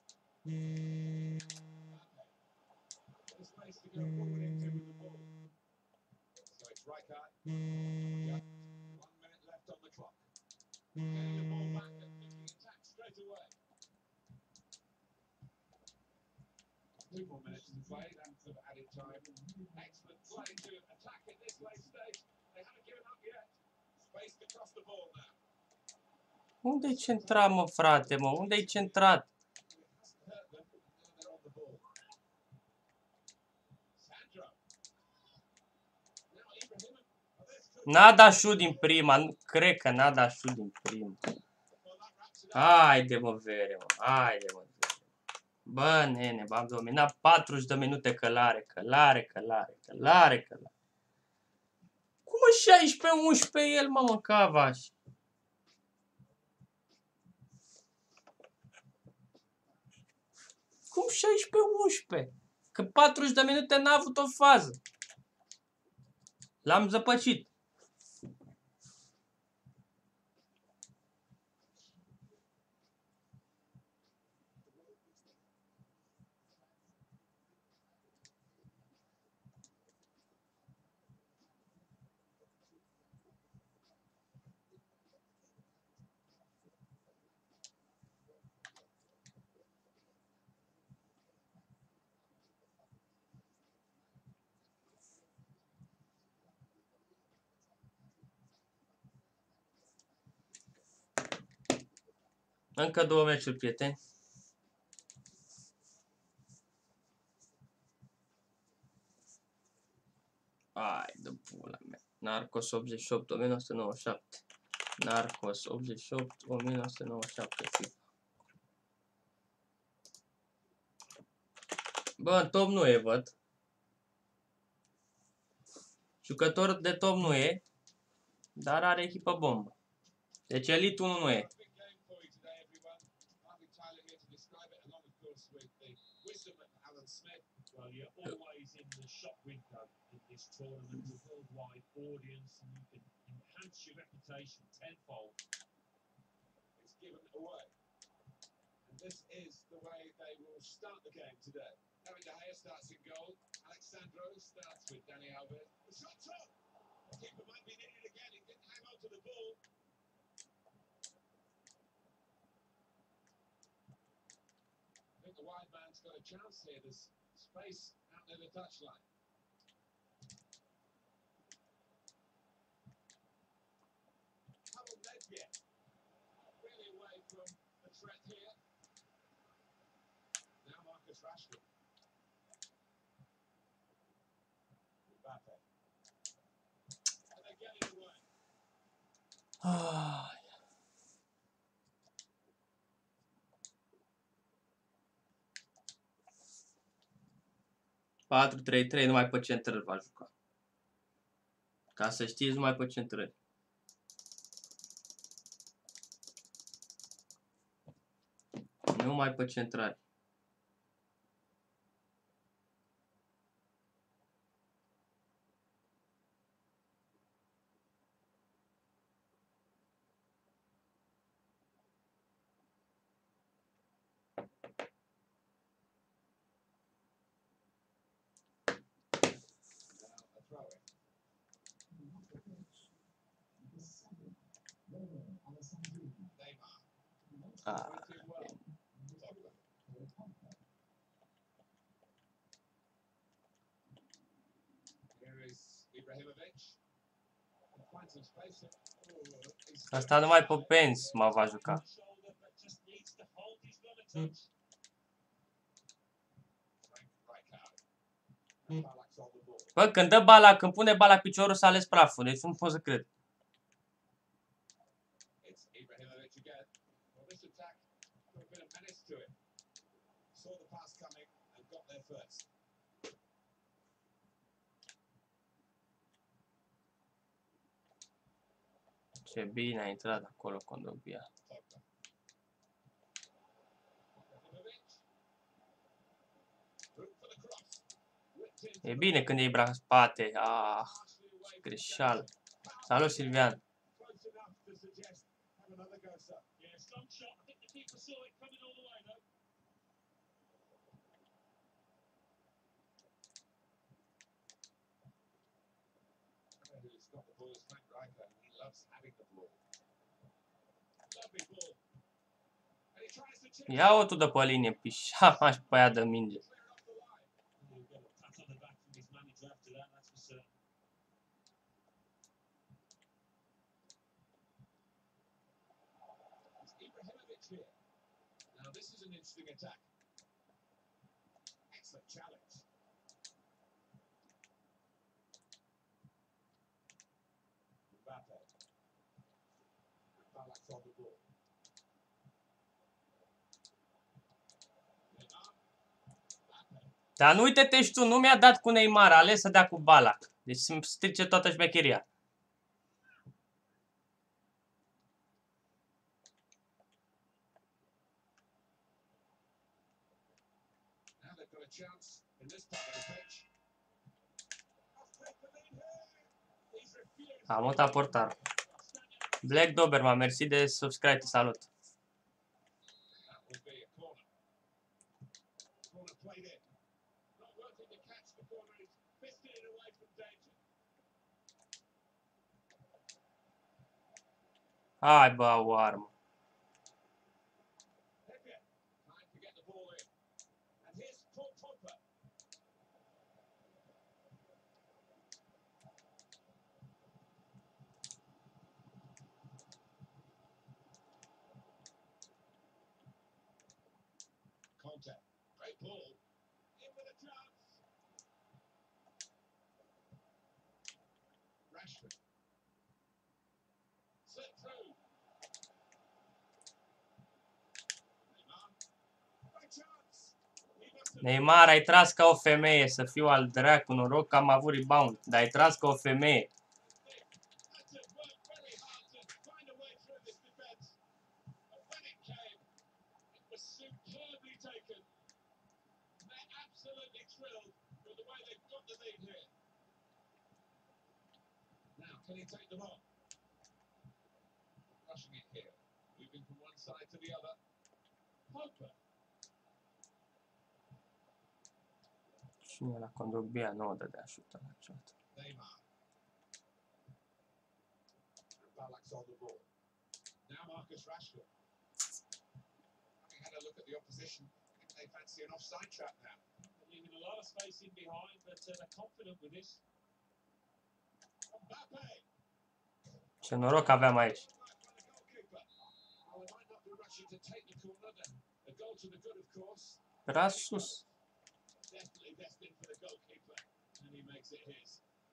There's space to go forward into with the ball. So it's Rijkaard. Yeah. One minute left on the clock. Getting the ball back and making attack straight away. Two more minutes to play. That's of added time. Excellent play to attack at this late stage. They haven't given up yet. Space to cross the ball now. Unde-i centrat, mă, frate, mă? Unde-i centrat? N-a dat șut din prima. Nu cred că n-a dat șut din prima. Haide, mă, vere, mă. Haide, mă, vere. Bă, nene, v-am dominat patruzeci de minute călare, călare, călare, călare, călare. Cum mă șaisprezece unsprezece el, mă, mă, cavaș? Cum șaisprezece unsprezece? Că patruzeci de minute n-a avut o fază. L-am zăpăcit. Încă două meciuri, prieteni. Ai de pula mea. Narcos optzeci și opt, o mie nouă sute nouăzeci și șapte. Narcos optzeci și opt, o mie nouă sute nouăzeci și șapte. FIFA. Bă, în top nu e, văd. Jucător de top nu e, dar are echipă bombă. Deci Elite unu nu e. Well, you're always in the shop window in this tournament, a worldwide audience, and you can enhance your reputation tenfold. It's given away. And this is the way they will start the game today. David De Gea starts in goal. Alex Sandro starts with Dani Alves. The shot's up! The keeper might be needed again. He didn't hang on to the ball. I think the wide man's got a chance here. There's space out near the touchline. Haven't led yet. Really away from the threat here. Now Marcus Rashford. Mbappe. And they're getting away. Ah. patru trei trei, numai pe centrări va juca. Ca să știți, numai pe centrări. Numai pe centrări. Ah. Asta numai pe Benz mă va juca. Balak's on the ball. Bă, când dă bala, când pune bala piciorul, s-a ales praful. Deci nu pot să cred. It's Ibrahimovic again. Well, this attack put a bit of menace to it. Saw the pass coming and got there first. Ce bine a intrat acolo Kondogbia. Pogba. Ibrahimovic. Room for the cross. Whipped in. E bine când e în spate. Ah, Partially away from greșeală. Jackson. Salut, Silvian. Close enough to suggest have another go, sir. Yeah, strong shot. I think the keeper saw it coming all the way, though. Who's got the ball is Frank Rijkaard. He loves having the ball. Lovely ball. And he tries to chip. Ia-o tu de pe linie, pișa, aș pe aia de minge. Clear off the line. He'll get a pat on the back from his manager after that, that's for certain. It's Ibrahimovic here. Now this is an interesting attack. Excellent challenge. Mbappe. Balak's on the ball. Neymar. Mbappe. Dar nu uite-te și tu, nu mi-a dat cu Neymar, a ales să dea cu Balak. Deci să-mi strice toată șmecheria. Now they've got a chance in this part of the pitch. Off take the lead here. He's refused. Am mutat portar. Black Doberman, mersi de subscribe, te salut. That will be a corner. Corner played in. Not working to catch the corner. He's fisted it away from danger. Hai bă, o armă. Pepe. Time to get the ball in. And here's Paul Pogba. Conte. Great ball. In with a chance. Rashford. Slip through. Neymar. What a chance. He must have Neymar, ai tras ca o femeie, să fiu al dracu, noroc că am avut rebound. Dar ai tras ca o femeie. had to work very hard to find a way through this defence. But when it came, it was superbly taken. And they're absolutely thrilled with the way they've got the lead here. Now, can he take them on? Rushing it here. Moving from one side to the other. Pogba. Cine la Kondogbia nu o dădea șută niciodată. Neymar. And Balak's on the ball. Now Marcus Rashford. Having had a look at the opposition, I think they fancy an offside trap now. They're leaving a lot of space in behind, but uh, they're confident with this. Mbappe. Ce noroc aveam aici. From the goalkeeper. Well, they might not be rushing to take the corner. Then the goal to the good, of course. Tras sus. Definitely destined for the goalkeeper, and he makes it his.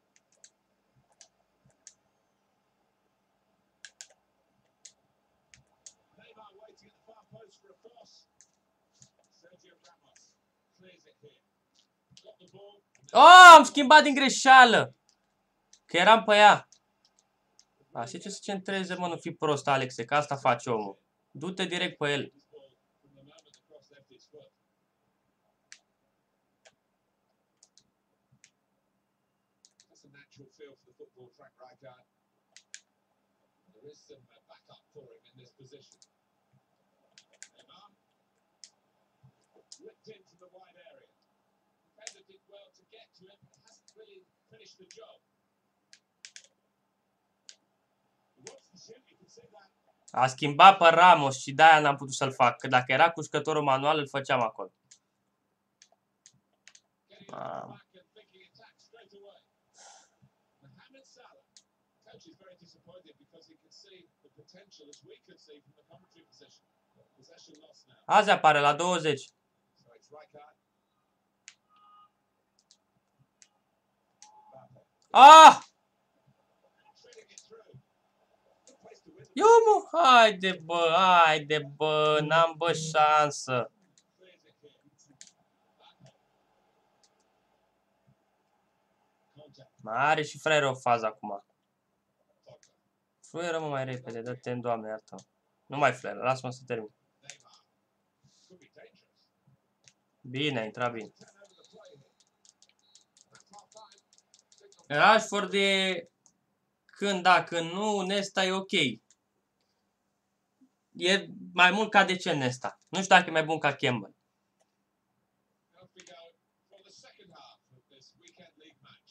Neymar waiting at the far post for a cross. Sergio Ramos clears it here. Got the ball. Oh, am schimbat din greșeală. Că eram pe ea. Așa ce să centreze, mă, nu fi prost, Alexe, că asta face omul. Du-te direct pe el. His ball from the moment the cross left his foot. That's a natural feel for the football, Frank Rijkaard. There is some uh, backup for him in this position. Neymar. Whipped into the wide area. Defender did well to get to him, but hasn't really finished the job. He wants to shoot, you can see that. A schimbat pe Ramos și de-aia n-am putut să-l fac. Că dacă era cu jucătorul manual, îl făceam acolo. Getting off Um. the back and thinking attack straight away. Mohamed Salah. Coach is very disappointed because he can see the potential, as we can see from the commentary position. Possession lost now. Azi apare la douăzeci. So it's Rijkaard. Ah! Threading it through. Good place to win. Eu mă, haide bă, haide bă, n-am bă șansă. Clears it here. Mbappe. Contact. Mai are și fraierul o fază acum. Pogba. Fluieră mă mai repede, dă-te în Doamne, iartă. Nu mai fluieră, lasă-mă să termin. Neymar. Could be dangerous. Bine, a intrat bine. Turn over the play here. That's half time. Signal. Rashford e... Când, da, când nu, Nesta e ok. E mai mult ca decent Nesta. Nu știu dacă e mai bun ca Campbell. Off we go for the second half of this weekend league match.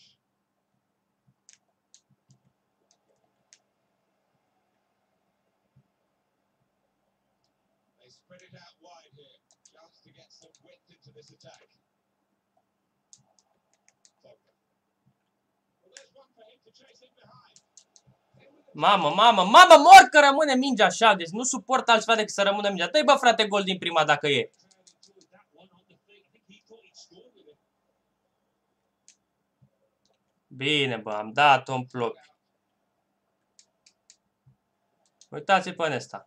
They spread it out wide here. Chance to get some width into this attack. Pogba. Well, there's one for him to chase in behind. In with the Mamă, mamă, mamă, mor că rămâne mingea așa, deci nu suport altceva decât să rămână mingea. Dă-i bă frate gol din prima dacă e. Turn enjoyed that one on the feet. I think he thought he'd score with it. Bine bă, am dat-o în plopi. Uitați-i pe ăsta.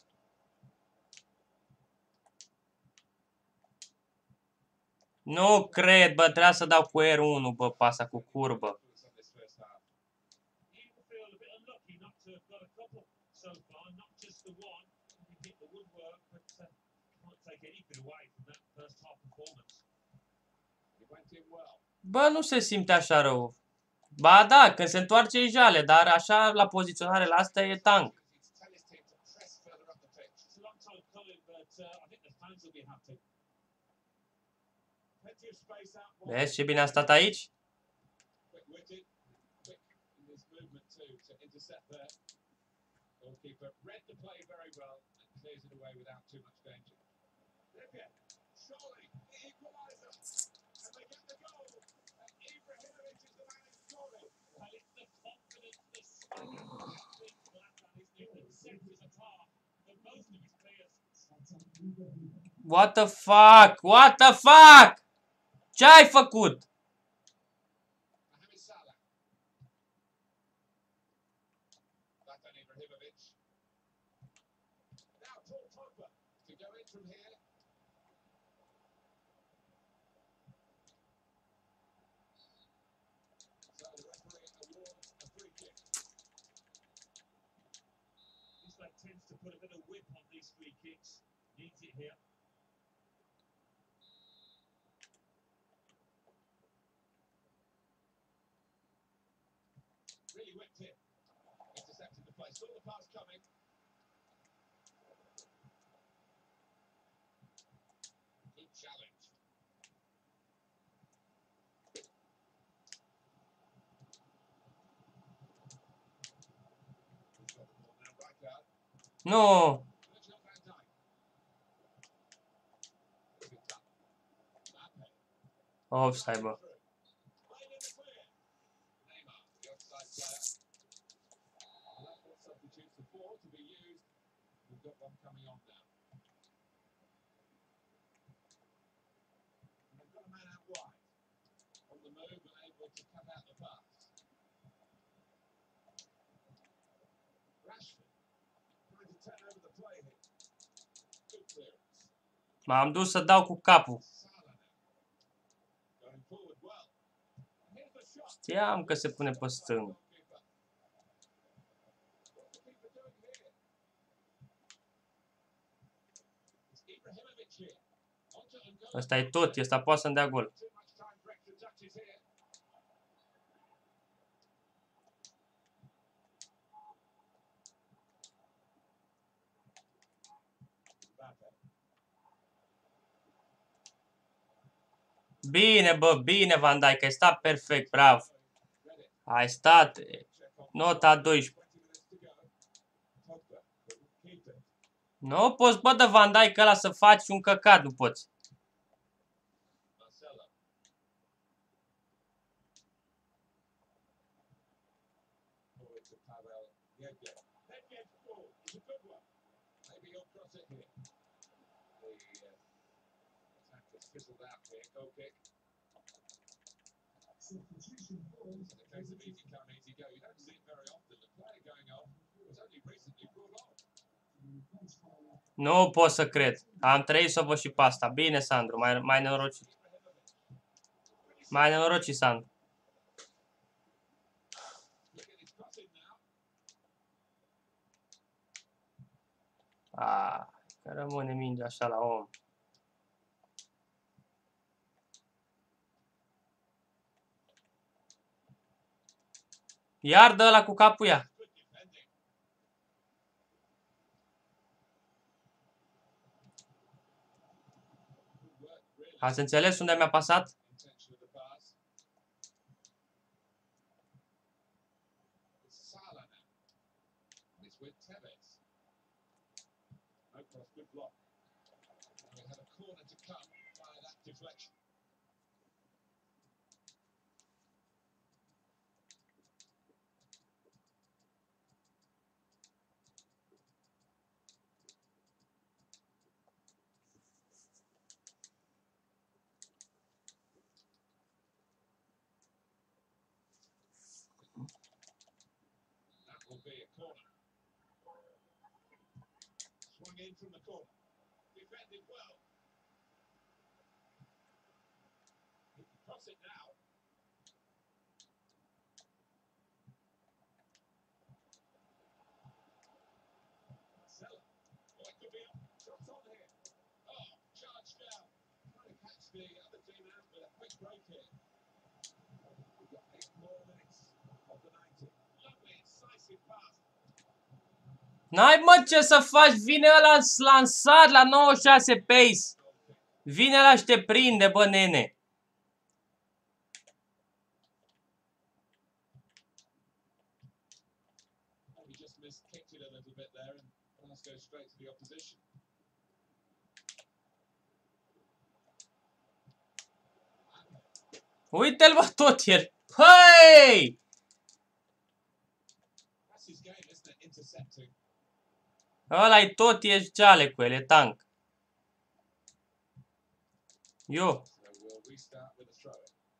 Nu cred, bă, trebuia să dau cu R unu, bă, pasa cu curbă. influence on this first half. You feel a bit unlucky not to have got a couple so far, not just the one. You think the woodwork, but uh, can't take anything away from that first half performance. He went in well. Bă, nu se simte așa rău. Ba da, când se întoarce e jale, dar așa la poziționare la asta e tank. It's tell his team to press further up the pitch. It's a long time coming, but uh, I think the fans will be happy. Plenty of space out wide. Vezi ce bine a stat aici? Quick-witted, quick in his movement too to intercept there. Goalkeeper read the play very well and clears it away without too much danger. Trippier, surely the equaliser, and they get the goal. And Ibrahimovic is the man who scored it. Well, it's the confidence, the swagger, the big black man is thing that sets us apart from most of his players. What the fuck? What the fuck? Ce ai făcut? Mohamed Salah. Zlatan Ibrahimovic. Now Paul Pogba to go in from here. So the referee awards a free kick. This lad tends to put a bit of whip on these free kicks. Needs it here. Really whipped it. Intercepted the play. Saw the pass coming. Good challenge. He's got the ball now. Rijkaard. Nu. Virgil van Dijk. Good cut. Mbappe. Offside, bă. Played in the clear. Neymar, the offside player. Well, that's what substitutes the four to be used. We've got one coming on now. And they've got a man out wide. On the move and able to cut out the pass. Rashford trying to turn over the play here. Good clearance. M-am dus să dau cu capul. Salah now. Going forward well. And here's the shot. Știam că se pune pe stâng. Goalkeeper. What's the keeper doing here? It's Ibrahimovic here. Onto N'Golo. Ăsta e tot, ăsta poate să-mi dea gol. Too much time for extra touches here. Mbappe. Bine, bă, bine, Van Dijk, ai stat perfect, bravo. Read it. Ai stat, Check on. nota doisprezece. twenty minutes to go. Pogba couldn't keep it. Nu poți, bă, de Van Dijk ăla să faci un căcat, nu poți. Marcelo. Forward to Pavel Nedved. Nedved, oh, it's a good one. Maybe he'll cross it here. The uh, attack has fizzled out here. Goal kick. case of easy come, easy go. You don't see it very often. The player going off was only recently brought on. Nu pot să cred. Am trăit să o văd și pe asta. Bine, Sandru, mai, mai nenorocit. Mai nenorocit, Sandru. Look at his crossing now. Ah, că rămâne mingea așa la om. Iar dă ăla cu capul ea. Good defending. Good work, really. Ați înțeles unde mi-a pasat? Intention of the pass. It's Salah now. And it's with Tevez. No cross, good block. And we have a corner to come via that deflection. That will be a corner. Swung in from the corner. Defended well. He can cross it now. Marcelo. Oh, it could be a shot on here. Oh, charged down. Trying to catch the other team out with a quick break here. We've got eight more minutes of the ninety. Lovely, incisive pass. N-ai, mă, ce să faci? Vine ăla lansat la nouăzeci și șase pace. Vine ăla și te prinde, bă, nene. He just missed, kicked it a little bit there, and pass goes straight to the opposition. Uite-l, bă, tot el. Hăi! That's his game, isn't it? Intercepting. Ăla-i tot, ești geale cu el, e tank. Eu. So we'll restart with a throw.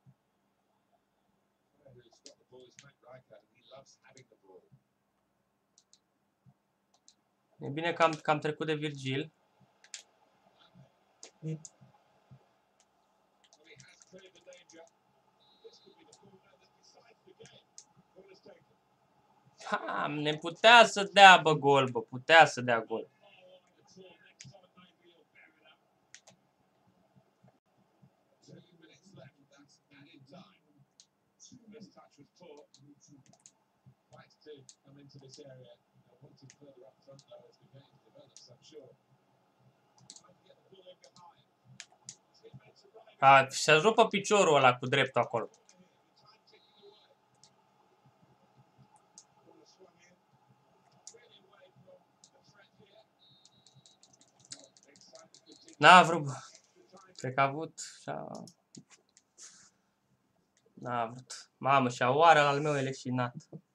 Who's got the ball is Frank Rijkaard, and he loves having the ball. E bine că am, că am trecut de Virgil. Well, he has cleared the danger. This could be the corner that decides the game. Corner's taken. Ha, ne putea să dea, bă, gol, bă. Putea să dea gol. Two minutes left. That's added time. This touch was poor. Likes to come into this area. I wanted further up front though as the game develops, I'm sure. Trying to get the ball in behind. Teammates arriving. A, să-și rupă piciorul ăla cu dreptul acolo. Time ticking away. Corner swung in. Really away from the threat here. Big side that could take N-a vrut, bă. extra time. Cred că a avut și-a... N-a vrut. Mamă, și-a oară al meu e leșinat.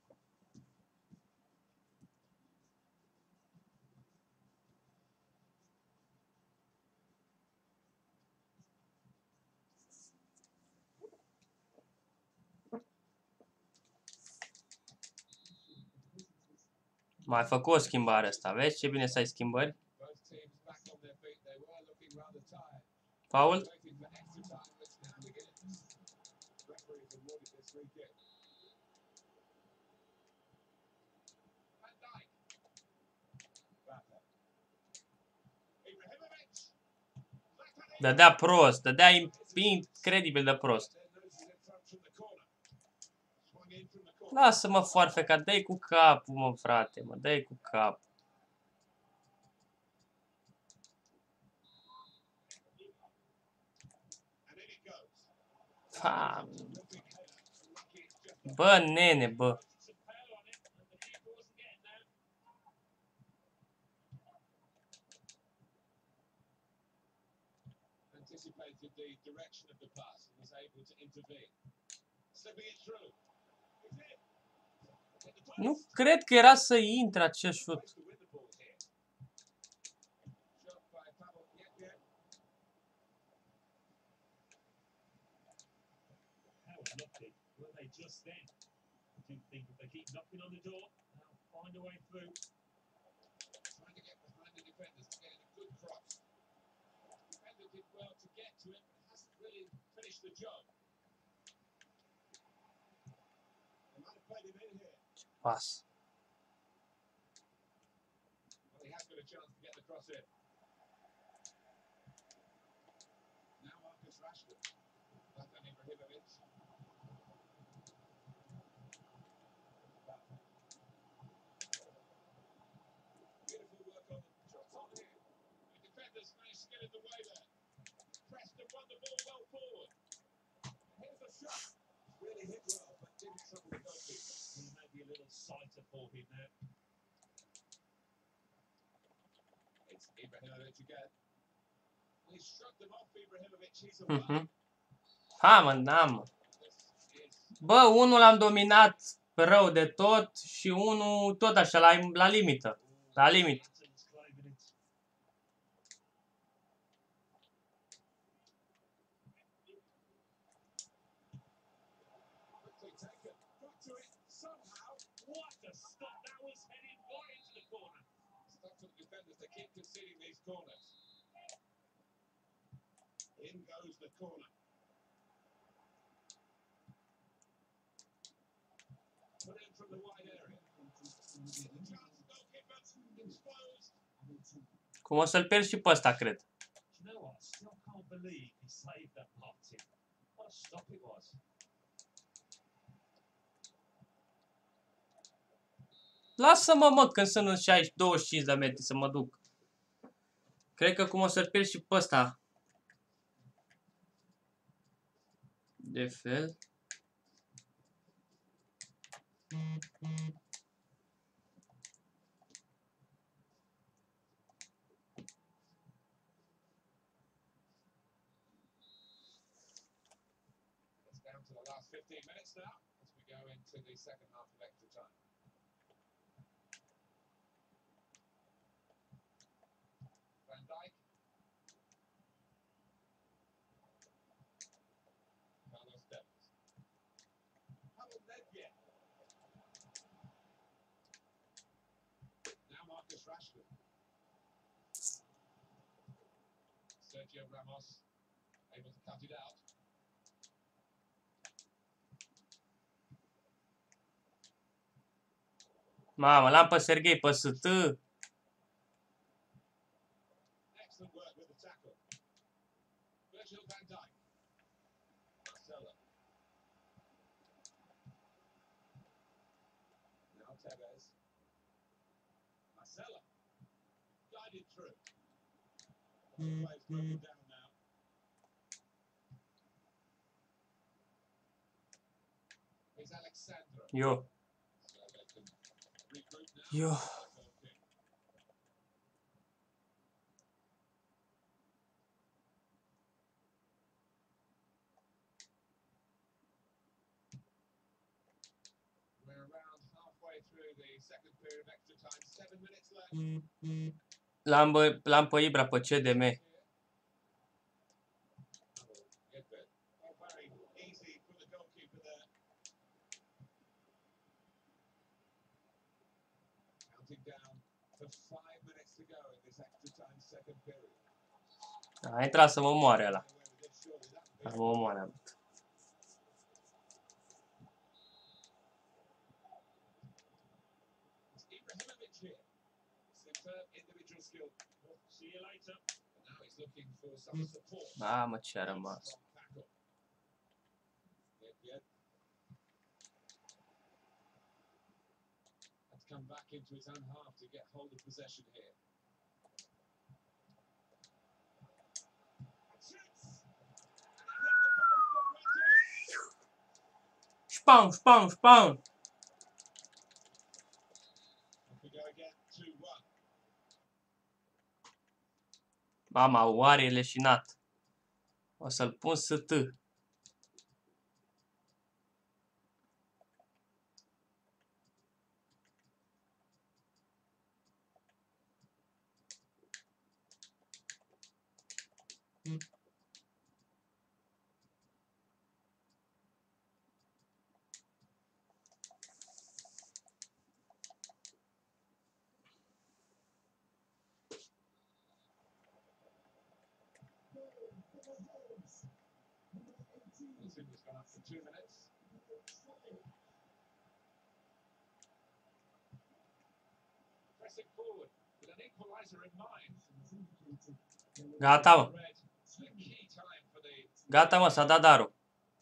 Mai făcut o schimbare asta, vezi ce bine să ai schimbări? Both teams back on their feet. They were looking rather tired. Paul? Waiting for extra time, which now begins. The referee has awarded this free kick. Van Dijk. Mbappe. Ibrahimovic. Zlatan Dădea prost, dădea incredibil de prost. Ibrahimovic in front from the corner. Swung in from the corner. Lasă-mă, foarfeca, dă-i cu capul, mă, frate, mă, dă-i cu capul. And in it goes. Ha, Looking header. Lucky it's just bă, nene, bă. Some power on it, and the keeper wasn't getting there. anticipated the direction of the pass and was able to intervene. Slipping it through. Is it? Hit the post. Nu cred că era să intre acest șut. Supposed to win the ball here. Shot by Pavel Yekye. lucky. Were they just then? I do think if they keep knocking on the door, they'll find a way through. Trying to get behind the defenders to get in a good cross. The defender did well to get to it, but hasn't really finished the job. They might have played him in here. Pas. Well, he has got a chance to get the cross in. Now Marcus Rashford. Zlatan Ibrahimovic. Beautiful work on the shots on here. The defenders managed to get in the way there. Preston won the ball well forward. Here's the shot. Really hit well, but didn't trouble the goalkeeper. He may be a little sighter for him there. It's Ibrahimovic again. He shrugged them off, Ibrahimovic. He's a Mhm. Ha, mă, n-am. This is Bă, unul l-am dominat rău de tot și unul tot așa, la, la limită. La limit. Zlatan's claiming it. quickly taken. Got to it somehow. What a stop! That was heading right into the corner. Stuck to the defenders. They keep conceding these corners. In goes the corner. Put in from the wide area. The chance goalkeeper exposed. Cum o să-l pierd și pe ăsta, cred. Do you know what? I still can't believe he saved that Martin. What a stop it was. Lasă-mă, mă, când sunt în șaizeci, douăzeci și cinci de metri să mă duc. Cred că cum o să-l pierd și pe ăsta. De fel. It's down to the last fifteen minutes now as we go into the second half of extra time. Van Dijk. Carlos Tevez. Haven't led yet. Now Marcus Rashford. Sergio Ramos able to cut it out. Mamă, l-am pe Serghei, pe S T. Excellent work with the tackle. Virgil van Dijk. Marcelo. Now Tevez. Marcelo. Guided through. The play's broken down now. Here's Alexandro. Eu. So they can regroup now. Eu. Okay. We're around halfway through the second period of extra time. Seven minutes left. L-am bă- l-am pe Ibra pe C D M. Here. Good bit. Oh, very easy for the goalkeeper there. Counting down to five minutes to go in this extra time second period. A intrat să mă omoare ăla. Away with it, surely that would be Dar mă omoare. It's Ibrahimovic here. Superb individual skill. See you later. And now he's looking for some support. Mamă, ce a rămas. From tackle. Yep, yep. Had to come back into his own half to get hold of possession here. Shoots! And it hit the post and went in. Șpam, șpam, șpam. Off we go again, two one. Mama, oare e leșinat. O să-l pun S T. The team has gone up for two minutes. Pressing forward with an equaliser in mind. Gata, mă. Red, a key time for the Gata, mă, s-a dat darul.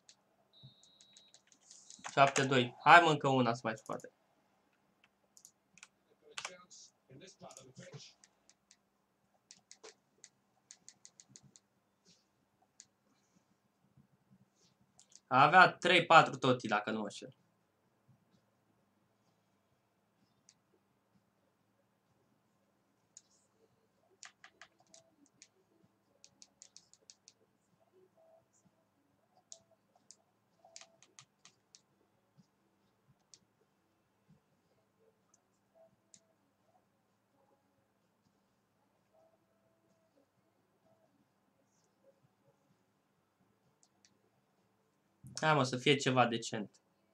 șapte doi. Hai, mă, încă una să mai scoate. They've got a chance in this part of the pitch. Avea trei patru Totti, dacă nu mă știu. Hai, mă, să fie ceva decent.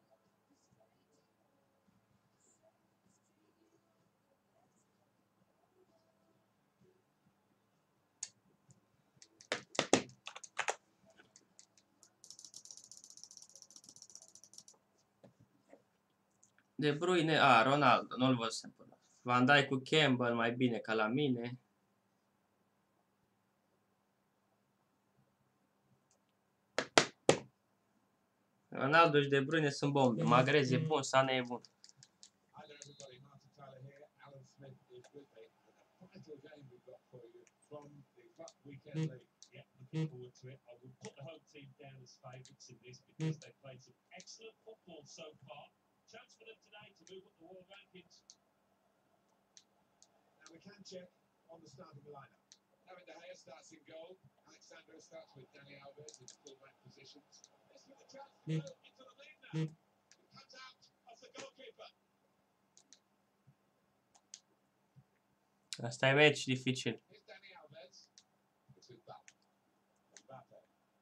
De Bruyne, a, Ronaldo, nu-l văzusem până. Van Dijk cu Campbell, mai bine ca la mine. Ronaldo și De Bruyne sunt bombe. Mahrez e bun, Sané e bun. Hi there, everybody. Martin Tyler here. Alan Smith is with me. And a vital game we've got for you from the Cup Weekend League. Yeah, looking forward to it. I would put the home team down as favourites in this because they've played some excellent football so far. Chance for them today to move up the world rankings. Now we can check on the starting lineup. David De Gea starts in goal. Alexander starts with Dani Alves in full-back positions. This with a chance to go into the lead now. It comes out of the goalkeeper. Asta e meci dificil. Here's Dani Alves. It's with Mbappe. Mbappe.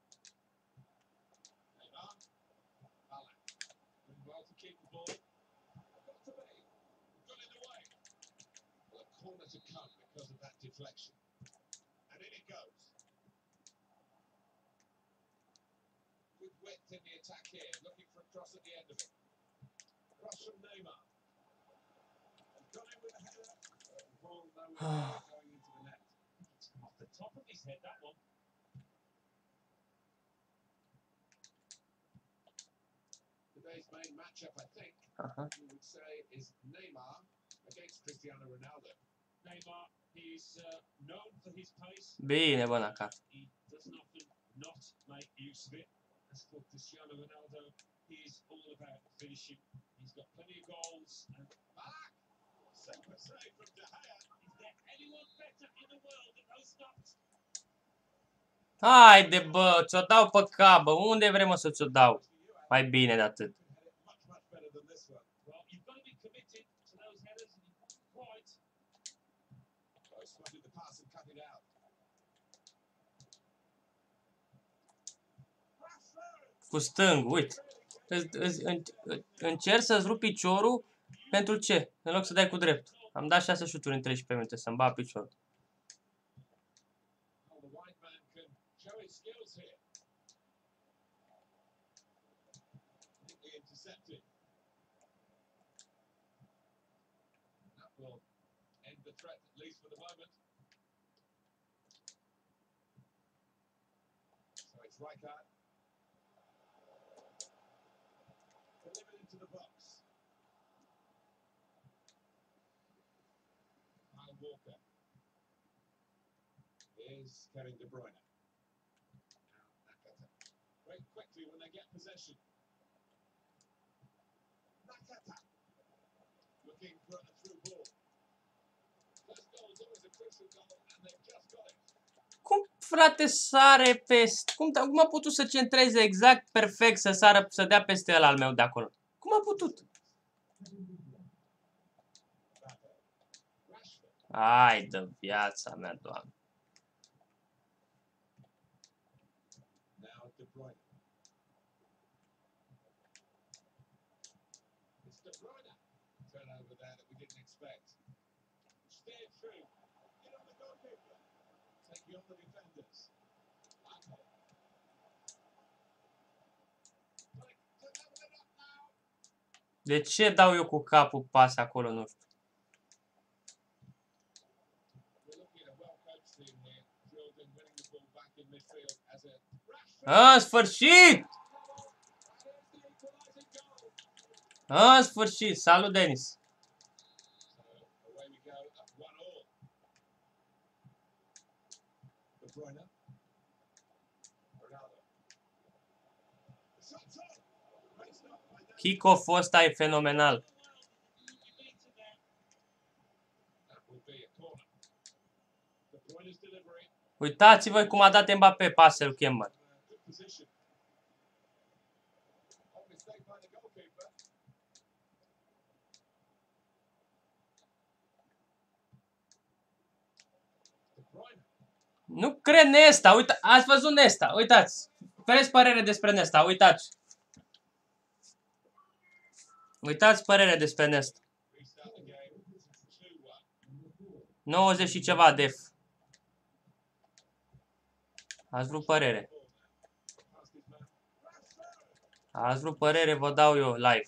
Neymar. Ballack. Doing well to keep the ball. Got to be. Got in the way. Well, a corner to come because of that deflection. And in it goes. Good width in the attack here. Looking for a cross at the end of it. Cross from Neymar. He's gone in with a header. The ball nowhere near going into the net. It's come off the top of his head, that one. Today's main matchup, I think, Aha. you would say, is Neymar against Cristiano Ronaldo. Neymar, he's uh, known for his pace. Bine, bă, Nacar. He doesn't often not make use of it. As for Cristiano Ronaldo, he is all about finishing. He's got plenty of goals. And Back! Super save from De Gea. is there anyone better in the world at those stops? Haide, bă, ți-o dau pe cap, bă. Unde vrem, mă, să ți-o dau? Mai bine de atât. Could hit it much, much better than this one. Well, you've got to be committed to those headers, and you haven't quite. Oh, spotted the pass and cut it out. Cu stâng, uite. Îți- îți- în- Încerc să-ți rup piciorul. Pentru ce? În loc să dai cu drept. Am dat șase șuturi în treisprezece minute să-mi bat piciorul. Oh, the wide man can show his skills here. Neatly intercepted. That will end the threat, at least for the moment. So it's Rijkaard. Delivered into the box. Kyle Walker. Is Kevin De Bruyne. Now Nakata. Very quickly when they get possession. Nakata. Looking for a through ball. First goal is always a crucial goal and they've just got it. Cum, frate, sare peste? Cum, cum a putut să centreze exact perfect să sară, să dea peste ăla al meu de acolo? Cum a putut? Mbappe. Rashford. Ai de viața mea, Doamne. Now De Bruyne. It's De Bruyne. Turnover there that we didn't expect. Steered through. Get on the goalkeeper. Take beyond the defenders. And De ce dau eu cu capul pas acolo, nu știu. În sfârșit! În sfârșit! Salut, Denis! Kick-off-ul ăsta e fenomenal. Uitați-vă cum a dat Mbappé pasele lui Kemba. Nu cred Nesta, uita, ați văzut Nesta, uitați. Vreți părere despre Nesta, uitați. Uitați părere despre Nesta. nouăzeci și ceva def. Ați vrut părere. Ați vrut părere, vă dau eu live.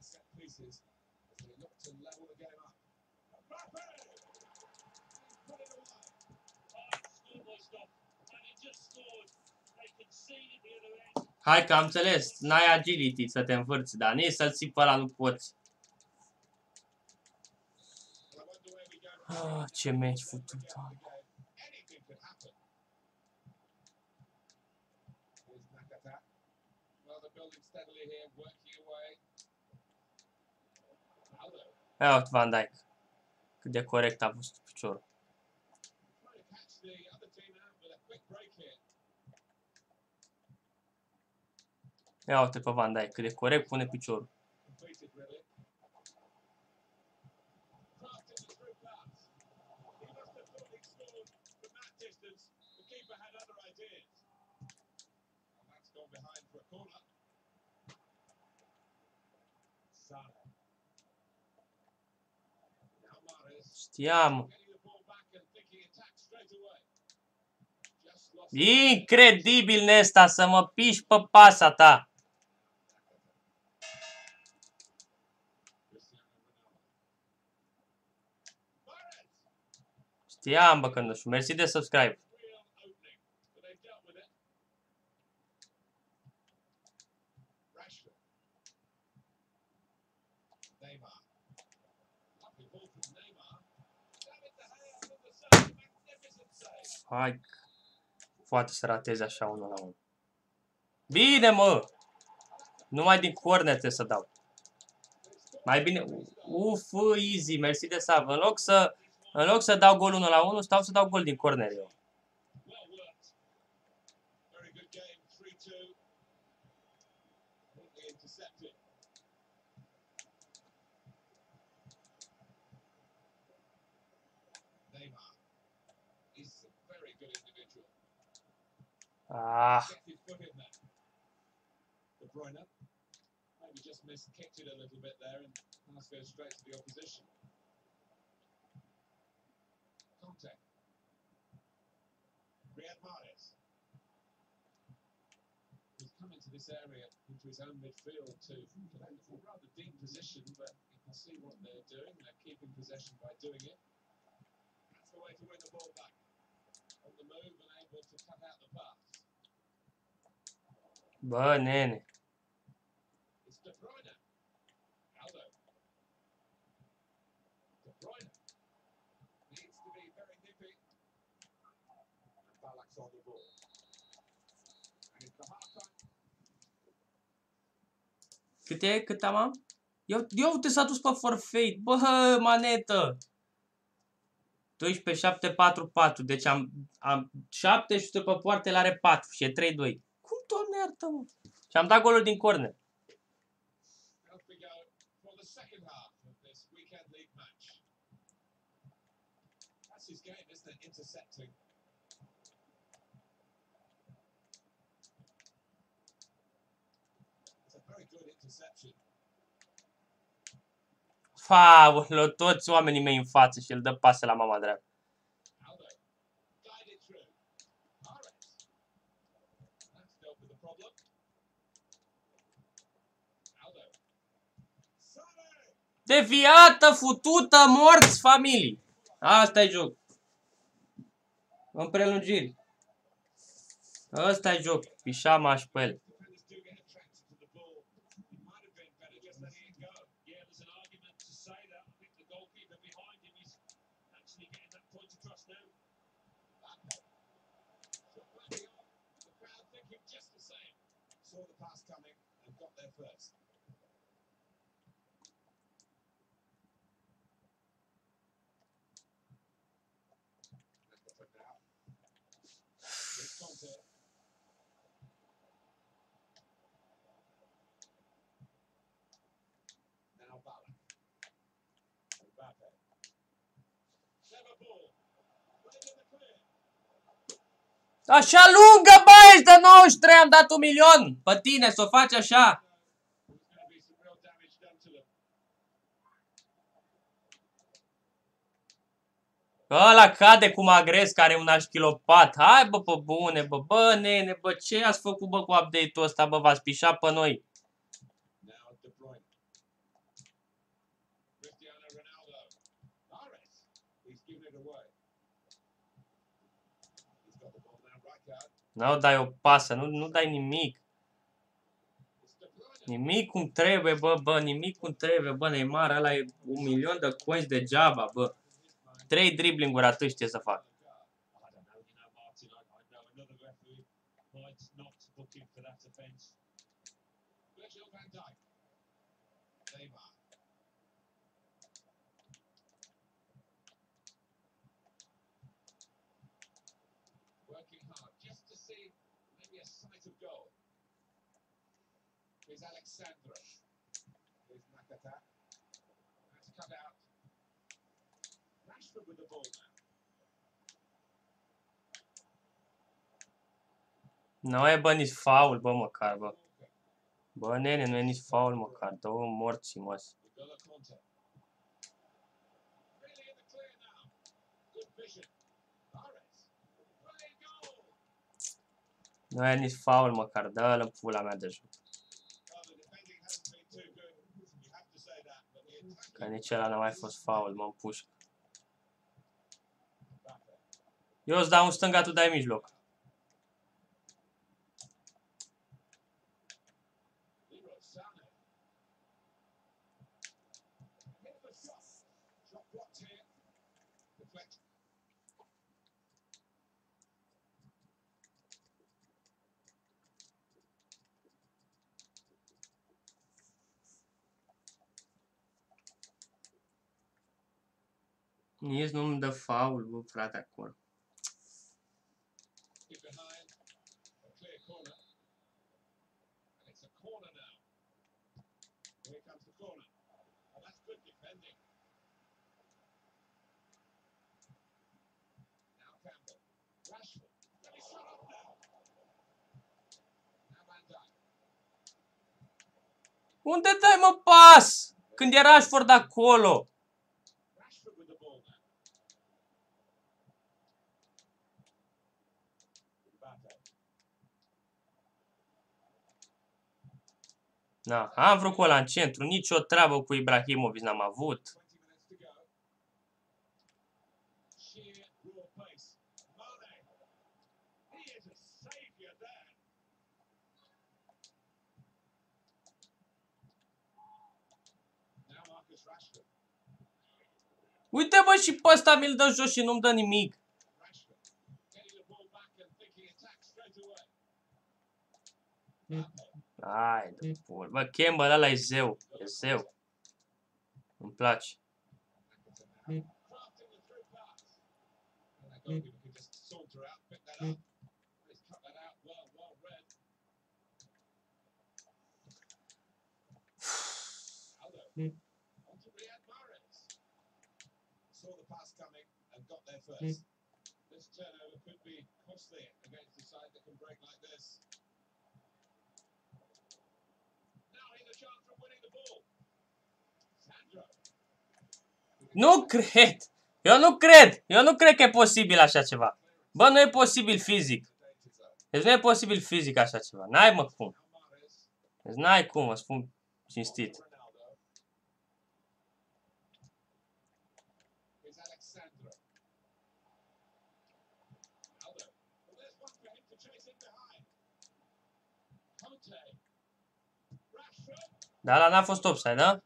Hai că am înțeles, n-ai agility să te învârți, dar nici să-l ții pe ăla nu poți. Ah, ce meci futut. Ia uite Van Dijk. Cât de corect a fost piciorul. Ia uite pe Van Dijk, cât de corect pune piciorul. Știam. Incredibil Nesta să mă piși pe pasa ta. Știam, bă, căndușu. Mersi de subscribe. Hai. Poate să rateze așa unul la unul. Bine, mă! Numai din corner trebuie să dau. Mai bine. Uf, easy. Mersi de sub. În loc să, în loc să dau gol unu la unu, stau să dau gol din corner eu. Ah. Riyad Mahrez. He's come into this area, into his own midfield to a rather deep position, but you can see what they're doing. They're keeping possession by doing it. That's the way to win the ball back. On the move and able to cut out the pass. Bă, nene. It's De Bruyne. Aldo. De Bruyne. Needs to be very nippy. And Balak's on the ball. And it's the half-time. Câte? Cât am am? Eu, eu uite s-a dus pe forfeit. Bă, manetă. doisprezece șapte patru patru. Deci am, am șapte și pe poartă el are patru și e trei doi. Cum, Doamne iartă, mă? Și am dat golul din corner. Faulă, toți oamenii mei în față și el dă pase la mama dreaptă. Deviată, futută, morți, familii. Asta e joc. În prelungiri. Ăsta e joc. Pișama și pe el. Saw the pass coming and got there first. Here's Conte. Now Bala. Mbappe. Clever ball. Played in the clear. Așa lungă, băi, ești de nouăzeci și trei, am dat un milion. Pe tine, să o faci așa. There's going to be some real damage done to them. Ăla cade cu Magres, care e un așchilopat. Hai, bă, pe bune, bă, bă, nene, bă, ce ați făcut, bă, cu update-ul ăsta, bă, v-ați pișat pe noi. Now De Bruyne. Cristiano Ronaldo. Mahrez. He's given it away. He's got the ball now. Rijkaard. Nu dai o pasă, nu, nu dai nimic. It's De Bruyne. Nimic cum trebuie, bă, bă, nimic cum trebuie, bă, Neymar, ăla e un milion de coins degeaba, bă. Trei dribbling-uri atât știe să fac. I don't know, you know, Martin, I, I know another referee might not book him for that offence. Virgil van Dijk. Neymar. Working hard just to see maybe a sight of goal. Here's Alexandra. Here's Nakata. That's cut out. Rashford with the ball now. Nu e, bă, nici faul, bă, măcar, bă. Bă, nene, nu e nici faul, măcar. Dă-o morții, mă. N'Golo Conte. Really in the clear now. Good vision. Mahrez. Brilliant goal. Nu e nici faul, măcar. Dă-l în pula mea de joc. Well, the defending hasn't been too good. You have to say that, but the attacking. Că nici ăla n-a mai fost faul, mă împușc. Mbappe. Eu îți dau un stânga, tu dai mijloc. Leroy Sané. Hit the shot. Shot blocked here. Deflect. Nici nu-mi dă faul, bă, frate, acolo. Get behind. A clear corner. And it's a corner now. Here comes the corner. Oh, that's good defending. Now Campbell. Rashford. Let me shut up now. Now Van Dijk. Unde dai, mă, pas? Când era Rashford acolo. Rashford with the ball now. Mbappe. Na, am vrut cu ăla în centru. Nici o treabă cu Ibrahimovic n-am avut. twenty minutes to go. Sheer raw pace. Mane. He is a saviour there. Now Marcus Rashford. Uite, bă, și pe ăsta mi-l dă jos și nu-mi dă nimic. Rashford. Getting the ball back and thinking attack straight away. Mm. Mbappe. Hai de pula. Bă, Campbell ăla e zeu. E zeu. Îmi place. Crafting the through pass. And that goalkeeper could just saunter out, pick that up. He's cut that out well, well read. Aldo. On to Riyad Mahrez. Saw the pass coming and got there first. This turnover could be costly against a side that can break like this. Now here's a chance from winning the ball. Sandro. Nu cred. Eu nu cred. Eu nu cred că e posibil așa ceva. Bă, nu e posibil fizic. Deci nu e posibil fizic așa ceva. N-ai, mă, cum. Now Mahrez. Deci n-ai cum, mă spun cinstit. Ronaldo. Dar ăla n-a fost offside, da?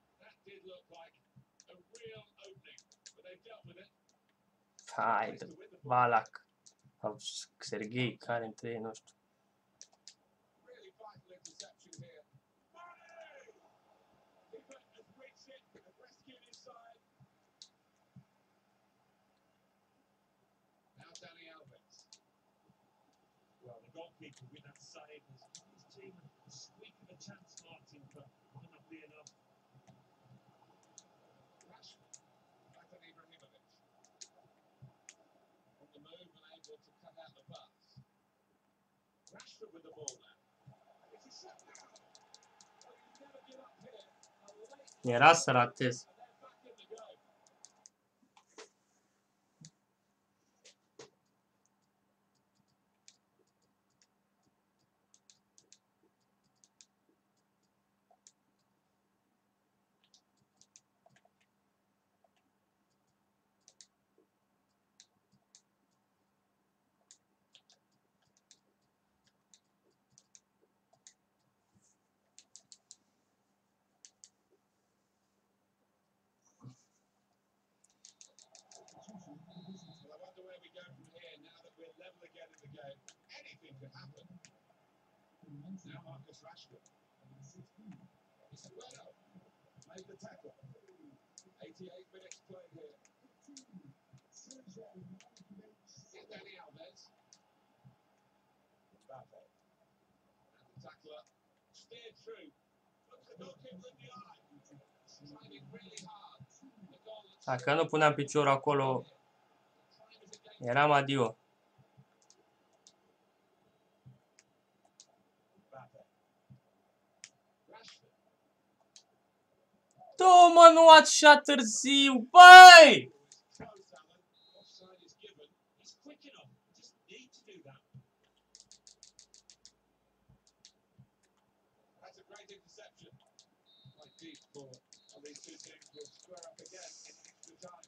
Hai, Balak. Sau Serghei, care între ei, nu știu. Well, the goalkeeper with that save was his team squeaking a chance, Martin, but might not be enough. Rashford, Zlatan Ibrahimovic. On the move and able to cut out the pass. Rashford with the ball now. It's a shot now. Well, you never give up here. A late Era să ratez. and they're back in the game. Well, I wonder where we go from here now that we're level again in the game. Anything could happen. Now Marcus Rashford. It's Aguero. Made the tackle. eighty-eight minutes played here. Get Dani Alves. Mbappe. And the tackler steered through. Looks the goalkeeper in the eye. Trying really hard. The goal looks Dacă nu puneam piciorul acolo, eram adio. Mbappe. Rashford. Du-mă, nu așa târziu, băi! Close, Alan. Offside is given. He's quick enough, just need to do that. That's a great interception. Quite deep for well, these two teams will square up again in extra time.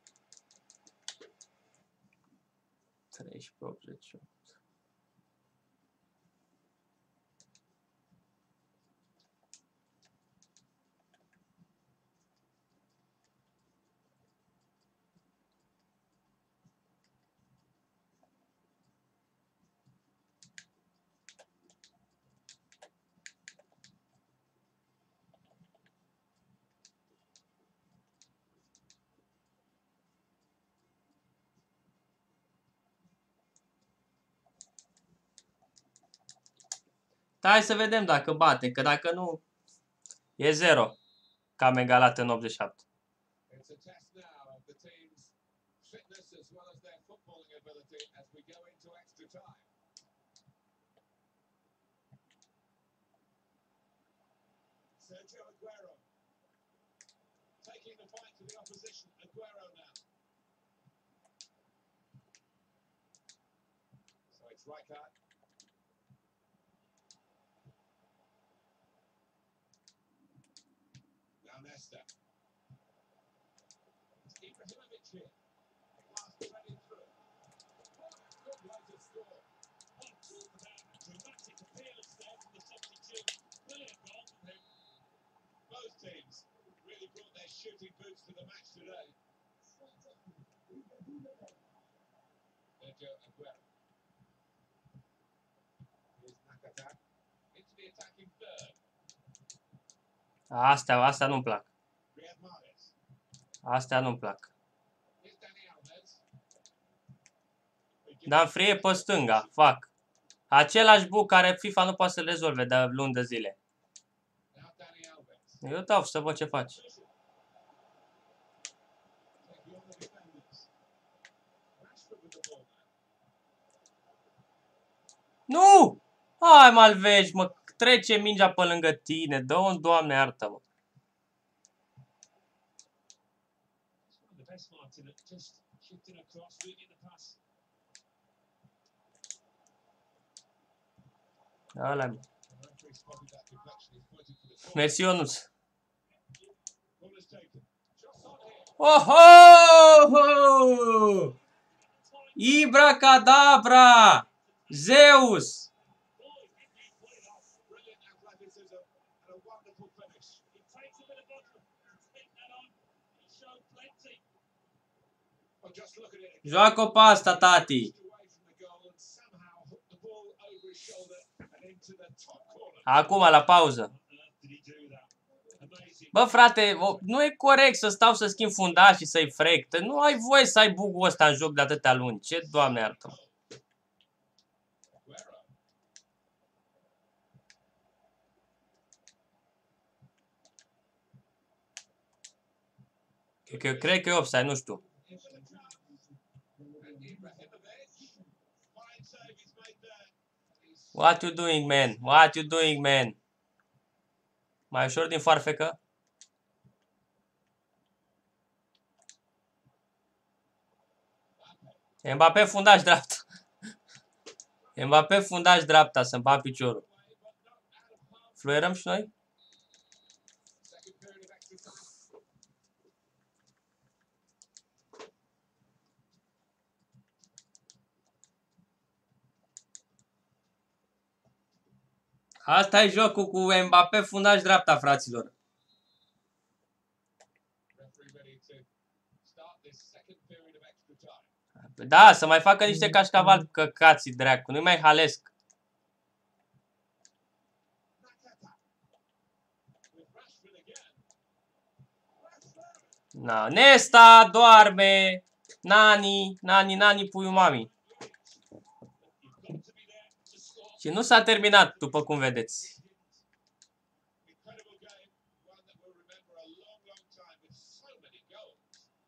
treisprezece optzeci și opt. Hai să vedem dacă bate, că dacă nu, e zero. Că am egalat în optzeci și șapte. It's a test now of the team's fitness as well as their footballing ability as we go into extra time. Sergio Aguero taking the fight to the opposition. Aguero now. So it's Rijkaard. Now Nesta. It's Ibrahimovic here. Last threading through. What a good way to score. Oh, talk about a dramatic appearance there from the substitute. Brilliant goal from him. Both teams really brought their shooting boots to the match today. Sergio Aguero. Here's Nakata. Into the attacking third. Astea, astea nu-mi plac. Riyad Mahrez. Astea nu-mi plac. Here's Dani Alves. Dar frie pe stânga, fac. Același bug care FIFA nu poate să-l rezolve de luni de zile. Now Dani Alves. Eu dau să văd ce faci. Taking on the defenders. Rashford with the ball now. Nu! Hai, Malveci, mă, trece mingea pe lângă tine. Dă-o, Doamne, iartă-mă. He's one of the best, Martin, at just shifting across, reading the pass. Ăla-i. The referee spotted that deflection. He's pointing to the corner. Mersi, Ionuț. Corner's taken. Shots on here. Oho! Ibra cadabra! Zeus! Boy, did he put it off. athleticism and a wonderful finish. It takes a bit of bottom to stick that on. He showed plenty. Well, just look at it. Joacă pe asta, tati. Away from the goal and somehow hooked the ball over his shoulder and into the top corner. Acum, la pauză. Did he do that? Amazing. Bă, frate, o- nu e corect să stau să schimb fundaș și să-i frec. Nu ai voie să ai bugul ăsta în joc de atâtea luni. Ce, Doamne iartă-mă. Aguero. Cred că, cred că e offside, nu știu. And Ibrahimovic. Fine save he's made there. He's What you doing, man? What you doing, man? Mai ușor din foarfecă? Mbappé fundaș dreapta. Mbappé fundaș dreapta să-mi bat piciorul. Fluierăm și noi? second period of extra time. Asta e jocul cu Mbappé fundaș dreapta, fraților. Referee ready to start this second period of extra time. Da, să mai facă niște cașcaval căcații, dracu. Nu-i mai halesc. Nakata. With Rashford again. Rashford. Na, Nesta doarme. Nani, nani, nani, puiul mami. You've got to be there to score. Și nu s-a terminat, după cum vedeți. Incredible game, one that we'll remember a long, long time with so many goals.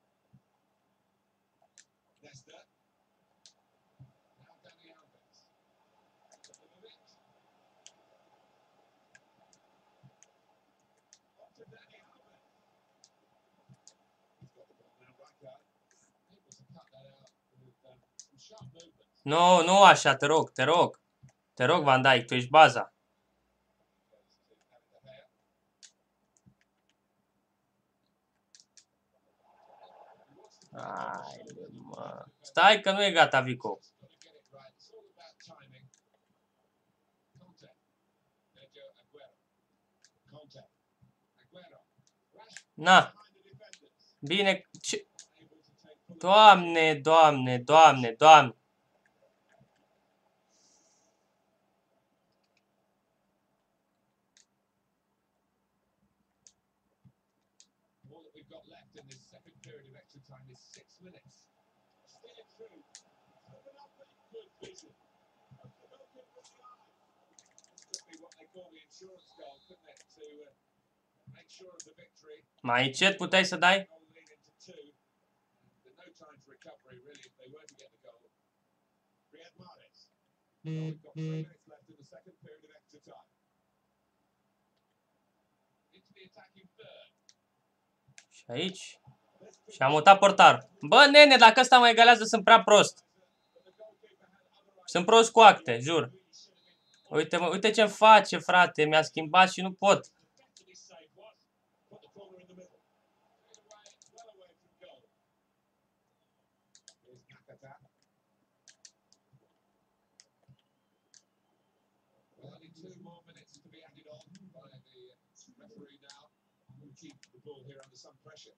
Leicester. Now Dani Alves. Ibrahimovic. On to Dani Alves. He's got the ball now, Rijkaard. Able to cut that out with um, some sharp movement. Nu, nu așa, te rog, te rog. Te rog, Van Dijk, tu ești baza. Hai, mă. Stai că nu e gata, Vico. Na, bine. Ce... Doamne, doamne, doamne, doamne. All that we've got left in this second period of extra time is six minutes. Still it through. Open up with good vision. Open up with the eye. This could be what they call the insurance goal, couldn't it? To uh, make sure of the victory. Mai încet puteai să dai? Goal lead into two. With no time for recovery, really, if they were to get the goal. Riyad Mahrez. So we've got three minutes left in the second period of extra time. Into the attacking third. Și aici. Și am mutat portarul. Bă, nene, dacă ăsta mă egalează, sunt prea prost. Sunt prost cu acte, jur. Uite, mă, uite ce-mi face, frate. Mi-a schimbat și nu pot. Defensively saved one. Put the corner in the middle. Straight away, well away from goal. Here's Nakata. Well, only two more minutes to be added on by the referee now. We'll keep the ball here under some pressure.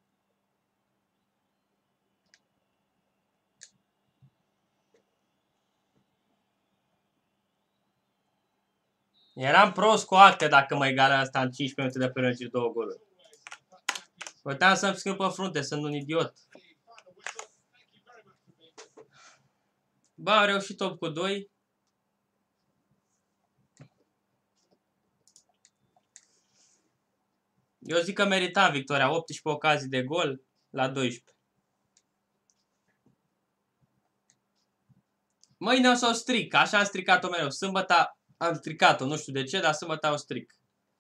Eram prost cu acte dacă mă egala asta în cincisprezece minute de perioadă și două goluri. Puteam să-mi schimb pe frunte, sunt un idiot. Bă, am reușit opt cu doi. Eu zic că meritam victoria. optsprezece ocazii de gol la doisprezece. Mâine o să o stric. Așa am stricat-o mereu. Sâmbătă am stricat-o. Nu știu de ce, dar sâmbătă o stric.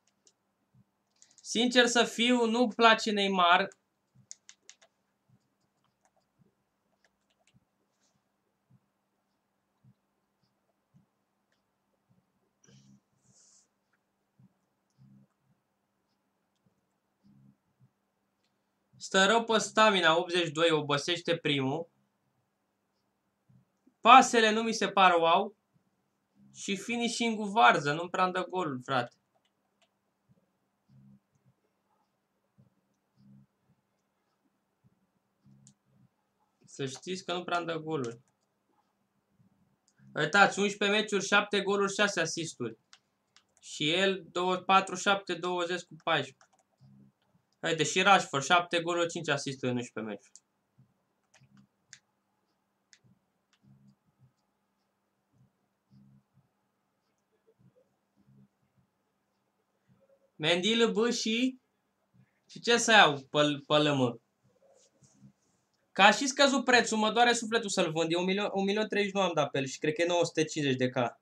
Sincer să fiu, nu-mi place Neymar. Stă rău pe stamina, optzeci și doi, obosește primul. Pasele nu mi se par wow. Și finishing-ul varză, nu-mi prea dă golul, frate. Să știți că nu prea îmi dă goluri. Uitați, unsprezece meciuri, șapte goluri, șase asisturi. Și el patruzeci și șapte douăzeci cu paisprezece. Haide, și Rashford, șapte goluri, cinci asisturi în unsprezece meciuri. Mendil, bă, și... Și ce să iau pe, pe lămă? Că a și scăzut prețul, mă doare sufletul să-l vând. E un milion treizeci și nouă am dat pe el și cred că e nouă sute cincizeci de K.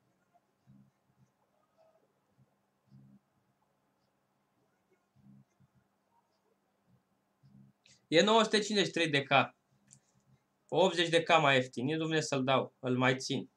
E nouă sute cincizeci și trei de K. optzeci de K mai ieftin. Nici Dumnezeu să-l dau. Îl mai țin.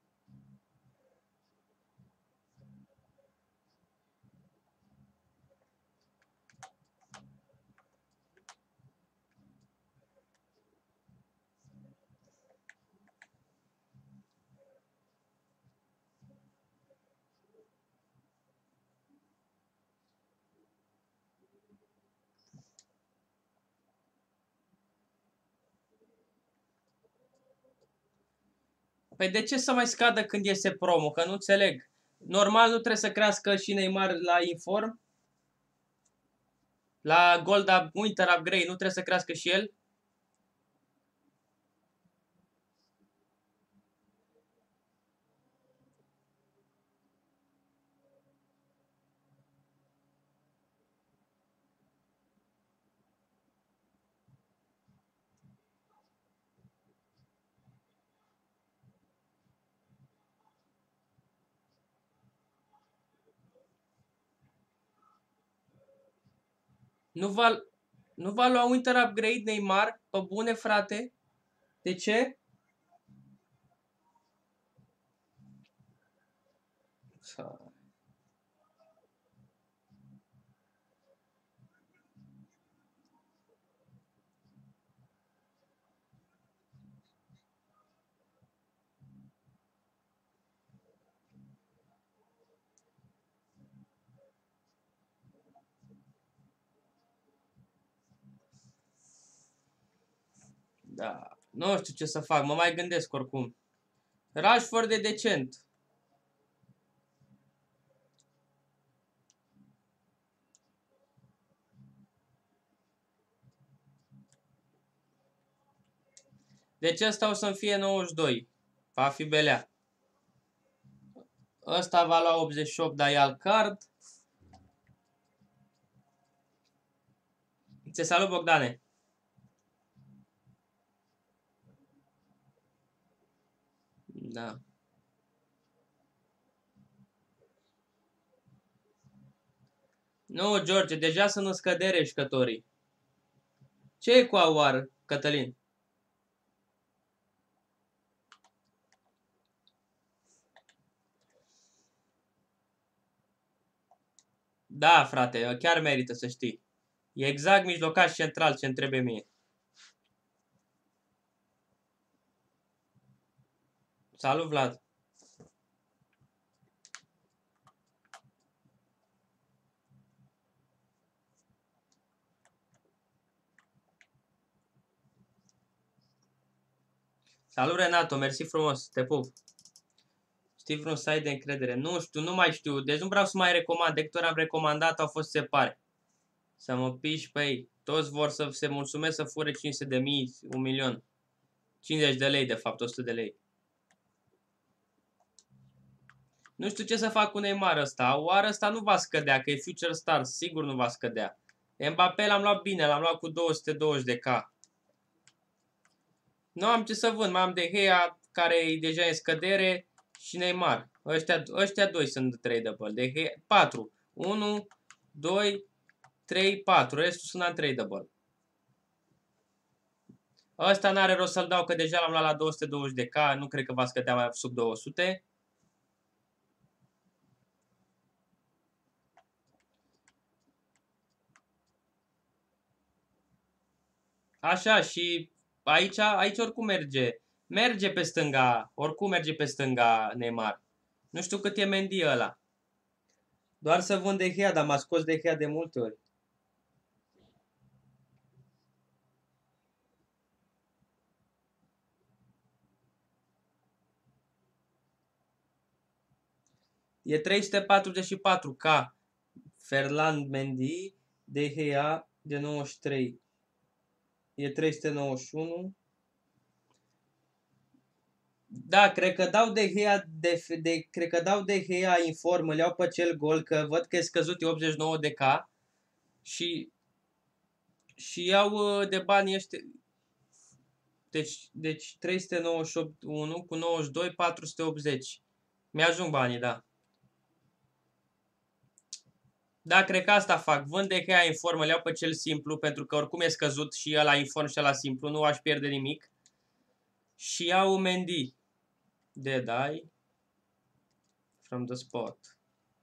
Păi de ce să mai scadă când iese promo? Că nu înțeleg. Normal nu trebuie să crească și Neymar la inform? La Gold Up, Winter Upgrade nu trebuie să crească și el? Nu va, nu va lua Winter Upgrade Neymar? Pe bune, frate? De ce? Da, nu știu ce să fac, mă mai gândesc oricum. Rashford e decent. Deci ăsta o să-mi fie nouăzeci și doi. Va fi belea. Ăsta va lua optzeci și opt, dar e al card. Te salut, Bogdane. Da. Nu, George, deja sunt în scădere jucătorii. Ce e cu Aouar, Cătălin? Da, frate, chiar merită să știi. E exact mijlocaș central ce-mi trebuie mie. Salut, Vlad. Salut, Renato, mersi frumos, te pup. Știi vreun site de încredere? Nu știu, nu mai știu, deci nu vreau să mai recomand. De câte ori am recomandat au fost separe. Să mă piși pe ei. Toți vor să se mulțumesc să fure cinci sute de mii, un milion. cincizeci de lei, de fapt, o sută de lei. Nu știu ce să fac cu Neymar ăsta. Oare ăsta nu va scădea, că e Future Stars, sigur nu va scădea. Mbappé l-am luat bine, l-am luat cu două sute douăzeci de K. Nu am ce să vând, mai am De Gea, care e deja în scădere, și Neymar. Ăștia, ăștia doi sunt tradable. De Gea, patru. unu, doi, trei, patru. Restul sunt untradable. Ăsta n-are rost să-l dau, că deja l-am luat la două sute douăzeci de K. Nu cred că va scădea mai sub două sute. Așa, și aici, aici oricum merge. Merge pe stânga. Oricum merge pe stânga Neymar. Nu știu cât e Mendy ăla. Doar să vând De Gea, dar m-a scos De Gea de multe ori. E trei sute patruzeci și patru K. Ferland Mendy, De Gea de nouăzeci și trei. E trei sute nouăzeci și unu. Da, cred că dau De Gea, de, de, cred că dau De Gea informă, le iau pe cel gol, că văd că e scăzut, e optzeci și nouă de K. Și, și iau de bani ăștia. Deci, deci trei sute nouăzeci și opt unu cu nouăzeci și doi, patru sute optzeci. Mi-ajung banii, da. Da, cred că asta fac. Vând De Gea informă, le iau pe cel simplu, pentru că oricum e scăzut și ăla inform și ăla simplu, nu aș pierde nimic. Și iau Mendy. Dead Eye from the spot.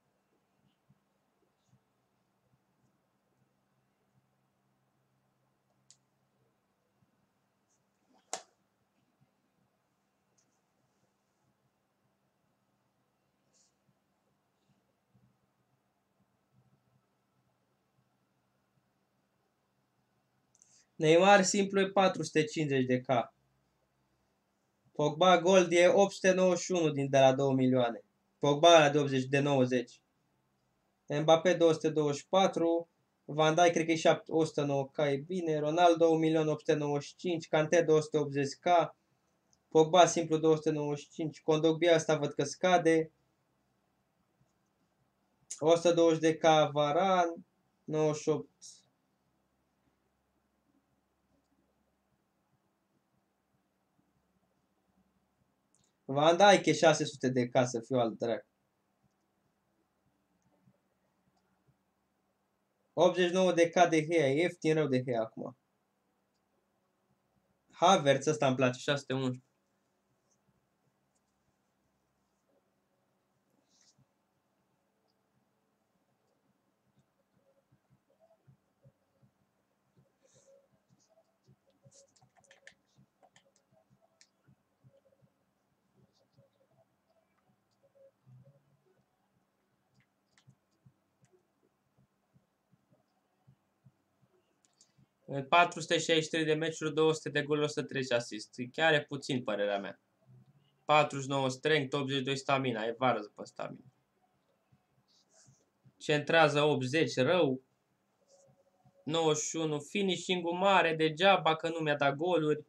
Neymar simplu e patru sute cincizeci de K. Pogba Gold e opt sute nouăzeci și unu din de la două milioane. Pogba ăla de optzeci, de nouăzeci. Mbappé două sute douăzeci și patru. Van Dijk cred că e o sută nouă K, e bine. Ronaldo un milion opt sute nouăzeci și cinci. Kanté două sute optzeci K. Pogba simplu două sute nouăzeci și cinci. Kondogbia asta văd că scade. o sută douăzeci de K Varane. nouăzeci și opt. Van Dijk e șase sute de K, să fiu alt drac. optzeci și nouă de K de Gea, e ieftin rău de Gea acum. Havertz ăsta îmi place, șase sute unsprezece. patru sute șaizeci și trei de meciuri, două sute de goluri, o sută treizeci asist. Chiar e puțin, părerea mea. patruzeci și nouă strength, optzeci și doi stamina. E vară după stamina. Centrează optzeci, rău. nouăzeci și unu, finishing-ul mare, degeaba că nu mi-a dat goluri.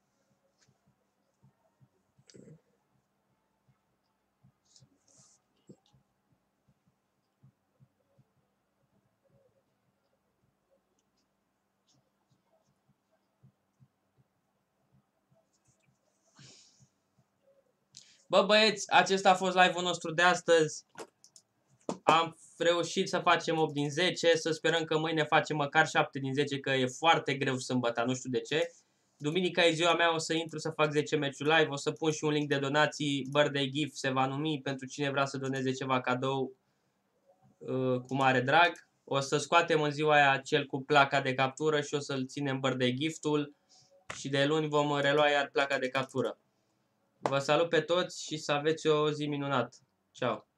Bă băieți, acesta a fost live-ul nostru de astăzi. Am reușit să facem opt din zece, să sperăm că mâine facem măcar șapte din zece, că e foarte greu sâmbătă, nu știu de ce. Duminica e ziua mea, o să intru să fac zece meciuri live, o să pun și un link de donații, birthday gift se va numi, pentru cine vrea să doneze ceva cadou uh, cu mare drag. O să scoatem în ziua aia cel cu placa de captură și o să-l ținem birthday giftul și de luni vom relua iar placa de captură. Vă salut pe toți și să aveți o zi minunată. Ciao!